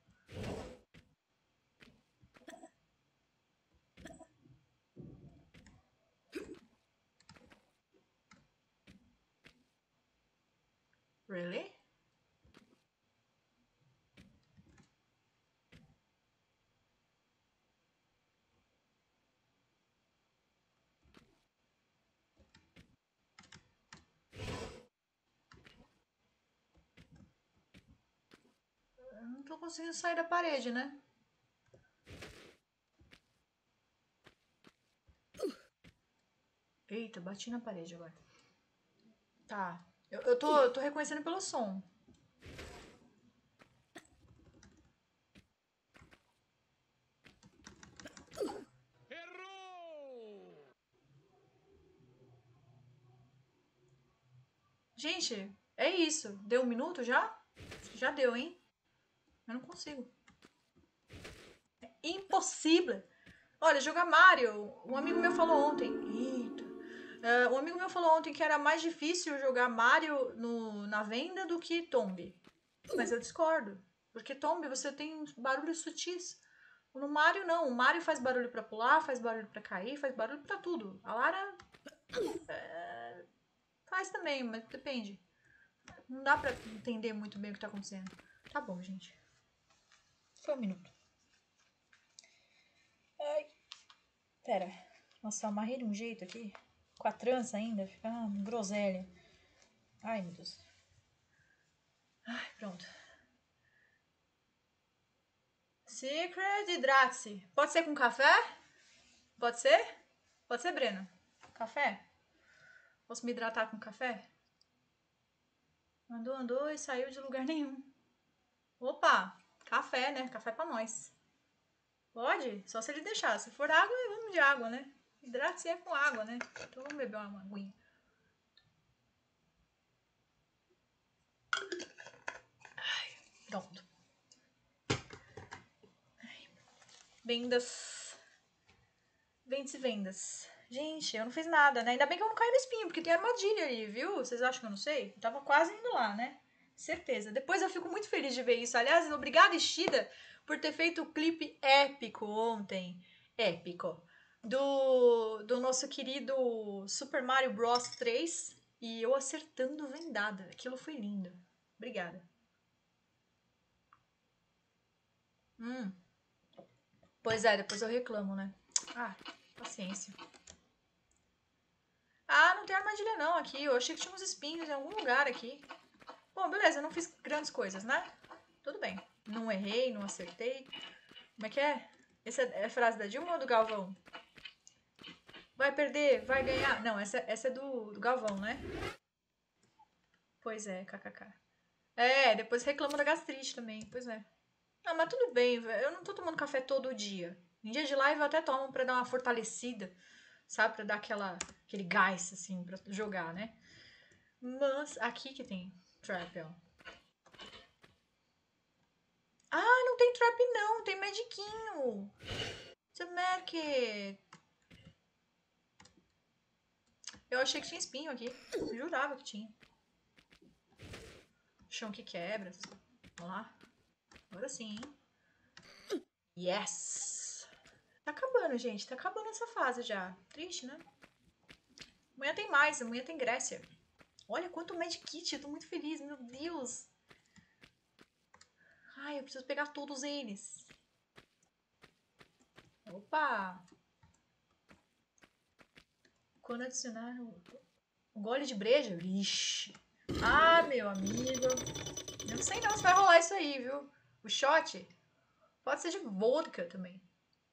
Really? Eu não tô conseguindo sair da parede, né? Eita, bati na parede agora. Tá. Eu, eu, tô, eu tô reconhecendo pelo som. Errou! Gente, é isso. Deu um minuto já? Já deu, hein? Eu não consigo. É impossível. Olha, jogar Mario. Um amigo meu falou ontem. Eita. Uh, um amigo meu falou ontem que era mais difícil jogar Mario no, na venda do que Tomb. Mas eu discordo. Porque Tomb você tem barulhos sutis. No Mario, não. O Mario faz barulho pra pular, faz barulho pra cair, faz barulho pra tudo. A Lara é, faz também, mas depende. Não dá pra entender muito bem o que tá acontecendo. Tá bom, gente. Foi um minuto. Ai. Pera. Nossa, eu amarrei de um jeito aqui. Com a trança ainda. Fica uma groselha. Ai, meu Deus. Ai, pronto. Secret, hidrate-se. Pode ser com café? Pode ser? Pode ser, Breno? Café? Posso me hidratar com café? Andou, andou e saiu de lugar nenhum. Opa, café, né? Café pra nós. Pode? Só se ele deixar. Se for água, vamos de água, né? Hidrate-se é com água, né? Então vamos beber uma aguinha. Ai, pronto. Ai. Vendas. Vendas e vendas. Gente, eu não fiz nada, né? Ainda bem que eu não caí no espinho, porque tem armadilha ali, viu? Vocês acham que eu não sei? Eu tava quase indo lá, né? Certeza. Depois eu fico muito feliz de ver isso. Aliás, obrigada, Ishida, por ter feito o clipe épico ontem. Épico. Do, do nosso querido Super Mario Bros três. E eu acertando vendada. Aquilo foi lindo. Obrigada. Hum. Pois é, depois eu reclamo, né? Ah, paciência. Ah, não tem armadilha não aqui. Eu achei que tinha uns espinhos em algum lugar aqui. Bom, beleza, eu não fiz grandes coisas, né? Tudo bem. Não errei, não acertei. Como é que é? Essa é a frase da Dilma ou do Galvão? Vai perder, vai ganhar. Não, essa, essa é do, do Galvão, né? Pois é, kkk. É, depois reclama da gastrite também, pois é. Não, mas tudo bem, eu não tô tomando café todo dia. Em dia de live eu até tomo pra dar uma fortalecida, sabe? Pra dar aquela, aquele gás, assim, pra jogar, né? Mas aqui que tem trap, ó. Ah, não tem trap não, tem magiquinho. To make it. Eu achei que tinha espinho aqui. Eu jurava que tinha. Chão que quebra. Vamos lá. Agora sim, hein? Yes! Tá acabando, gente. Tá acabando essa fase já. Triste, né? Amanhã tem mais. Amanhã tem Grécia. Olha quanto medkit. Eu tô muito feliz. Meu Deus. Ai, eu preciso pegar todos eles. Opa! Quando adicionar o gole de breja? Ixi. Ah, meu amigo. Eu não sei não se vai rolar isso aí, viu? O shot pode ser de vodka também.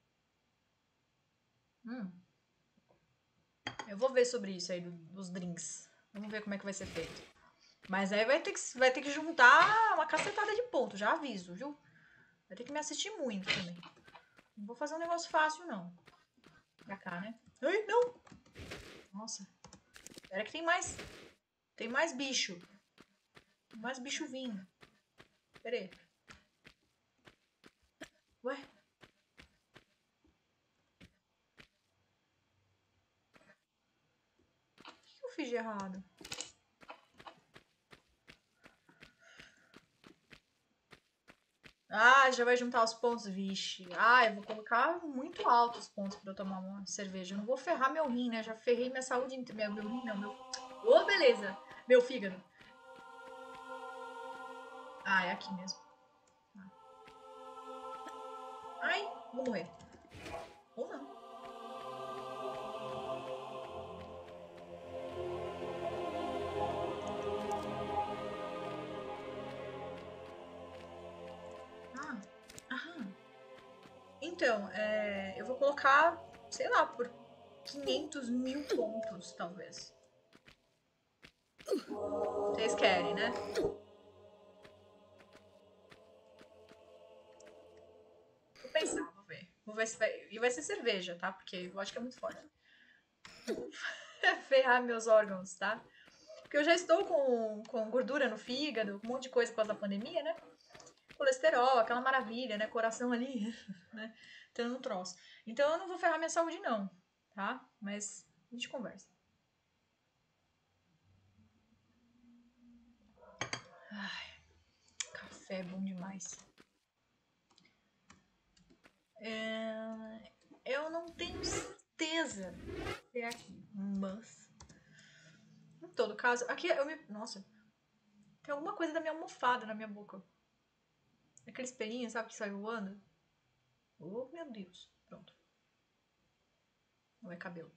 Hum. Eu vou ver sobre isso aí, dos drinks. Vamos ver como é que vai ser feito. Mas aí vai ter que, vai ter que juntar uma cacetada de pontos, já aviso, viu? Vai ter que me assistir muito também. Não vou fazer um negócio fácil, não. Pra cá, né? Ai, não! Nossa. Espera que tem mais. Tem mais bicho. Tem mais bicho vindo. Pera aí. Ué? O que eu fiz de errado? Ah, já vai juntar os pontos, vixe. Ah, eu vou colocar muito alto os pontos pra eu tomar uma cerveja. Eu não vou ferrar meu rim, né? Já ferrei minha saúde inteira. Meu, meu rim não, meu... Ô, oh, beleza. Meu fígado. Ah, é aqui mesmo. Ai, vou morrer. Ou não. Ah, aham. Então, é, eu vou colocar, sei lá, por quinhentos mil pontos, talvez. Vocês querem, né? Vou pensar, vou ver. Vou ver se vai... E vai ser cerveja, tá? Porque eu acho que é muito forte. Ferrar meus órgãos, tá? Porque eu já estou com, com gordura no fígado, um monte de coisa por causa da pandemia, né? Colesterol, aquela maravilha, né? Coração ali, né? Tendo um troço. Então eu não vou ferrar minha saúde, não, tá? Mas a gente conversa. Ai, café é bom demais. É... Eu não tenho certeza se é aqui, mas... Em todo caso, aqui eu me... Nossa, tem alguma coisa da minha almofada na minha boca. Aqueles pelinhos, sabe, que sai voando? Oh, meu Deus. Pronto. Não é cabelo.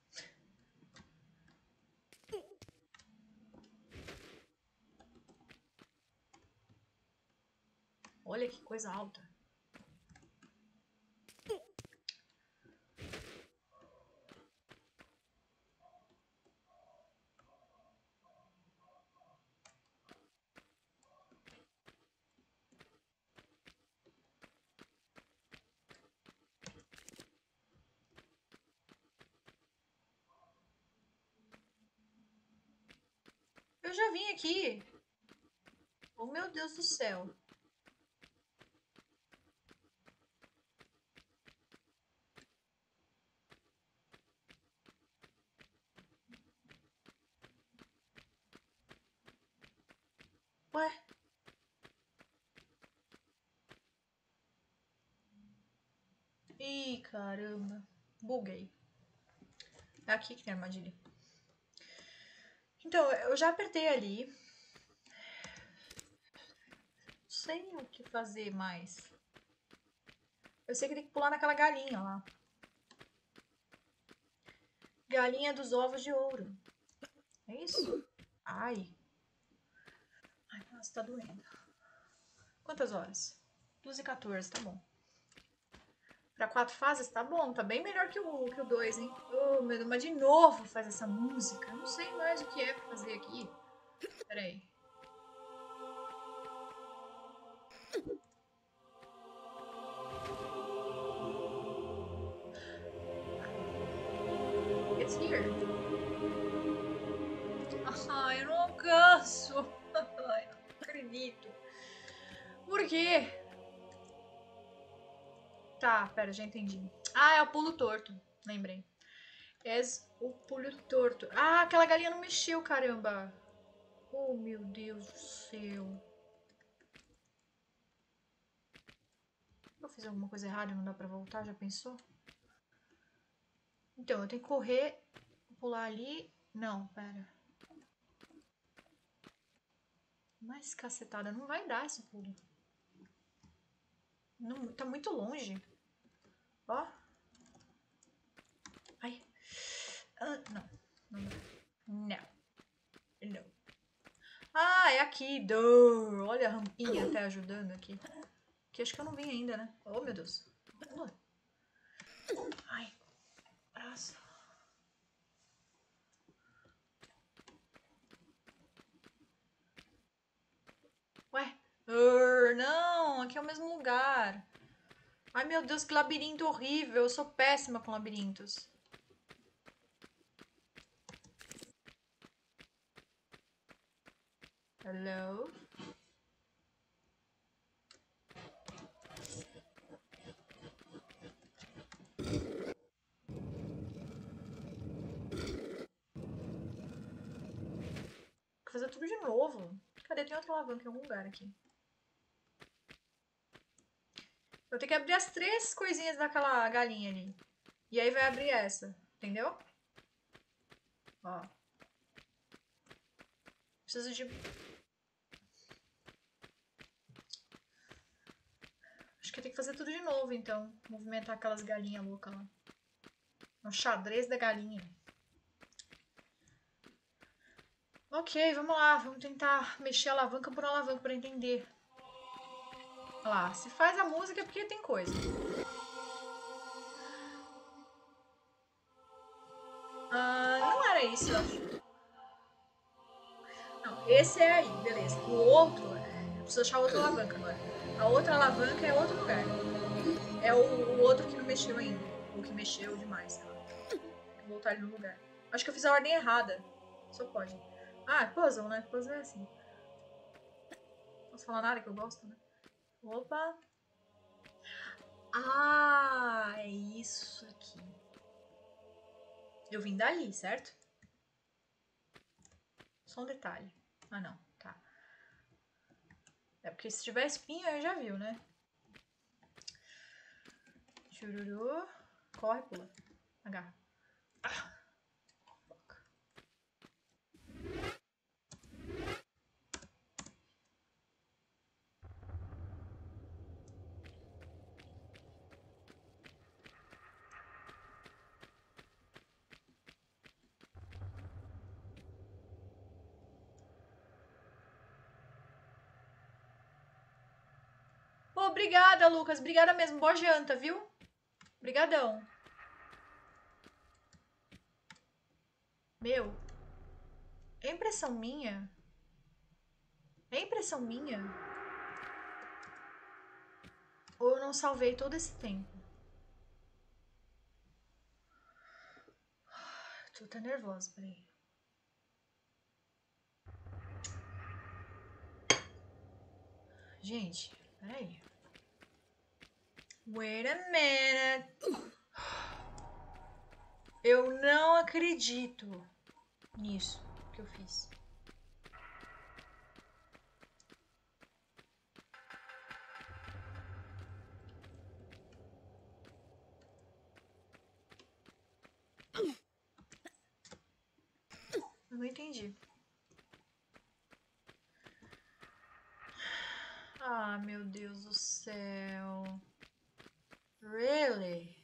Olha que coisa alta. Eu já vim aqui. Oh, meu Deus do céu. Ué? Ih, caramba. Buguei. É aqui que tem a armadilha. Então, eu já apertei ali. Não sei o que fazer mais. Eu sei que tem que pular naquela galinha lá. Galinha dos ovos de ouro. É isso? Ai. Ai, nossa, tá doendo. Quantas horas? duas e quatorze, tá bom. Pra quatro fases, tá bom. Tá bem melhor que o que o dois, hein? Oh, meu Deus, mas de novo faz essa música. Eu não sei mais o que é pra fazer aqui. Pera aí. It's here. Ah, eu não alcanço. Ai, não acredito. Por quê? Tá, pera, já entendi. Ah, é o pulo torto. Lembrei. És o pulho torto. Ah, aquela galinha não mexeu, caramba. Oh, meu Deus do céu. Eu fiz alguma coisa errada e não dá pra voltar, já pensou? Então, eu tenho que correr, pular ali. Não, pera. Mas cacetada, não vai dar esse pulo. Não, tá muito longe. Ó. Ai. Ah, não. Não dá. Não. Não. Ah, é aqui. Duh. Olha a rampinha até ajudando aqui. Que acho que eu não vim ainda, né? Oh, meu Deus. Pula. Ai. Braço. Ué. Uh, não, aqui é o mesmo lugar. Ai, meu Deus, que labirinto horrível. Eu sou péssima com labirintos. Hello? Vou fazer tudo de novo. Cadê? Tem outra alavanca em algum lugar aqui. Eu tenho que abrir as três coisinhas daquela galinha ali. E aí vai abrir essa. Entendeu? Ó. Preciso de... Acho que eu tenho que fazer tudo de novo, então. Movimentar aquelas galinhas loucas lá. É um xadrez da galinha. Ok, vamos lá. Vamos tentar mexer a alavanca por alavanca pra entender. Olha lá. Se faz a música é porque tem coisa. Ah, não era isso, eu acho. Não, esse é aí, beleza. O outro, é... eu preciso achar outra alavanca agora. A outra alavanca é outro lugar. É o, o outro que não mexeu ainda. Ou que mexeu demais, sei lá. Vou voltar ele no lugar. Acho que eu fiz a ordem errada. Só pode. Ah, puzzle, né? Puzzle é assim. Não posso falar nada que eu gosto, né? Opa. Ah, é isso aqui. Eu vim dali, certo? Só um detalhe. Ah, não. Tá. É porque se tiver espinho, aí já viu, né? Chururu. Corre, pula. Agarra. Ah. Fuck. Pô, obrigada, Lucas. Obrigada mesmo. Boa janta, viu? Obrigadão. Meu. É impressão minha? É impressão minha? Ou eu não salvei todo esse tempo? Tô até nervosa, peraí. Gente, peraí. Wait a minute. Eu não acredito nisso que eu fiz. Eu não entendi. Ah, meu Deus do céu. Really?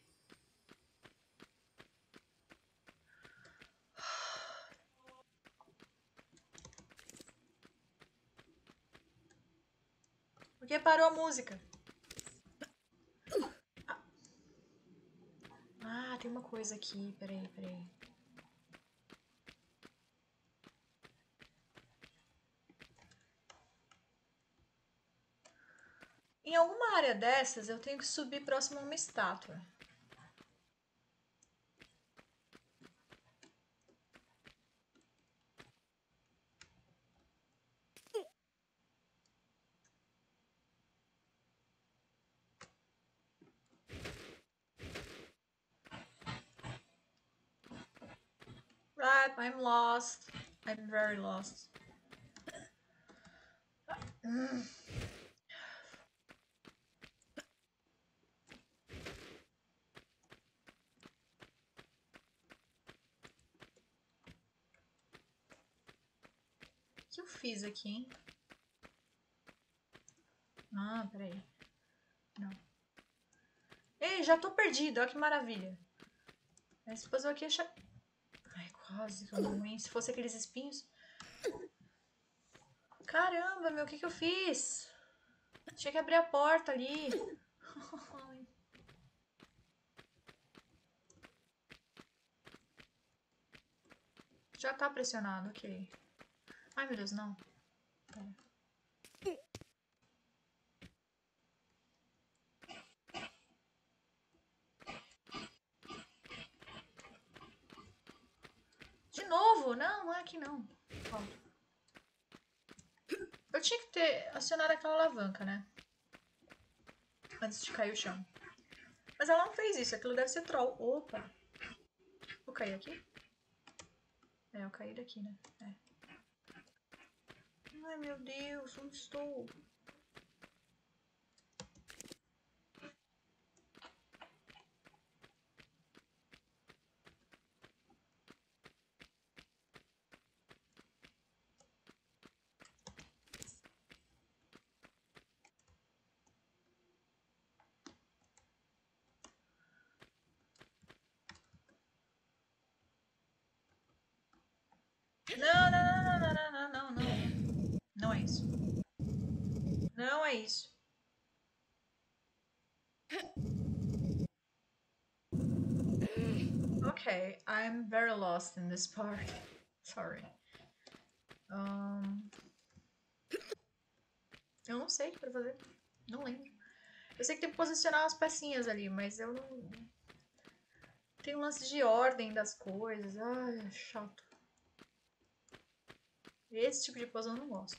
Por que parou a música? Ah, tem uma coisa aqui. Peraí, peraí. Em alguma área dessas, eu tenho que subir próximo a uma estátua. Rap, I'm lost. I'm very lost. Mm. O que eu fiz aqui, hein? Ah, peraí. Não. Ei, já tô perdida, olha que maravilha. Esse puzzle aqui é cha... Ai, quase que eu ruim. Se fosse aqueles espinhos. Caramba, meu, o que que eu fiz? Tinha que abrir a porta ali. Já tá pressionado, ok. Ai, meu Deus, não. Pera. De novo? Não, não é aqui não. Ó. Eu tinha que ter acionado aquela alavanca, né? Antes de cair o chão. Mas ela não fez isso. Aquilo deve ser troll. Opa. Vou cair aqui? É, eu caí daqui, né? É. Ai, meu Deus. Onde estou? Não, não, não, não, não, não, não, não. Não é isso. Não é isso. Okay, I'm very lost in this part. Sorry. Um... Eu não sei o que pra fazer. Não lembro. Eu sei que tem que posicionar as pecinhas ali, mas eu não... Tem um lance de ordem das coisas. Ai, é chato. Esse tipo de puzzle eu não gosto.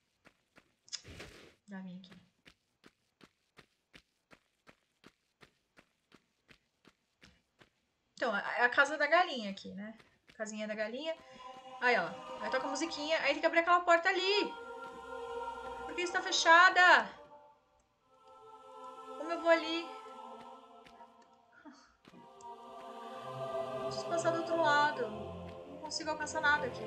Já vim aqui. Então, é a casa da galinha aqui, né? Casinha da galinha. Aí, ó. Aí toca a musiquinha. Aí tem que abrir aquela porta ali. Por que está fechada? Como eu vou ali? Preciso passar do outro lado. Não consigo alcançar nada aqui.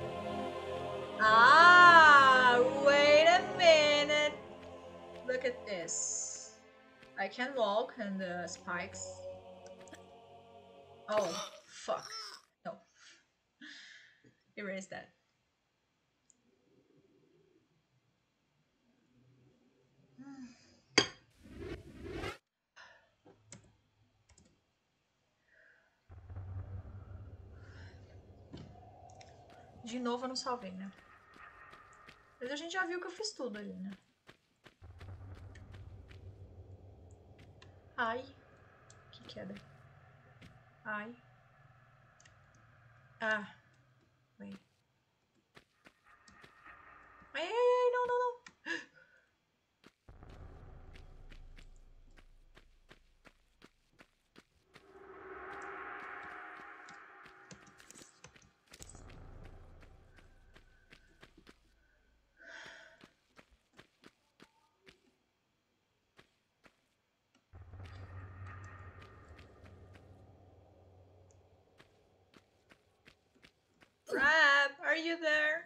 Ah, wait a minute. Look at this. I can walk on the spikes. Oh, fuck. No. Erase that. De novo eu não salvei, né? Mas a gente já viu que eu fiz tudo ali, né? Ai. Que queda. Ai. Ah. Wait. Ai, ai, ai, não, não, não. Rap, are you there?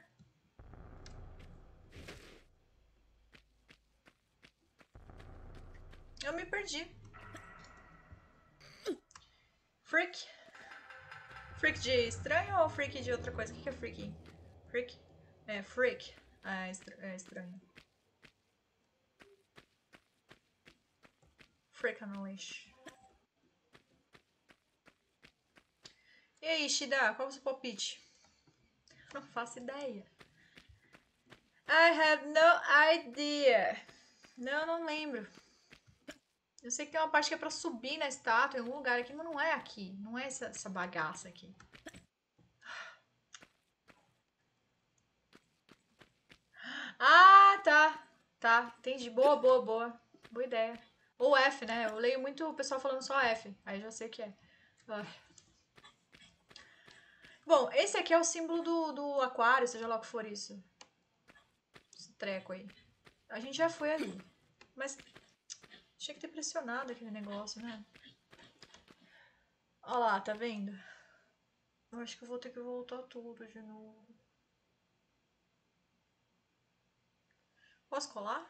Eu me perdi. Freak? Freak de estranho ou freak de outra coisa? O que é freak? Freak? É, freak. Ah, é, estra é estranho. Freakanoish. E aí, Shida, qual é o seu palpite? Não faço ideia. I have no idea. Não, não lembro. Eu sei que tem uma parte que é pra subir na estátua em algum lugar aqui, mas não é aqui. Não é essa, essa bagaça aqui. Ah, tá. Tá, entendi. Boa, boa, boa. Boa ideia. Ou F, né? Eu leio muito o pessoal falando só F. Aí já sei que é. Ah. Bom, Bom, esse aqui é o símbolo do, do aquário, seja lá o que for isso. Esse treco aí. A gente já foi ali. Mas tinha que ter pressionado aquele negócio, né? Olha lá, tá vendo? Eu acho que eu vou ter que voltar tudo de novo. Posso colar?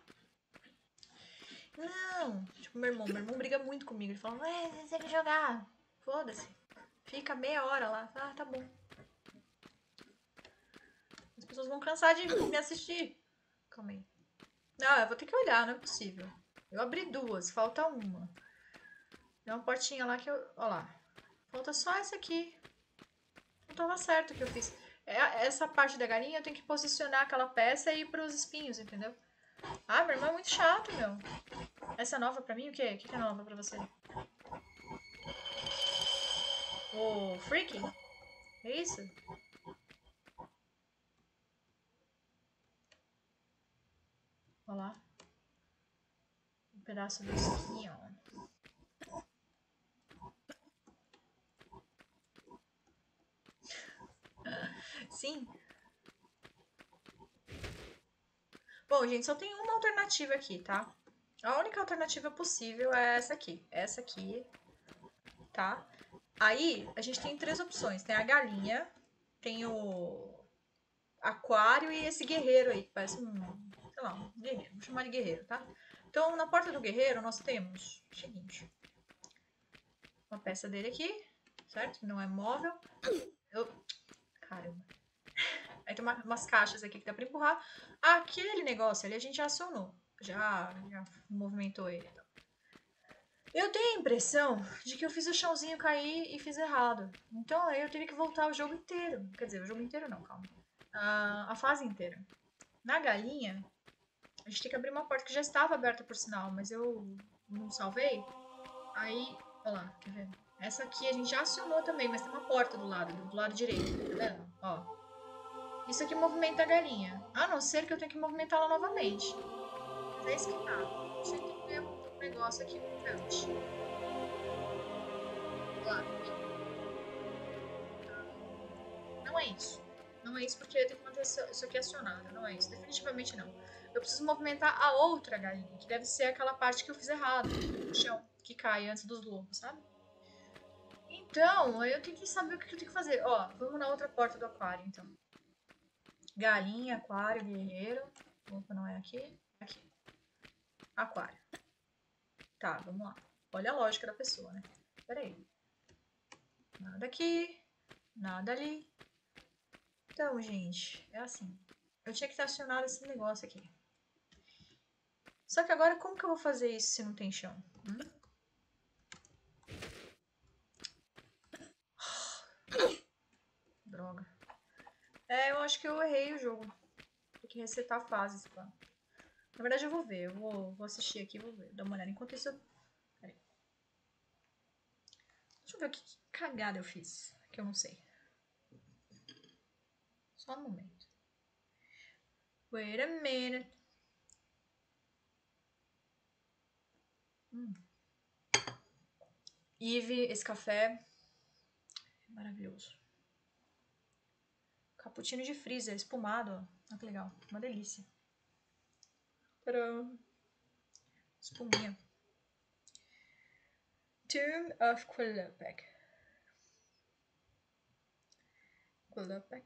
Não! Tipo, meu irmão. Meu irmão briga muito comigo. Ele fala, ué, você tem que jogar. Foda-se. Fica meia hora lá. Ah, tá bom. As pessoas vão cansar de me assistir. Calma aí. Não, eu vou ter que olhar, não é possível. Eu abri duas, falta uma. Tem uma portinha lá que eu... Ó lá. Falta só essa aqui. Não tava certo o que eu fiz. É, essa parte da galinha eu tenho que posicionar aquela peça e ir pros espinhos, entendeu? Ah, meu irmão é muito chato, meu. Essa é nova pra mim? O quê? O que é nova pra você? O Freaky? É isso? Olha lá. Um pedaço do espinho. Sim. Bom, gente, só tem uma alternativa aqui, tá? A única alternativa possível é essa aqui. Essa aqui, tá? Aí, a gente tem três opções. Tem a galinha, tem o aquário e esse guerreiro aí, que parece um, sei lá, um guerreiro. Vou chamar de guerreiro, tá? Então, na porta do guerreiro, nós temos o seguinte. Uma peça dele aqui, certo? Que não é móvel. Eu... Caramba. Aí tem uma, umas caixas aqui que dá pra empurrar. Aquele negócio ali a gente já acionou. Já, já movimentou ele. Eu tenho a impressão de que eu fiz o chãozinho cair e fiz errado. Então aí eu teria que voltar o jogo inteiro. Quer dizer, o jogo inteiro não, calma. A, a fase inteira. Na galinha, a gente tem que abrir uma porta que já estava aberta por sinal, mas eu não salvei. Aí, olha lá, quer ver? Essa aqui a gente já acionou também, mas tem uma porta do lado, do lado direito, tá vendo? Ó. Isso aqui movimenta a galinha. A não ser que eu tenha que movimentá-la novamente. Mas é isso que tá. Deixa eu entender um negócio aqui antes. Lá. Não é isso. Não é isso porque eu tenho que manter isso aqui acionado. Não é isso. Definitivamente não. Eu preciso movimentar a outra galinha, que deve ser aquela parte que eu fiz errado. No chão, que cai antes dos lobos, sabe? Então, eu tenho que saber o que eu tenho que fazer. Ó, vamos na outra porta do aquário, então. Galinha, aquário, guerreiro. Opa, não é aqui. Aqui. Aquário. Tá, vamos lá. Olha a lógica da pessoa, né? Pera aí. Nada aqui. Nada ali. Então, gente, é assim. Eu tinha que ter acionado esse negócio aqui. Só que agora, como que eu vou fazer isso se não tem chão? Hum? Droga. É, eu acho que eu errei o jogo. Tem que resetar fases, pá. Na verdade, eu vou ver. Eu vou, vou assistir aqui e vou ver. Dar uma olhada. Enquanto isso, eu... Peraí. Deixa eu ver o que, que cagada eu fiz. Que eu não sei. Só um momento. Wait a minute. Hum. Eve, esse café é maravilhoso. Cappuccino de freezer, espumado, ó. Olha que legal, uma delícia. Tcharam. Espuminha. Tomb of Quillepec. Quillepec.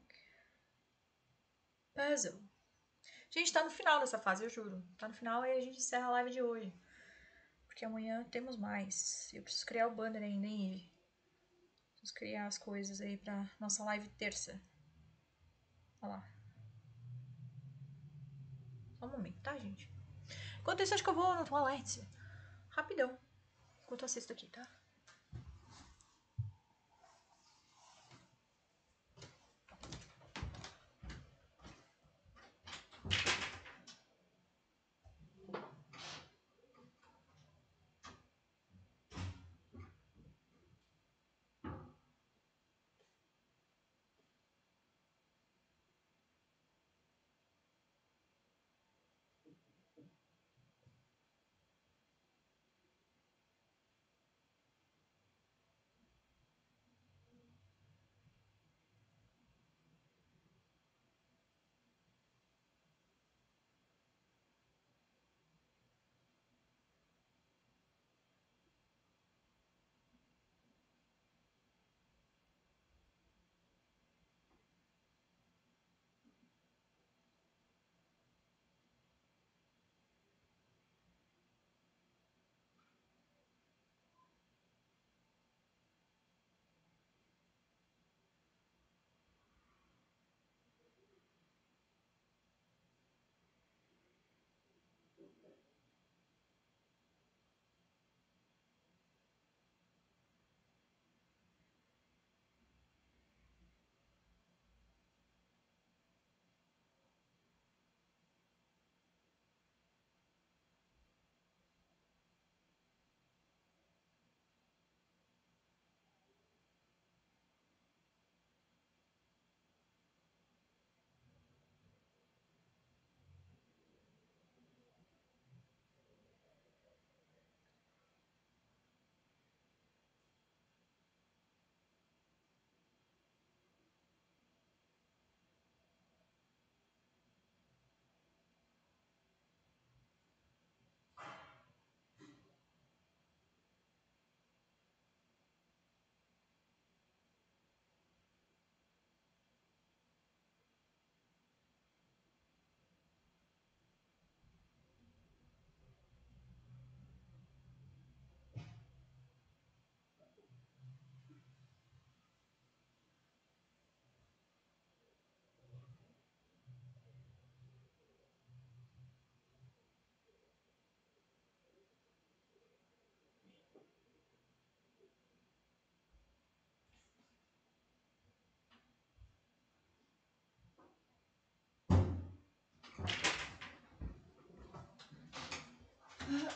Puzzle. Gente, tá no final dessa fase, eu juro. Tá no final e a gente encerra a live de hoje. Porque amanhã temos mais. Eu preciso criar o banner ainda, hein, Eve? Preciso criar as coisas aí pra nossa live terça. Olha lá. Só um momento, tá, gente? Enquanto isso, acho que eu vou no toalete. Rapidão. Enquanto eu assisto aqui, tá?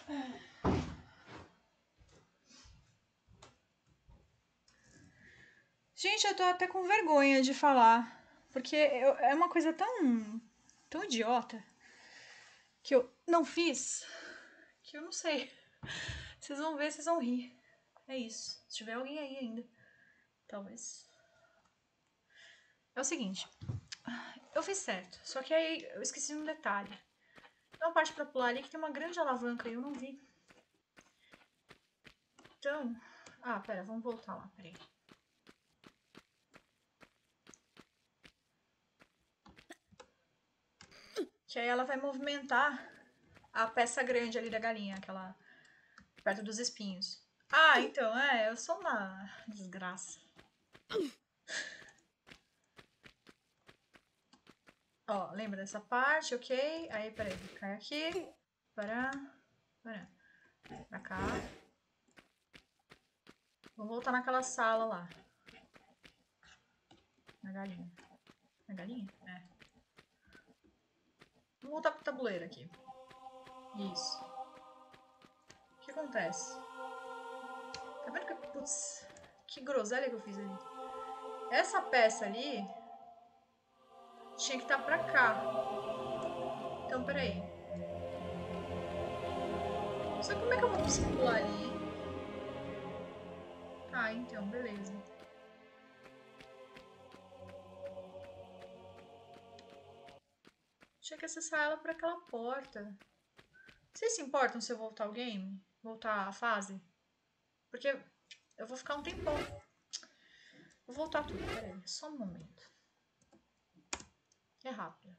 Gente, eu tô até com vergonha de falar. Porque eu, é uma coisa tão, tão idiota que eu não fiz que eu não sei. Vocês vão ver, vocês vão rir. É isso. Se tiver alguém aí ainda. Talvez. É o seguinte. Eu fiz certo. Só que aí eu esqueci um detalhe. Tem uma parte pra pular ali que tem uma grande alavanca e eu não vi. Então... Ah, pera, vamos voltar lá, peraí. Que aí ela vai movimentar a peça grande ali da galinha, aquela perto dos espinhos. Ah, então, é, eu sou uma desgraça. Ó, lembra dessa parte, ok? Aí, peraí, cai aqui. Para, para, pra cá. Vou voltar naquela sala lá. Na galinha. Na galinha? É. Vou voltar pro tabuleiro aqui. Isso. O que acontece? Tá vendo que... Putz, que groselha que eu fiz ali. Essa peça ali tinha que estar pra cá. Então, peraí. Só que como é que eu vou conseguir pular ali? Ah, então, beleza. Tinha que acessar ela por aquela porta. Vocês se importam se eu voltar ao game? Voltar à fase? Porque eu vou ficar um tempão. Vou voltar tudo, peraí, só um momento. É rápido.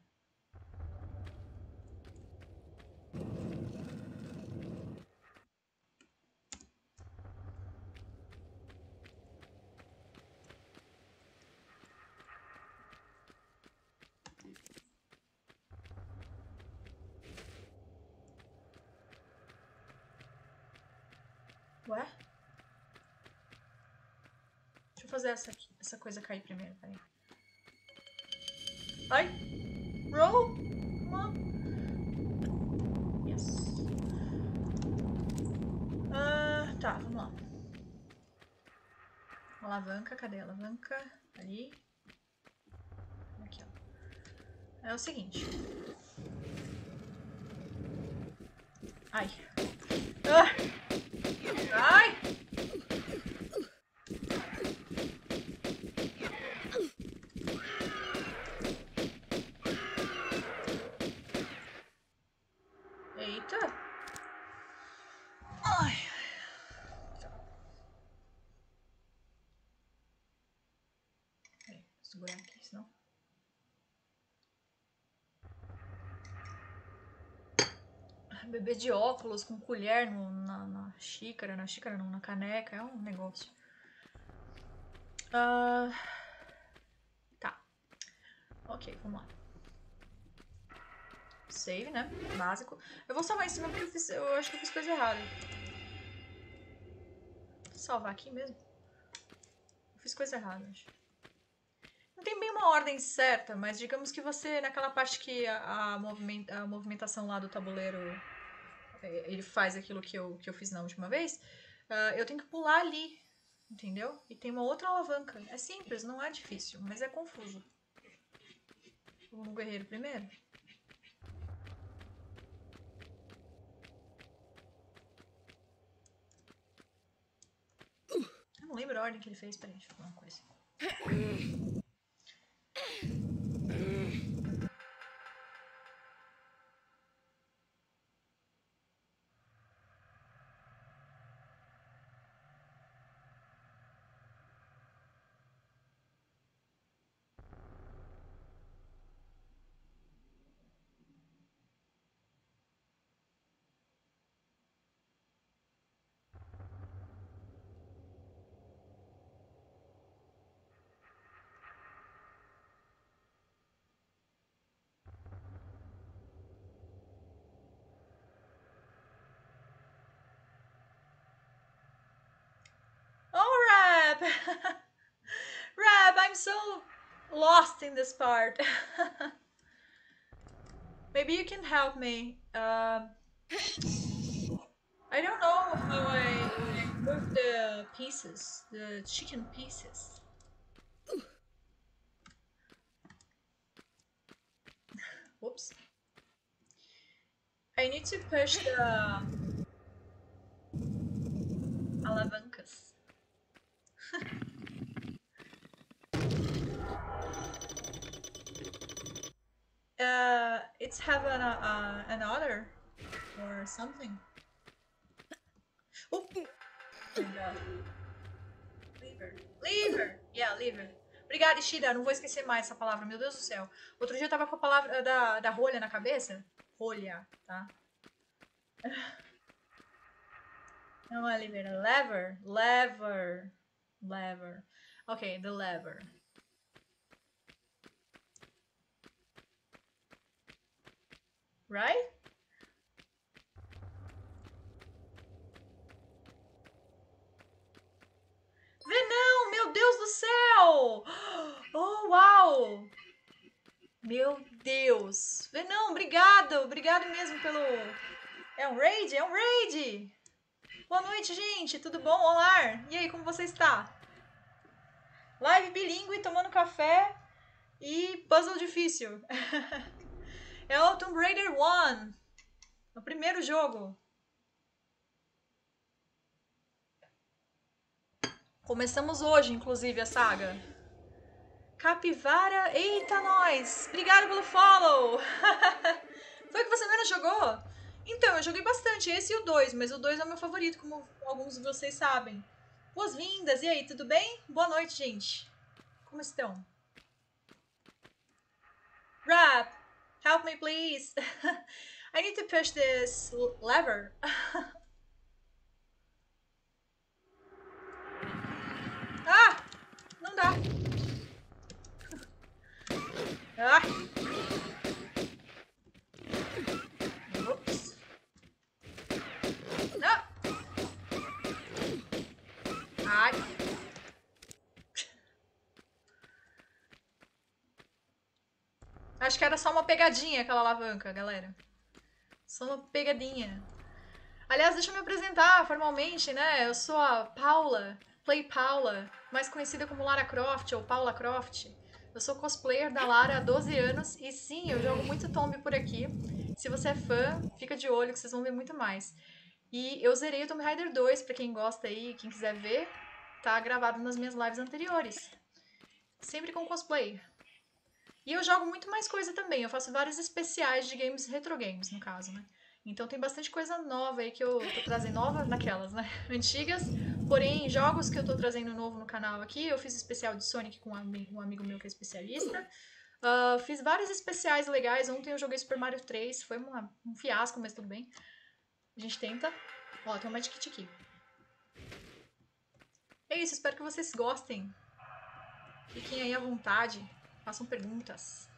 Ué? Deixa eu fazer essa, aqui, essa coisa cair primeiro, peraí. Ai! Roll! Come on! Yes. Ah, tá, vamos lá. Alavanca, cadê a alavanca? Ali. Aqui, ó. É o seguinte. Ai. Ah! Ai! Eita! Ai! Peraí, vou segurar aqui, senão... Beber de óculos com colher no, na, na xícara, na xícara não, na caneca, é um negócio. Uh, tá. Ok, vamos lá. Save, né? Básico. Eu vou salvar em cima porque eu, fiz, eu acho que eu fiz coisa errada. Vou salvar aqui mesmo. Eu fiz coisa errada, acho. Não tem bem uma ordem certa, mas digamos que você, naquela parte que a, a, moviment, a movimentação lá do tabuleiro, ele faz aquilo que eu, que eu fiz na última vez, uh, eu tenho que pular ali, entendeu? E tem uma outra alavanca. É simples, não é difícil, mas é confuso. Vamos no guerreiro primeiro? Eu não lembro a ordem que ele fez. Peraí, deixa eu falar uma coisa. Rab, I'm so lost in this part. Maybe you can help me. Um, I don't know how I, I move the pieces, the chicken pieces. Whoops. I need to push the alavancas. uh, it's have an, uh, another or something. Oh, my God. Lever. Lever. Yeah, lever. Obrigada, Ishida. Não vou esquecer mais essa palavra. Meu Deus do céu. Outro dia eu tava com a palavra da, da rolha na cabeça. Rolha, tá? Não é lever, é lever. Lever. Lever. Ok, the lever. Right? Venão, meu Deus do céu! Oh, uau! Meu Deus! Venão, obrigado! Obrigado mesmo pelo... É um raid? É um raid! Boa noite, gente! Tudo bom? Olá! E aí, como você está? Live bilíngue, tomando café e puzzle difícil. É o Tomb Raider um. O primeiro jogo. Começamos hoje, inclusive, a saga. Capivara, eita nós! Obrigada pelo follow! Foi o que você menos jogou? Então, eu joguei bastante, esse e o dois, mas o dois é o meu favorito, como alguns de vocês sabem. Boas-vindas! E aí, tudo bem? Boa noite, gente! Como estão? Rap! Help me, please! I need to push this lever. Ah! Não dá! Ah! Ups! Não! Ai! Acho que era só uma pegadinha aquela alavanca, galera. Só uma pegadinha. Aliás, deixa eu me apresentar formalmente, né? Eu sou a Paula, Play Paula, mais conhecida como Lara Croft ou Paula Croft. Eu sou cosplayer da Lara há doze anos e sim, eu jogo muito Tomb por aqui. Se você é fã, fica de olho que vocês vão ver muito mais. E eu zerei o Tomb Raider dois, pra quem gosta aí, quem quiser ver, tá gravado nas minhas lives anteriores. Sempre com cosplay. E eu jogo muito mais coisa também, eu faço vários especiais de games, retro games, no caso, né? Então tem bastante coisa nova aí que eu tô trazendo, nova naquelas, né? Antigas, porém jogos que eu tô trazendo novo no canal aqui, eu fiz especial de Sonic com um amigo, um amigo meu que é especialista. Uh, fiz vários especiais legais, ontem eu joguei Super Mario três, foi uma, um fiasco, mas tudo bem. A gente tenta. Ó, tem um medkit aqui. É isso, espero que vocês gostem. Fiquem aí à vontade, façam perguntas.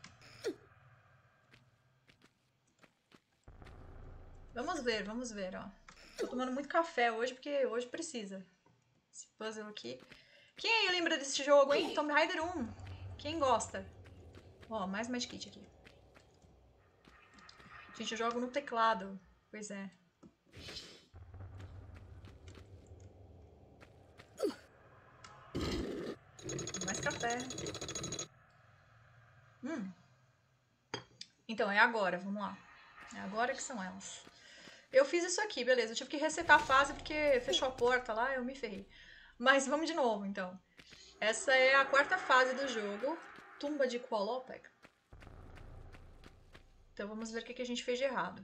Vamos ver, vamos ver, ó. Tô tomando muito café hoje, porque hoje precisa. Esse puzzle aqui. Quem aí lembra desse jogo, hein? Tomb Raider um. Quem gosta? Ó, mais medkit aqui. Gente, eu jogo no teclado. Pois é. Mais café. Hum. Então, é agora, vamos lá. É agora que são elas. Eu fiz isso aqui, beleza. Eu tive que resetar a fase porque fechou a porta lá, eu me ferrei. Mas vamos de novo, então. Essa é a quarta fase do jogo. Tumba de Qualopec. Então vamos ver o que a gente fez de errado.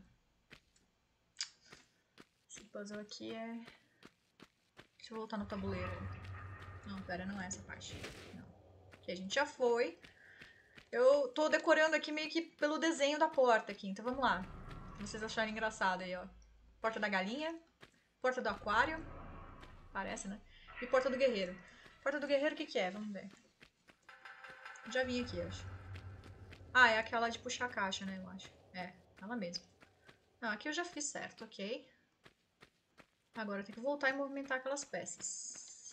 Esse puzzle aqui é... Deixa eu voltar no tabuleiro. Não, pera, não é essa parte. Não. Aqui a gente já foi. Eu tô decorando aqui meio que pelo desenho da porta aqui. Então vamos lá. Pra vocês acharem engraçado aí, ó. Porta da galinha. Porta do aquário. Parece, né? E porta do guerreiro. Porta do guerreiro, o que que é? Vamos ver. Já vim aqui, eu acho. Ah, é aquela de puxar a caixa, né? Eu acho. É, ela mesmo. Não, aqui eu já fiz certo, ok. Agora eu tenho que voltar e movimentar aquelas peças.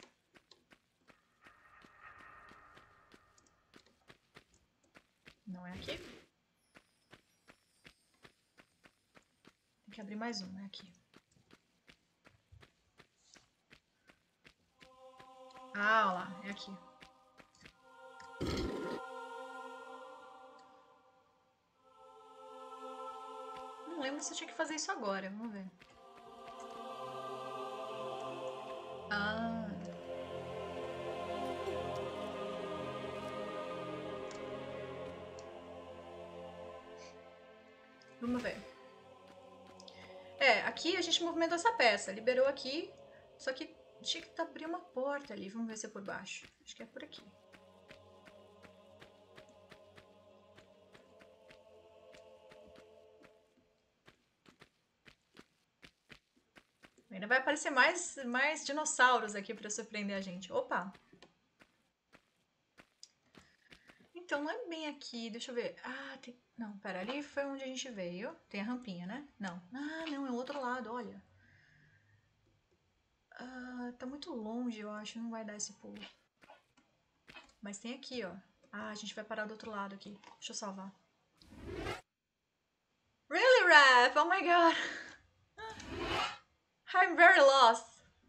Não é aqui? Tem que abrir mais um, é aqui. Ah, olha lá, é aqui. Não lembro se eu tinha que fazer isso agora, vamos ver. Ah. Vamos ver. É, aqui a gente movimentou essa peça, liberou aqui, só que tinha que abrir uma porta ali. Vamos ver se é por baixo. Acho que é por aqui. Ainda vai aparecer mais, mais dinossauros aqui para surpreender a gente. Opa! Então, não é bem aqui. Deixa eu ver. Ah, tem... Não, pera. Ali foi onde a gente veio. Tem a rampinha, né? Não. Ah, não. É o outro lado, olha. Ah, tá muito longe, eu acho. Não vai dar esse pulo. Mas tem aqui, ó. Ah, a gente vai parar do outro lado aqui. Deixa eu salvar. Really, Raph? Oh my god. I'm very lost.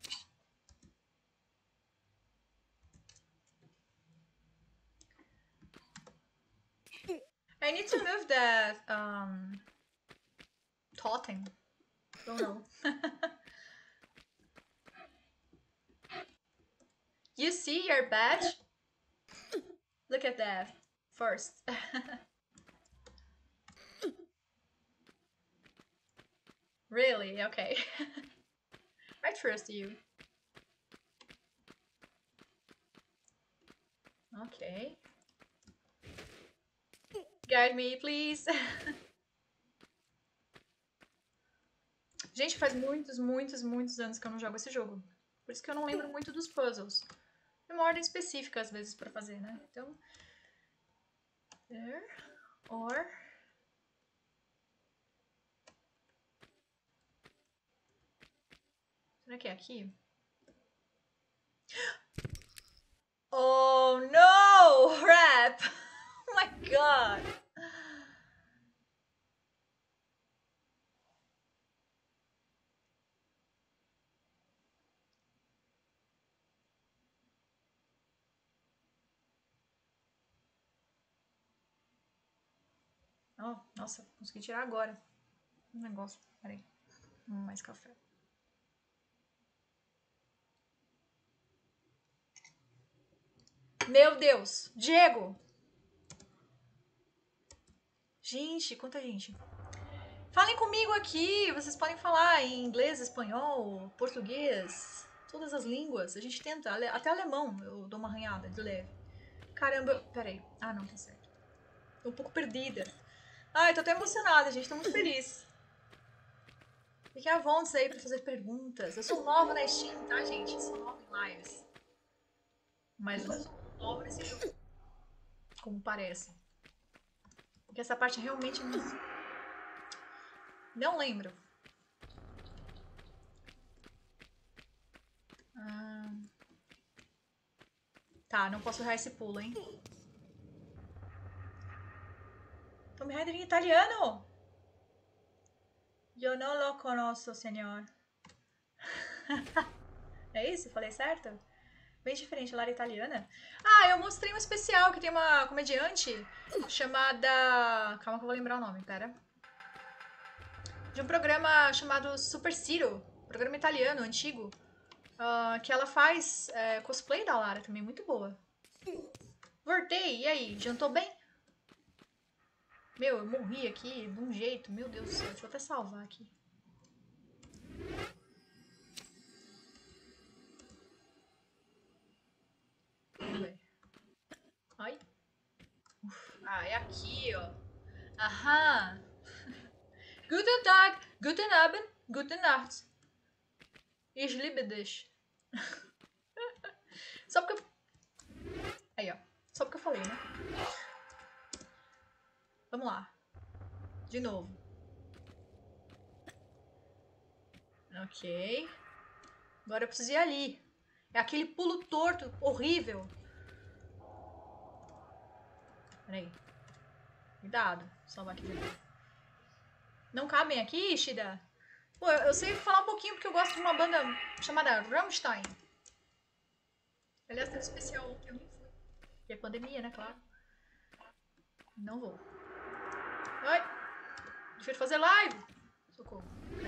I need to move that um totem. Don't know. You see your badge? Look at that first. Really? Okay. I trust you. Okay. Guide me, please. Gente, faz muitos, muitos, muitos anos que eu não jogo esse jogo. Por isso que eu não lembro muito dos puzzles. Tem uma ordem específica, às vezes, pra fazer, né? Então... There. Or... Será que é aqui? Oh, no! Rap! Oh my god! Oh, nossa, consegui tirar agora. Um negócio. Peraí. Mais café. Meu Deus! Diego! Gente, quanta gente. Falem comigo aqui. Vocês podem falar em inglês, espanhol, português, todas as línguas. A gente tenta. Até alemão eu dou uma arranhada de leve. Caramba, peraí. Ah, não, tá certo. Tô um pouco perdida. Ai, tô até emocionada, gente. Tô muito feliz. Fiquem à vontade aí pra fazer perguntas. Eu sou nova na Steam, tá, gente? Eu sou nova em lives. Mas eu sou nova nesse jogo. Como parece. Porque essa parte realmente não... Não lembro. Ah... Tá, não posso errar esse pulo, hein? Tomb Raider em italiano! Eu não lo conosco, senhor. É isso? Falei certo? Bem diferente, Lara italiana. Ah, eu mostrei um especial que tem uma comediante chamada... Calma que eu vou lembrar o nome, pera. De um programa chamado Super Ciro. Programa italiano, antigo. Uh, que ela faz é, cosplay da Lara também, muito boa. Voltei, e aí? Jantou bem? Meu, eu morri aqui de um jeito, meu Deus do céu. Deixa eu até salvar aqui. Vamos ver. Ai. Uf. Ah, é aqui, ó. Aham. Guten Tag, guten Abend, guten Nacht. Ich liebe dich. Só porque eu... Aí, ó. Só porque eu falei, né? Vamos lá. De novo. Ok. Agora eu preciso ir ali. É aquele pulo torto, horrível. Peraí. Cuidado. Salvar aqui de novo. Não cabem aqui, Ishida? Pô, eu, eu sei falar um pouquinho porque eu gosto de uma banda chamada Rammstein. Aliás, teve especial ontem, eu nem fui. E é pandemia, né, claro. Não vou. Ai! Prefiro fazer live! Socorro.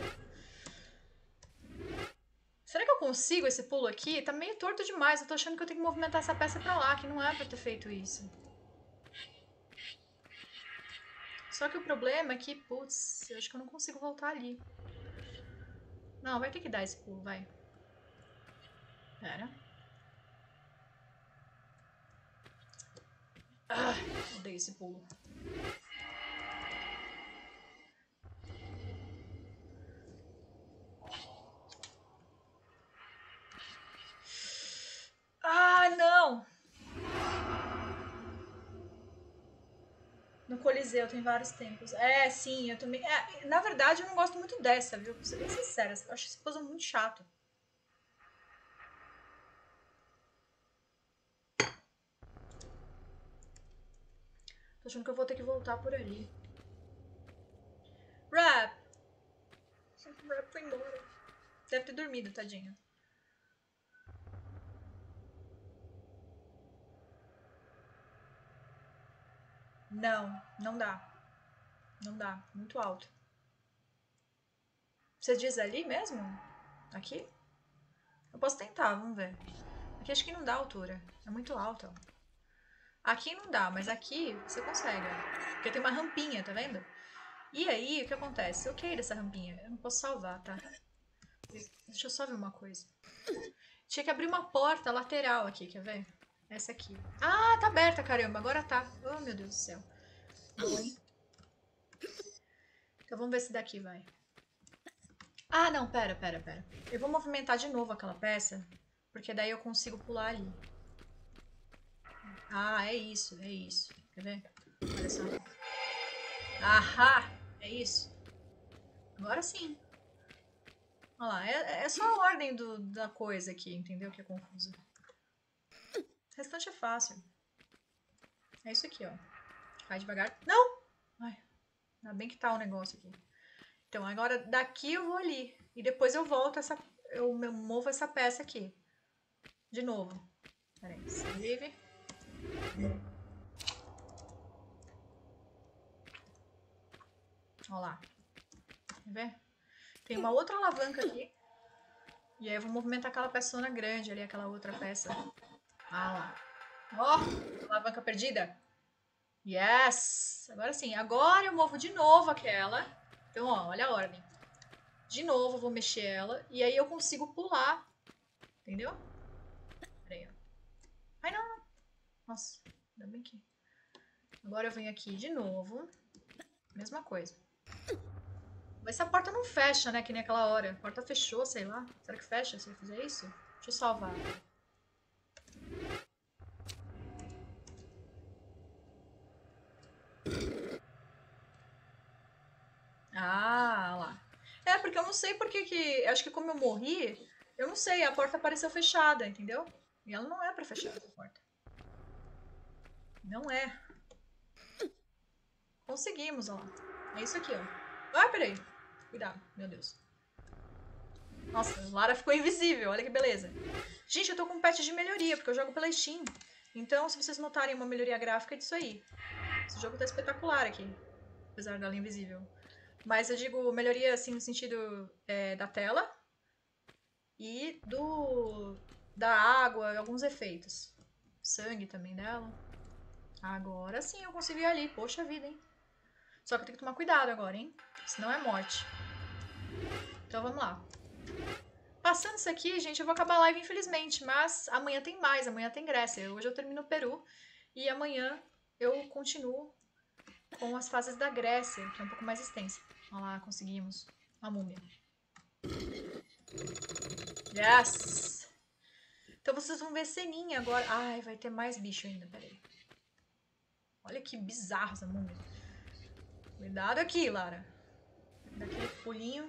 Será que eu consigo esse pulo aqui? Tá meio torto demais. Eu tô achando que eu tenho que movimentar essa peça pra lá, que não é pra ter feito isso. Só que o problema é que, putz, eu acho que eu não consigo voltar ali. Não, vai ter que dar esse pulo, vai. Pera. Ah, odeio esse pulo. Ah, não! No Coliseu tem vários tempos. É, sim, eu também. É, na verdade, eu não gosto muito dessa, viu? Pra ser bem sincera. Eu acho esse puzzle muito chato. Tô achando que eu vou ter que voltar por ali. Rap! Rap foi embora. Deve ter dormido, tadinho. Não, não dá. Não dá. Muito alto. Você diz ali mesmo? Aqui? Eu posso tentar, vamos ver. Aqui acho que não dá altura. É muito alto. Aqui não dá, mas aqui você consegue. Ó. Porque tem uma rampinha, tá vendo? E aí, o que acontece? Eu quero essa rampinha. Eu não posso salvar, tá? Deixa eu só ver uma coisa. Tinha que abrir uma porta lateral aqui, quer ver? Essa aqui. Ah, tá aberta, caramba. Agora tá. Oh, meu Deus do céu. Boa, hein? Então vamos ver se daqui vai. Ah, não, pera, pera, pera. Eu vou movimentar de novo aquela peça, porque daí eu consigo pular ali. Ah, é isso, é isso. Quer ver? Olha só. Ahá! É isso. Agora sim. Olha lá, é, é só a ordem do, da coisa aqui, entendeu? Que é confusa. O restante é fácil. É isso aqui, ó. Vai devagar. Não! Ai, ainda bem que tá o negócio aqui. Então, agora daqui eu vou ali. E depois eu volto essa... Eu movo essa peça aqui. De novo. Peraí, save. Olha lá. Quer ver? Tem uma outra alavanca aqui. E aí eu vou movimentar aquela peçona grande ali, aquela outra peça. Ah lá. Ó, oh, alavanca perdida. Yes! Agora sim. Agora eu movo de novo aquela. Então, ó, olha a ordem. De novo eu vou mexer ela. E aí eu consigo pular. Entendeu? Peraí, ó. Ai, não, não. Nossa, ainda bem que... Agora eu venho aqui de novo. Mesma coisa. Mas essa porta não fecha, né? Que nem aquela hora. A porta fechou, sei lá. Será que fecha se eu fizer isso? Deixa eu salvar. Ah, lá. É, porque eu não sei porque que... Acho que como eu morri, eu não sei. A porta apareceu fechada, entendeu? E ela não é pra fechar essa porta. Não é. Conseguimos, ó. É isso aqui, ó. Ah, peraí. Cuidado, meu Deus. Nossa, a Lara ficou invisível, olha que beleza. Gente, eu tô com um patch de melhoria, porque eu jogo pela Steam. Então, se vocês notarem uma melhoria gráfica, é disso aí. Esse jogo tá espetacular aqui. Apesar dela invisível. Mas eu digo melhoria, assim, no sentido é, da tela. E do... da água, alguns efeitos. Sangue também dela. Agora sim eu consigo ir ali. Poxa vida, hein? Só que eu tenho que tomar cuidado agora, hein? Senão é morte. Então vamos lá. Passando isso aqui, gente, eu vou acabar a live, infelizmente. Mas amanhã tem mais, amanhã tem Grécia. Hoje eu termino o Peru. E amanhã eu continuo com as fases da Grécia, que é um pouco mais extensa. Olha lá, conseguimos. A múmia. Yes! Então vocês vão ver ceninha agora. Ai, vai ter mais bicho ainda, peraí. Olha que bizarro essa múmia. Cuidado aqui, Lara. Daquele pulinho.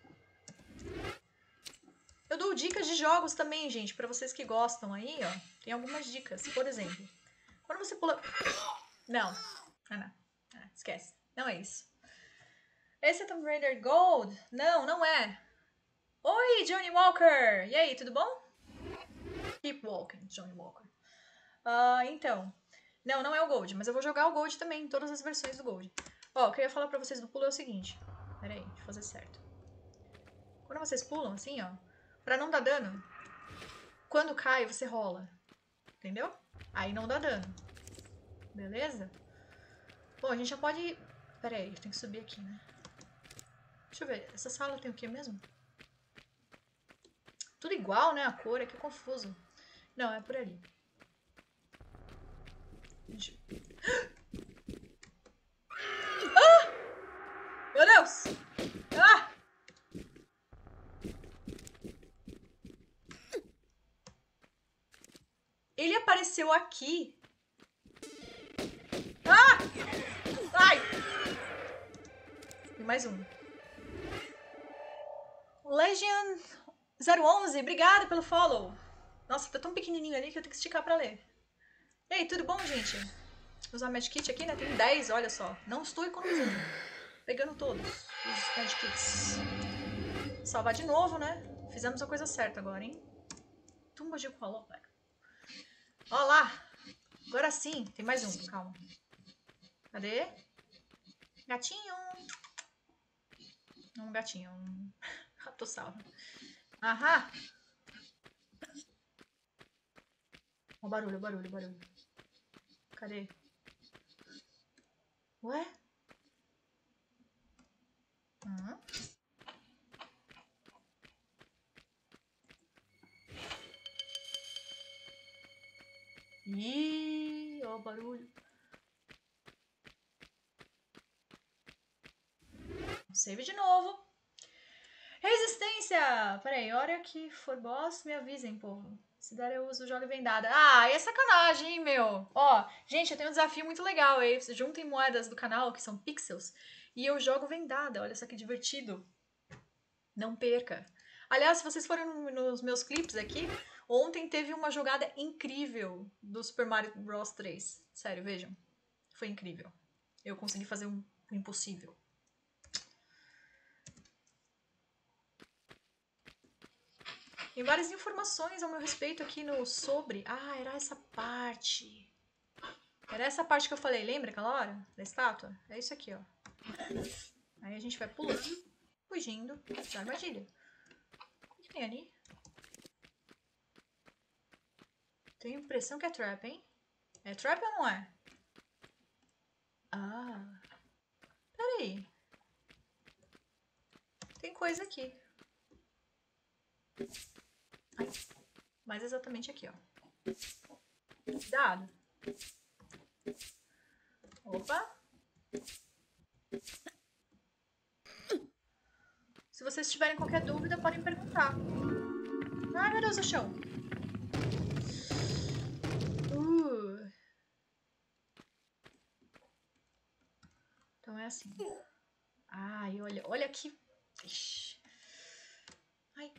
Eu dou dicas de jogos também, gente, pra vocês que gostam aí, ó. Tem algumas dicas. Por exemplo, quando você pula... Não. Ah, não. Ah, esquece. Não é isso. Esse é Tomb Raider Gold? Não, não é. Oi, Johnny Walker! E aí, tudo bom? Keep walking, Johnny Walker. Uh, então, não, não é o Gold, mas eu vou jogar o Gold também, em todas as versões do Gold. Ó, o que eu ia falar pra vocês do pulo é o seguinte. Pera aí, deixa eu fazer certo. Quando vocês pulam assim, ó, pra não dar dano, quando cai, você rola. Entendeu? Aí não dá dano. Beleza? Bom, a gente já pode... Pera aí, tem que subir aqui, né? Deixa eu ver, essa sala tem o que mesmo? Tudo igual, né? A cor, é que confuso. Não, é por ali. Deixa... Ah! Meu Deus! Ah! Ele apareceu aqui. Ah! Ai! E mais um. Legion zero onze, obrigada pelo follow. Nossa, tá tão pequenininho ali que eu tenho que esticar pra ler. E aí, tudo bom, gente? Vou usar medkit aqui, né? Tem dez, olha só. Não estou economizando. Pegando todos os medkits. Salvar de novo, né? Fizemos a coisa certa agora, hein? Tumba de Kuala, pega. Ó lá. Agora sim. Tem mais um, calma. Cadê? Gatinho. Um gatinho. Um ratossauro. Aham. Ó, o barulho, o barulho, o barulho. Cadê? Ué? Hum? Ih, ó o barulho. Save de novo. Resistência! Peraí, hora que for boss, me avisem, povo. Se der eu uso, jogo vendada. Ah, é sacanagem, hein, meu? Ó, gente, eu tenho um desafio muito legal aí. Vocês juntem moedas do canal, que são pixels, e eu jogo vendada. Olha só que divertido. Não perca. Aliás, se vocês forem no, nos meus clipes aqui, ontem teve uma jogada incrível do Super Mario Bros três. Sério, vejam. Foi incrível. Eu consegui fazer um, um impossível. Tem várias informações ao meu respeito aqui no sobre... Ah, era essa parte. Era essa parte que eu falei, lembra aquela hora? Da estátua? É isso aqui, ó. Aí a gente vai pulando, fugindo da armadilha. O que tem ali? Tenho a impressão que é trap, hein? É trap ou não é? Ah. Peraí. Tem coisa aqui. Ai, mais exatamente aqui, ó. Cuidado. Opa. Se vocês tiverem qualquer dúvida, podem perguntar. Ai, meu Deus, o chão. Uh. Então é assim. Ai, olha, olha aqui. Ixi. Ai.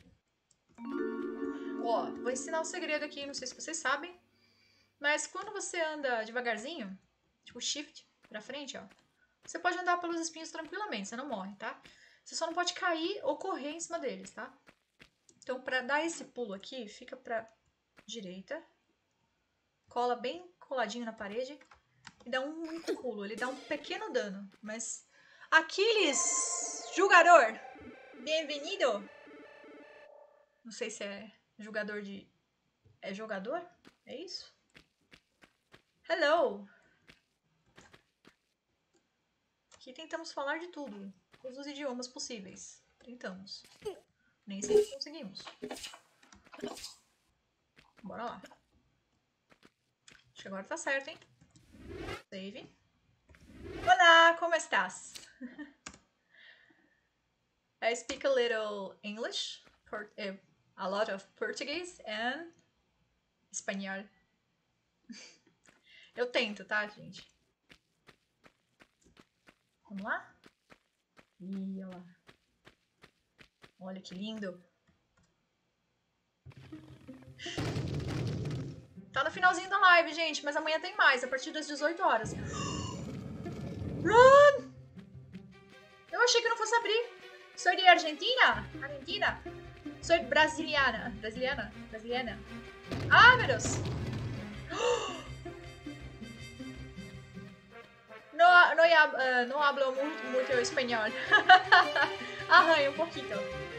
Ó, vou ensinar um segredo aqui, não sei se vocês sabem, mas quando você anda devagarzinho, tipo shift pra frente, ó, você pode andar pelos espinhos tranquilamente, você não morre, tá? Você só não pode cair ou correr em cima deles, tá? Então, pra dar esse pulo aqui, fica pra direita, cola bem coladinho na parede e dá um único pulo. Ele dá um pequeno dano, mas... Aquiles, jogador, bem-vindo! Não sei se é jogador de... É jogador? É isso? Hello! Aqui tentamos falar de tudo. Todos os idiomas possíveis. Tentamos. Nem sempre conseguimos. Bora lá. Acho que agora tá certo, hein? Save. Olá, como estás? I speak a little English. For, uh, a lot of Portuguese and espanhol. Eu tento, tá, gente? Vamos lá? Ih, olha lá. Olha que lindo. Tá no finalzinho da live, gente, mas amanhã tem mais, a partir das dezoito horas. Run! Eu achei que não fosse abrir. Sou de Argentina? Argentina? Sou brasiliana. Brasiliana? Brasiliana? Ah, meu Deus! No, no, uh, no hablo muito, muito espanhol. Arranha um pouquinho.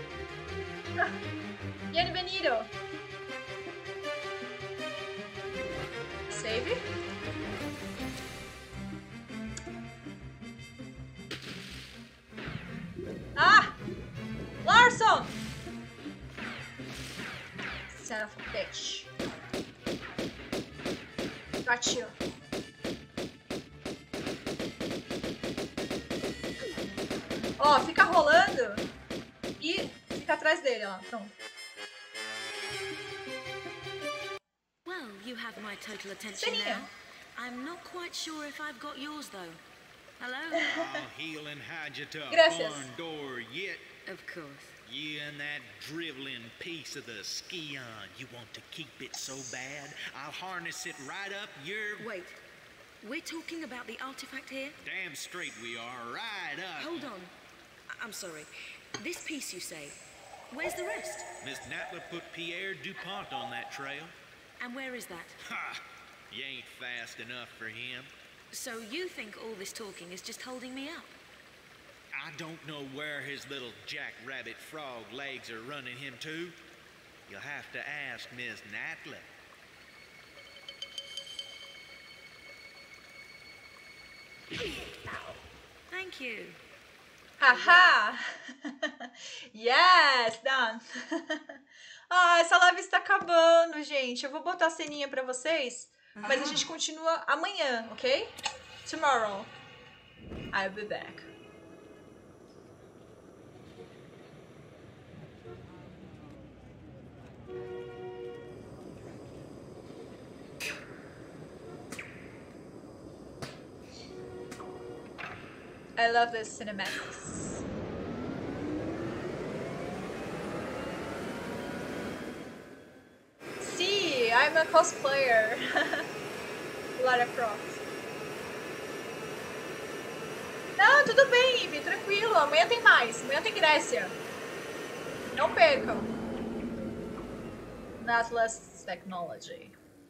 Bienvenido. Save. Ah! Larson! Son of a bitch. Got you. Ó, fica rolando e fica atrás dele, ó. Pronto. Well, you have my total attention Ceninha. now. I'm not quite sure if I've got yours though. Hello? I'll heal and hide you to a Gracias. barn door yet. Of course. You and that driveling piece of the Scion. You want to keep it so bad, I'll harness it right up your... Wait. We're talking about the artifact here? Damn straight we are, right up. Hold on. I- I'm sorry. This piece, you say. Where's the rest? Miss Natla put Pierre DuPont on that trail. And where is that? Ha! You ain't fast enough for him. So you think all this talking is just holding me up? I don't know where his little jackrabbit frog legs are running him to. You'll have to ask Miss Natla. Thank you. Haha! Yes, done! Ah, essa live está acabando, gente. Eu vou botar a ceninha pra vocês, mas a gente continua amanhã, ok? Tomorrow. I'll be back. I love this cinematics. See, I'm a cosplayer. Lara Croft. Não, tudo bem, Ivy, tranquilo. Amanhã tem mais. Amanhã tem Grécia. Não percam. Atlas Technology.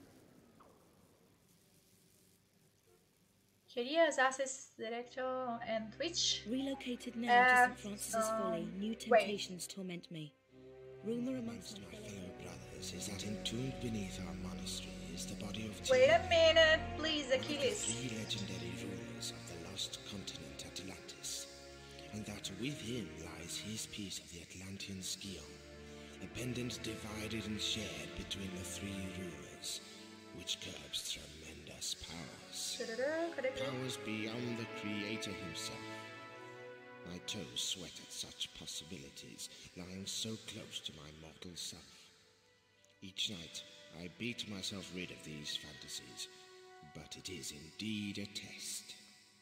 Querias access director and Twitch? Relocated now Uh, to Saint Francis's um, Folly, new wait. temptations torment me. Rumor amongst My fellow brothers is that entombed beneath our monastery is the body of Wait a Tiamat, minute, please, one of the Achilles. three legendary rulers of the lost continent Atlantis, and that with him lies his piece of the Atlantean Scion, a pendant divided and shared between the three rulers, which curbs tremendous powers. Powers beyond the Creator himself. My toes sweat at such possibilities, lying so close to my mortal self. Each night, I beat myself rid of these fantasies, but it is indeed a test.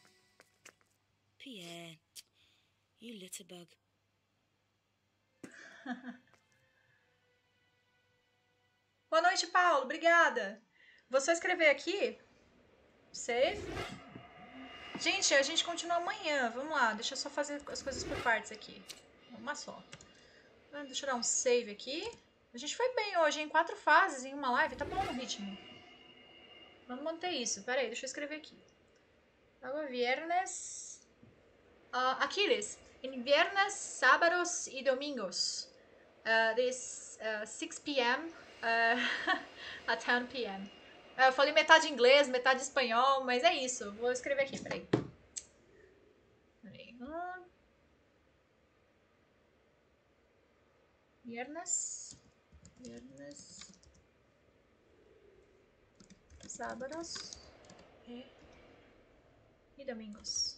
Pierre, you litterbug. Boa noite, Paulo. Obrigada. Vou só escrever aqui. Save. Gente, a gente continua amanhã. Vamos lá. Deixa eu só fazer as coisas por partes aqui. Uma só. Deixa eu dar um save aqui. A gente foi bem hoje, em quatro fases em uma live. Tá bom o ritmo. Vamos manter isso. Pera aí, deixa eu escrever aqui. Agora, viernes... Uh, Aquiles. Em viernes, sábados e domingos. Uh, this uh, six p m uh, a ten p m Uh, eu falei metade inglês, metade espanhol, mas é isso. Vou escrever aqui, peraí. Peraí. Uh, viernes. Viernes. Sábados. E, e domingos.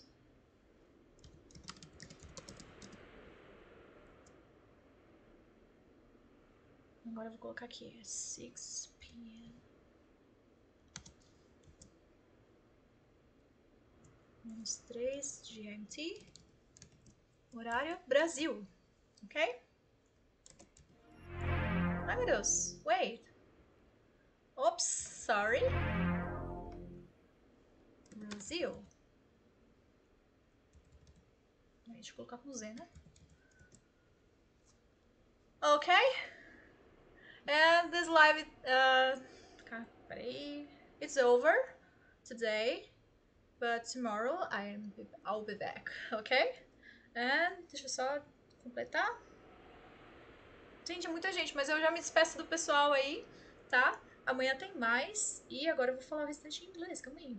Agora eu vou colocar aqui. six p m Menos três G M T. Horário Brasil. Ok? Ai, meu Deus. Wait. Oops, sorry. Brasil. Deixa eu colocar com Z, né? Okay? And this live, uh, it's over today, but tomorrow I'm, I'll be back, okay? And deixa eu só completar. Gente, é muita gente, mas eu já me despeço do pessoal aí, tá? Amanhã tem mais. E agora eu vou falar o restante em inglês, calma aí.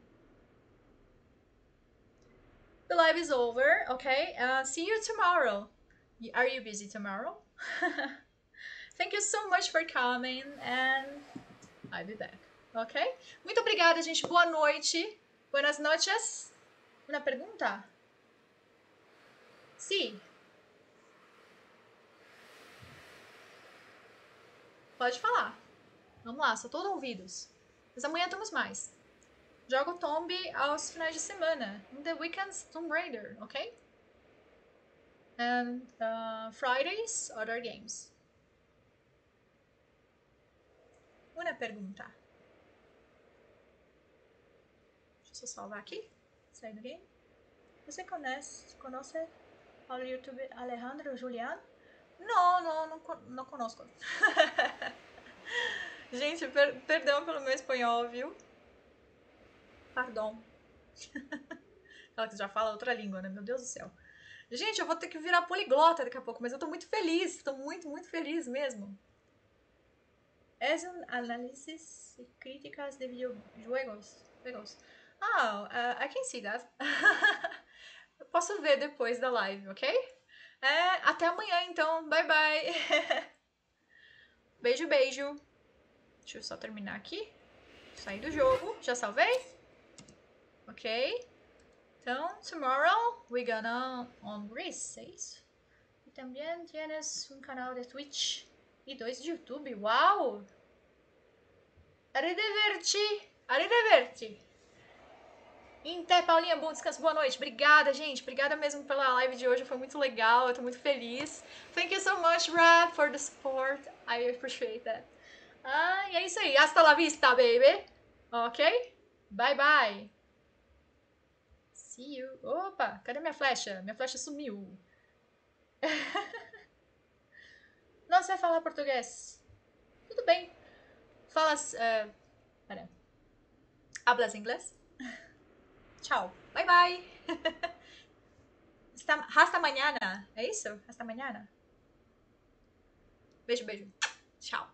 The live is over, okay? Uh, see you tomorrow. Are you busy tomorrow? Thank you so much for coming and I'll be back, ok? Muito obrigada, gente. Boa noite. Buenas noches. Uma pergunta? Sim. Pode falar. Vamos lá, sou todo ouvidos. Mas amanhã temos mais. Jogo Tomb aos finais de semana. In the weekends, Tomb Raider, ok? And uh, Fridays, other games. Uma pergunta. Deixa eu só salvar aqui. Sair do game. Você conhece, conhece o youtuber Alejandro Julián? Não, não, não, não conosco. Gente, per perdão pelo meu espanhol, viu? Pardon. Ela que já fala outra língua, né? Meu Deus do céu. Gente, eu vou ter que virar poliglota daqui a pouco, mas eu tô muito feliz. Tô muito, muito feliz mesmo. Es un análisis y críticas de videojuegos. Juegos. Ah, uh, I can see that. Eu posso ver depois da live, ok? É, até amanhã, então. Bye, bye. Beijo, beijo. Deixa eu só terminar aqui. Sair do jogo. Já salvei? Ok. Então, tomorrow we gonna on races. E também tienes um canal de Twitch e dois de YouTube. Uau! Arrivederci! Arrivederci! Inte, Paulinha, bom descanso, boa noite. Obrigada, gente. Obrigada mesmo pela live de hoje. Foi muito legal. Eu tô muito feliz. Thank you so much, Rap, for the support. I appreciate that. Ah, e é isso aí. Hasta la vista, baby. Ok? Bye, bye. See you. Opa, cadê minha flecha? Minha flecha sumiu. Não sei falar português. Tudo bem. Falas... Uh, pera. Hablas inglês? Tchau. Bye, bye. Hasta mañana. É isso? Hasta mañana. Beijo, beijo. Tchau.